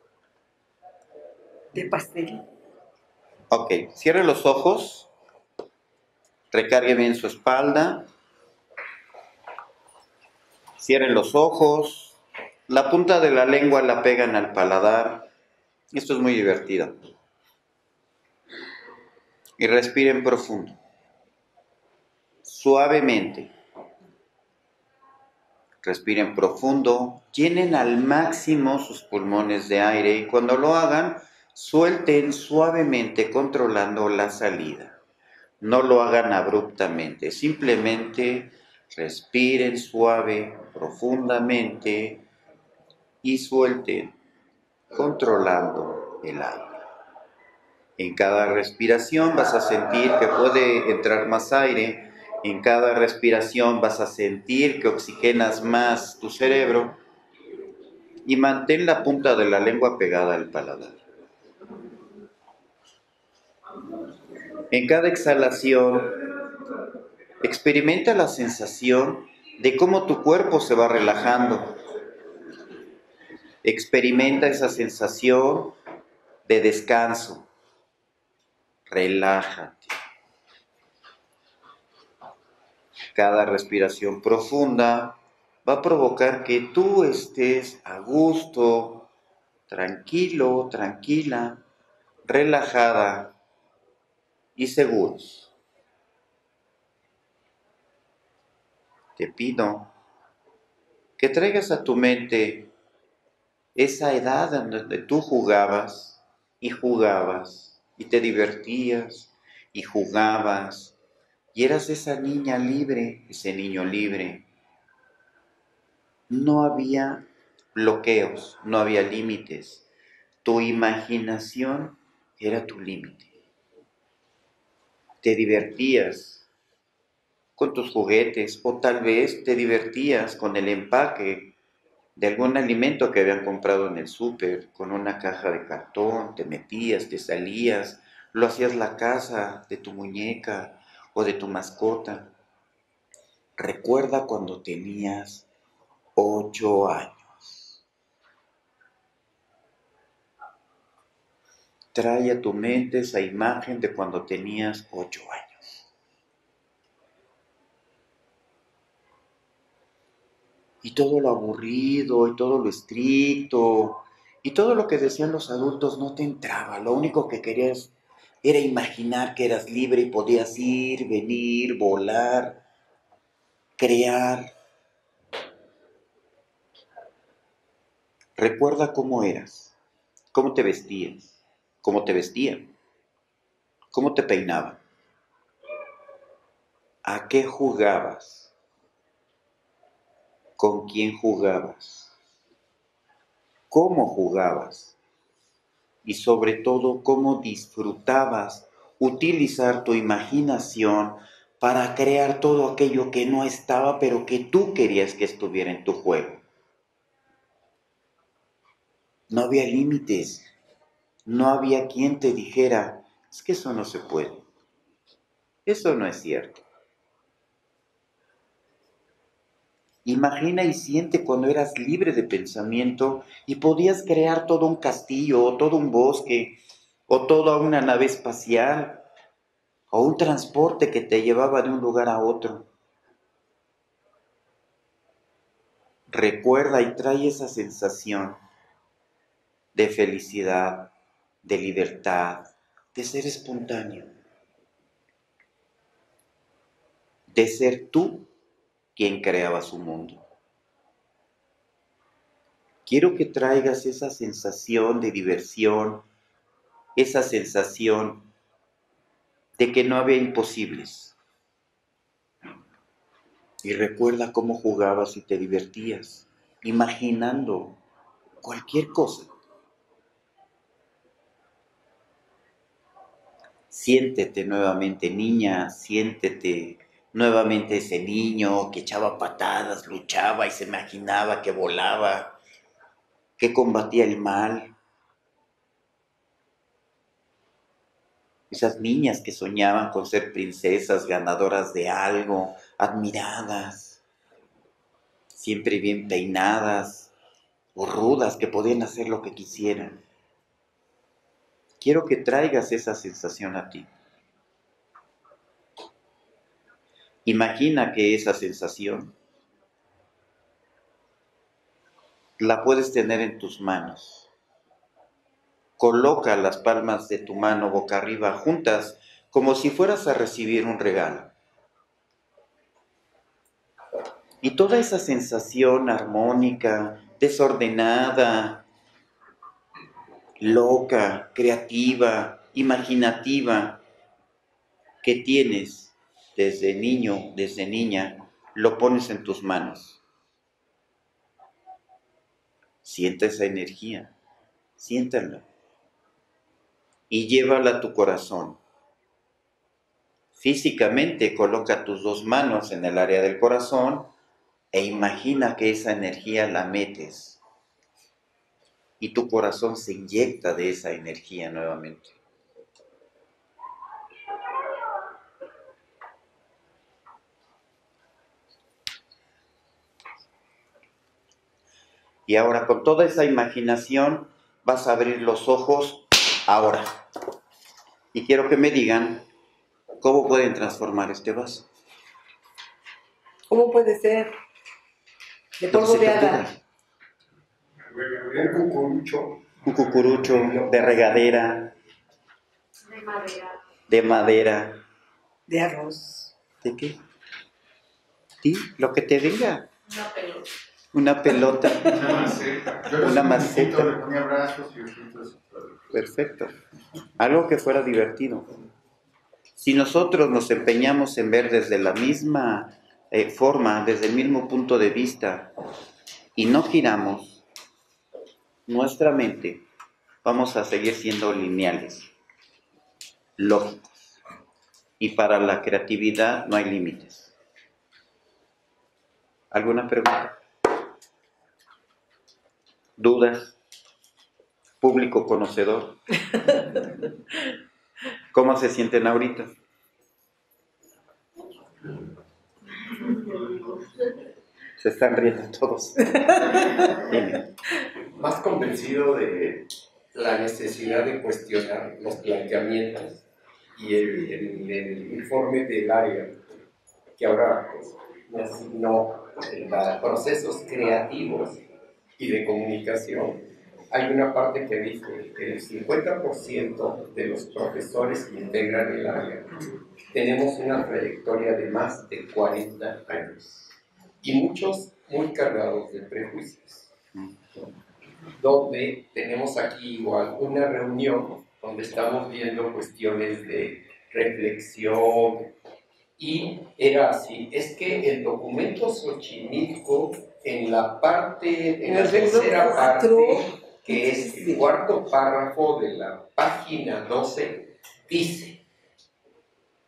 De pastel. Ok, cierre los ojos. Recargue bien su espalda. Cierren los ojos. La punta de la lengua la pegan al paladar. Esto es muy divertido. Y respiren profundo. Suavemente. Respiren profundo. Llenen al máximo sus pulmones de aire y cuando lo hagan, suelten suavemente controlando la salida. No lo hagan abruptamente. Simplemente respiren suave, profundamente y suelten controlando el aire. En cada respiración vas a sentir que puede entrar más aire. En cada respiración vas a sentir que oxigenas más tu cerebro. Y mantén la punta de la lengua pegada al paladar. En cada exhalación, experimenta la sensación de cómo tu cuerpo se va relajando. Experimenta esa sensación de descanso. Relájate. Cada respiración profunda va a provocar que tú estés a gusto, tranquilo, tranquila, relajada y seguros. Te pido que traigas a tu mente esa edad en donde tú jugabas y jugabas y te divertías y jugabas y eras esa niña libre, ese niño libre. No había bloqueos, no había límites. Tu imaginación era tu límite. Te divertías con tus juguetes o tal vez te divertías con el empaque de algún alimento que habían comprado en el súper, con una caja de cartón, te metías, te salías, lo hacías la casa de tu muñeca o de tu mascota. Recuerda cuando tenías ocho años. Trae a tu mente esa imagen de cuando tenías ocho años. Y todo lo aburrido, y todo lo estricto, y todo lo que decían los adultos no te entraba. Lo único que querías era imaginar que eras libre y podías ir, venir, volar, crear. Recuerda cómo eras, cómo te vestías, cómo te vestían, cómo te peinaban, a qué jugabas, con quién jugabas, cómo jugabas y sobre todo cómo disfrutabas utilizar tu imaginación para crear todo aquello que no estaba, pero que tú querías que estuviera en tu juego. No había límites, no había quien te dijera, es que eso no se puede, eso no es cierto. Imagina y siente cuando eras libre de pensamiento y podías crear todo un castillo, o todo un bosque, o toda una nave espacial, o un transporte que te llevaba de un lugar a otro. Recuerda y trae esa sensación de felicidad, de libertad, de ser espontáneo, de ser tú quien creaba su mundo. Quiero que traigas esa sensación de diversión, esa sensación de que no había imposibles. Y recuerda cómo jugabas y te divertías, imaginando cualquier cosa. Siéntete nuevamente niña, siéntete nuevamente ese niño que echaba patadas, luchaba y se imaginaba que volaba, que combatía el mal. Esas niñas que soñaban con ser princesas, ganadoras de algo, admiradas, siempre bien peinadas o rudas, que podían hacer lo que quisieran. Quiero que traigas esa sensación a ti. Imagina que esa sensación la puedes tener en tus manos. Coloca las palmas de tu mano boca arriba juntas como si fueras a recibir un regalo. Y toda esa sensación armónica, desordenada, loca, creativa, imaginativa que tienes desde niño, desde niña, lo pones en tus manos. Sienta esa energía, siéntala y llévala a tu corazón. Físicamente coloca tus dos manos en el área del corazón e imagina que esa energía la metes y tu corazón se inyecta de esa energía nuevamente. Y ahora con toda esa imaginación vas a abrir los ojos ahora. Y quiero que me digan cómo pueden transformar este vaso. ¿Cómo puede ser? De polvo de hada. Un cucurucho. Un cucurucho de regadera. De madera. De madera. De arroz. ¿De qué? Sí, lo que te venga. Una pelota. Una pelota. Una maceta. Yo Una le maceta. le ponía brazos y ojitos. Perfecto. Algo que fuera divertido. Si nosotros nos empeñamos en ver desde la misma eh, forma, desde el mismo punto de vista, y no giramos nuestra mente, vamos a seguir siendo lineales, lógicos. Y para la creatividad no hay límites. ¿Alguna pregunta? ¿Dudas? ¿Público conocedor? ¿Cómo se sienten ahorita? Se están riendo todos. Dime. Más convencido de la necesidad de cuestionar los planteamientos y el, el, el informe del área que ahora pues, me asignó para procesos creativos y de comunicación. Hay una parte que dice que el cincuenta por ciento de los profesores que integran el área tenemos una trayectoria de más de cuarenta años y muchos muy cargados de prejuicios, donde tenemos aquí igual una reunión donde estamos viendo cuestiones de reflexión y era así, es que el documento Xochimilco en la parte, en la tercera parte, que es el cuarto párrafo de la página doce, dice,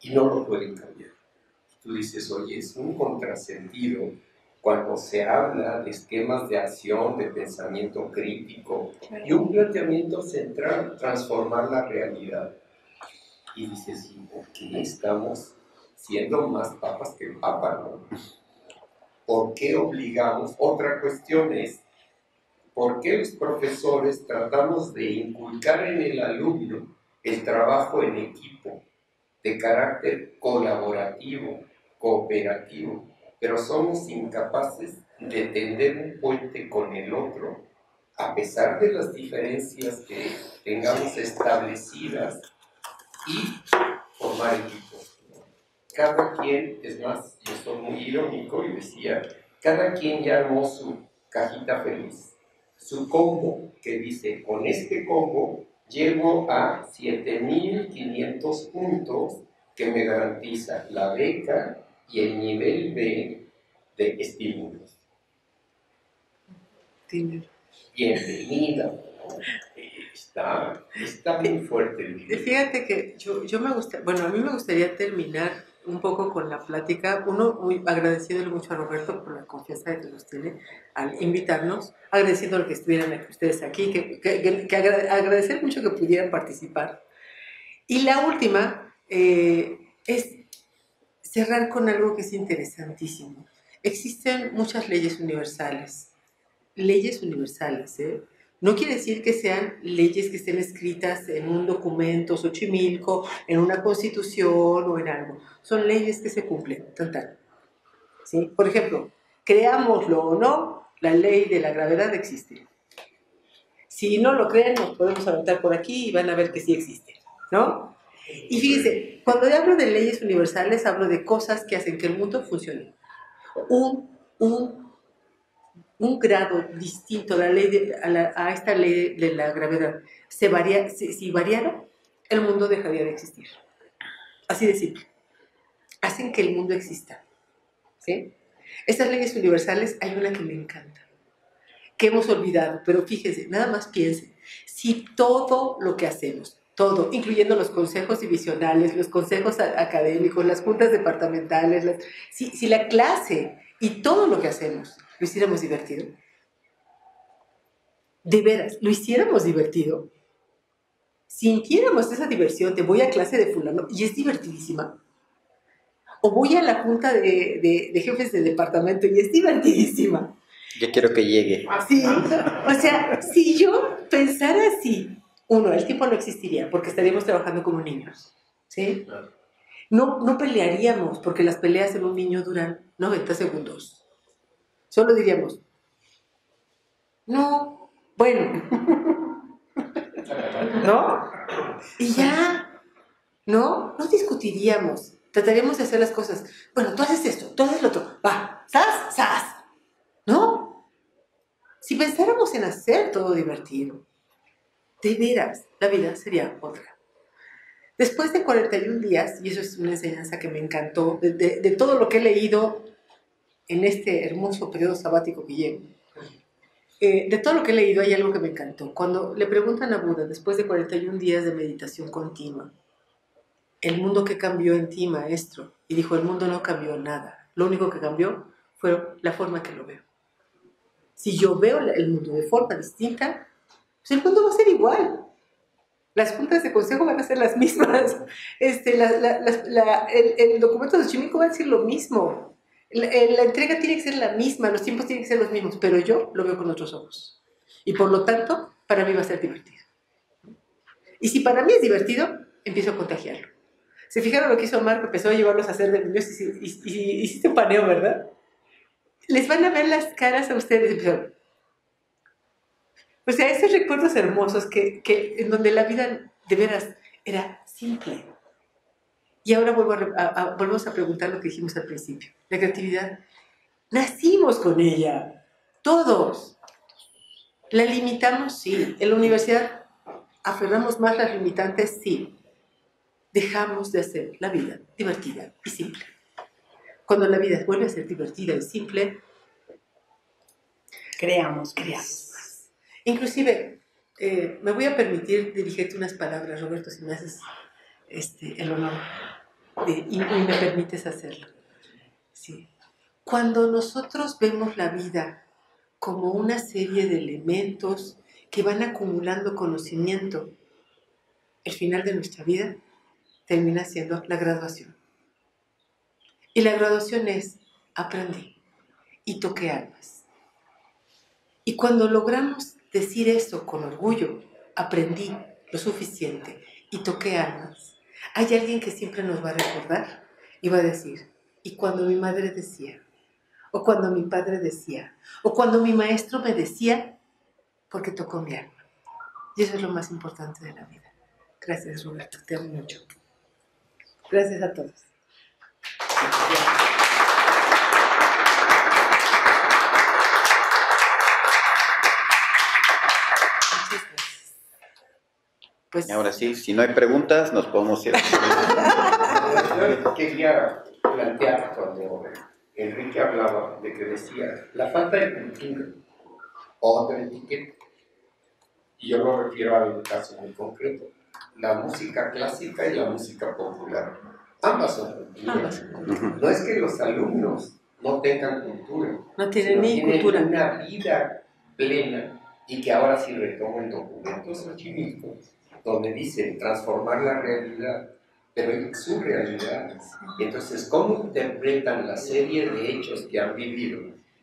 y no lo pueden cambiar. Tú dices, oye, es un contrasentido cuando se habla de esquemas de acción, de pensamiento crítico y un planteamiento central, transformar la realidad. Y dices, ¿y por qué estamos siendo más papas que el papa, no? ¿Por qué obligamos? Otra cuestión es, ¿por qué los profesores tratamos de inculcar en el alumno el trabajo en equipo, de carácter colaborativo, cooperativo, pero somos incapaces de tender un puente con el otro, a pesar de las diferencias que tengamos establecidas, y formar equipos? Cada quien, es más, yo soy muy irónico y decía, cada quien ya armó su cajita feliz, su combo, que dice, con este combo llego a siete mil quinientos puntos que me garantiza la beca y el nivel B de estímulos. Bienvenida. Está, está muy fuerte el libro. Fíjate que yo, yo me gusta, bueno, a mí me gustaría terminar un poco con la plática. Uno, muy agradeciéndole mucho a Roberto por la confianza que nos tiene al invitarnos, agradeciendo que estuvieran aquí, ustedes aquí, que, que, que, que agradecer mucho que pudieran participar. Y la última eh, es cerrar con algo que es interesantísimo. Existen muchas leyes universales, leyes universales, ¿eh? No quiere decir que sean leyes que estén escritas en un documento Xochimilco, en una constitución o en algo. Son leyes que se cumplen, tan, tan. ¿Sí? Por ejemplo, creámoslo o no, la ley de la gravedad existe. Si no lo creen, nos podemos aventar por aquí y van a ver que sí existe, ¿no? Y fíjense, cuando yo hablo de leyes universales, hablo de cosas que hacen que el mundo funcione. Un, un un grado distinto a, la ley de, a, la, a esta ley de la gravedad, se varía, si, si variara, el mundo dejaría de existir. Así de simple. Hacen que el mundo exista. ¿Sí? Estas leyes universales, hay una que me encanta, que hemos olvidado, pero fíjense, nada más piensen, si todo lo que hacemos, todo, incluyendo los consejos divisionales, los consejos académicos, las juntas departamentales, las, si, si la clase y todo lo que hacemos lo hiciéramos divertido, de veras, lo hiciéramos divertido, sintiéramos esa diversión de voy a clase de fulano y es divertidísima, o voy a la junta de, de, de jefes de departamento y es divertidísima. Yo quiero que llegue. Sí, o sea, si yo pensara así, uno, el tiempo no existiría porque estaríamos trabajando como niños, ¿sí? No, no pelearíamos porque las peleas en un niño duran noventa segundos. Solo diríamos, no, bueno, ¿no? Y ya, ¿no? No discutiríamos, trataríamos de hacer las cosas. Bueno, tú haces esto, tú haces lo otro, va, ¡zas, zas! ¿No? Si pensáramos en hacer todo divertido, de veras, la vida sería otra. Después de cuarenta y un días, y eso es una enseñanza que me encantó, de, de, de todo lo que he leído en este hermoso periodo sabático que llevo, eh, de todo lo que he leído hay algo que me encantó. Cuando le preguntan a Buda, después de cuarenta y un días de meditación continua, el mundo que cambió en ti, maestro, y dijo, el mundo no cambió nada, lo único que cambió fue la forma que lo veo. Si yo veo el mundo de forma distinta, pues el mundo va a ser igual. Las juntas de consejo van a ser las mismas. Este, la, la, la, la, el, el documento de Xochimilco va a decir lo mismo. La, la entrega tiene que ser la misma, los tiempos tienen que ser los mismos, pero yo lo veo con otros ojos. Y por lo tanto, para mí va a ser divertido. Y si para mí es divertido, empiezo a contagiarlo. ¿Se fijaron lo que hizo Marco? Empezó a llevarlos a hacer de niños y, y, y, y hiciste un paneo, ¿verdad? Les van a ver las caras a ustedes. Empezaron. O sea, esos recuerdos hermosos que, que, en donde la vida de veras era simple. Y ahora vuelvo a, a, a, volvemos a preguntar lo que dijimos al principio. La creatividad, nacimos con ella, todos. ¿La limitamos? Sí. En la universidad aferramos más las limitantes, sí. Dejamos de hacer la vida divertida y simple. Cuando la vida vuelve a ser divertida y simple, creamos, creamos más. Inclusive, eh, me voy a permitir dirigirte unas palabras, Roberto, si me haces este, el honor. de, y, y me permites hacerlo. Sí. Cuando nosotros vemos la vida como una serie de elementos que van acumulando conocimiento, el final de nuestra vida termina siendo la graduación. Y la graduación es, aprendí y toqué almas. Y cuando logramos decir eso con orgullo, aprendí lo suficiente y toqué almas, hay alguien que siempre nos va a recordar y va a decir, y cuando mi madre decía, o cuando mi padre decía, o cuando mi maestro me decía, porque tocó mi alma. Y eso es lo más importante de la vida. Gracias, Roberto, te amo mucho. Gracias a todos. Muchas gracias. Pues, y ahora sí, si no hay preguntas, nos podemos ir. Yo quería plantear cuando Enrique hablaba de que decía la falta de cultura o de etiqueta, y yo lo refiero a un caso muy concreto, la música clásica y la música popular. Ambas son culturas. No es que los alumnos no tengan cultura, no tienen ni tienen cultura. una vida plena, y que ahora sí retomo el documento Xochimilco, donde dicen transformar la realidad, pero es su realidad. Entonces, ¿cómo interpretan la serie de hechos que han vivido?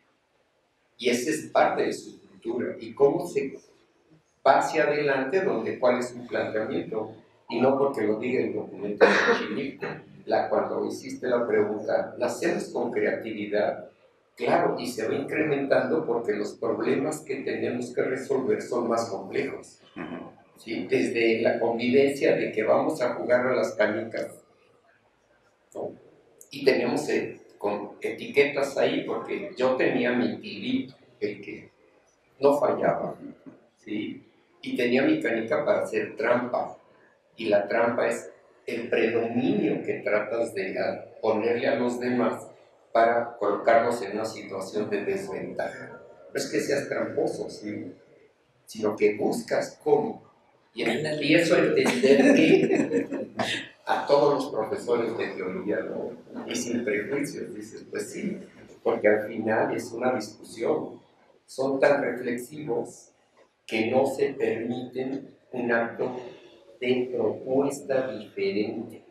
Y esa es parte de su cultura. ¿Y cómo se va hacia adelante, donde cuál es su planteamiento? Y no porque lo diga el documento de Xochimilco. La, cuando hiciste la pregunta, ¿nacemos con creatividad? Claro, y se va incrementando porque los problemas que tenemos que resolver son más complejos. ¿Sí? Desde la convivencia de que vamos a jugar a las canicas, ¿no? Y tenemos eh, con etiquetas ahí, porque yo tenía mi tilito, el que no fallaba, ¿sí? Y tenía mi canica para hacer trampa, y la trampa es el predominio que tratas de a, ponerle a los demás para colocarlos en una situación de desventaja. No es que seas tramposo, ¿sí? Sino que buscas cómo. Y empiezo a entender que a todos los profesores de teoría, ¿no? Y sin prejuicios, dices, pues sí, porque al final es una discusión. Son tan reflexivos que no se permiten un acto de propuesta diferente.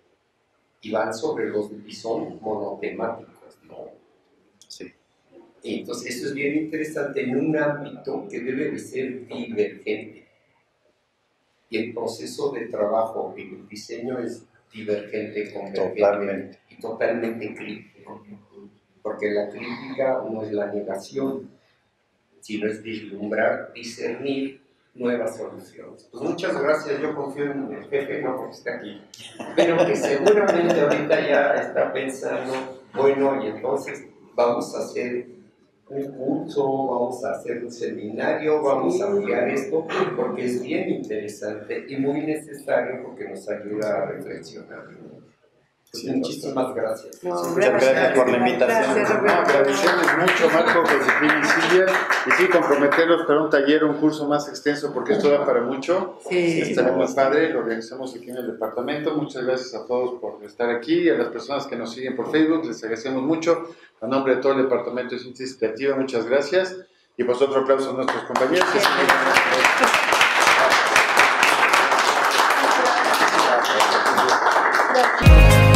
Y van sobre los, y son monotemáticos, ¿no? Sí. Y entonces eso es bien interesante en un ámbito que debe de ser divergente. Y el proceso de trabajo en el diseño es divergente, convergente Totalmente. y totalmente crítico. Porque la crítica no es la negación, sino es vislumbrar, discernir nuevas soluciones. Pues muchas gracias, yo confío en el jefe, no porque está aquí, pero que seguramente ahorita ya está pensando, bueno, y entonces vamos a hacer un curso, vamos a hacer un seminario, vamos a ampliar esto, porque es bien interesante y muy necesario porque nos ayuda a reflexionar. Pues Sí, muchísimas gracias. No, Muchas gracias por la invitación. Gracias, No, Roberto. agradecerles mucho, Marco, Josefina y Silvia, y sí, comprometerlos para un taller, un curso más extenso, porque esto da para mucho. Sí. Estará muy padre, lo organizamos aquí en el departamento. Muchas gracias a todos por estar aquí, y a las personas que nos siguen por Facebook, les agradecemos mucho. A nombre de todo el departamento de Síntesis Creativa, muchas gracias. Y pues otro aplauso a nuestros compañeros. Que siguen Gracias.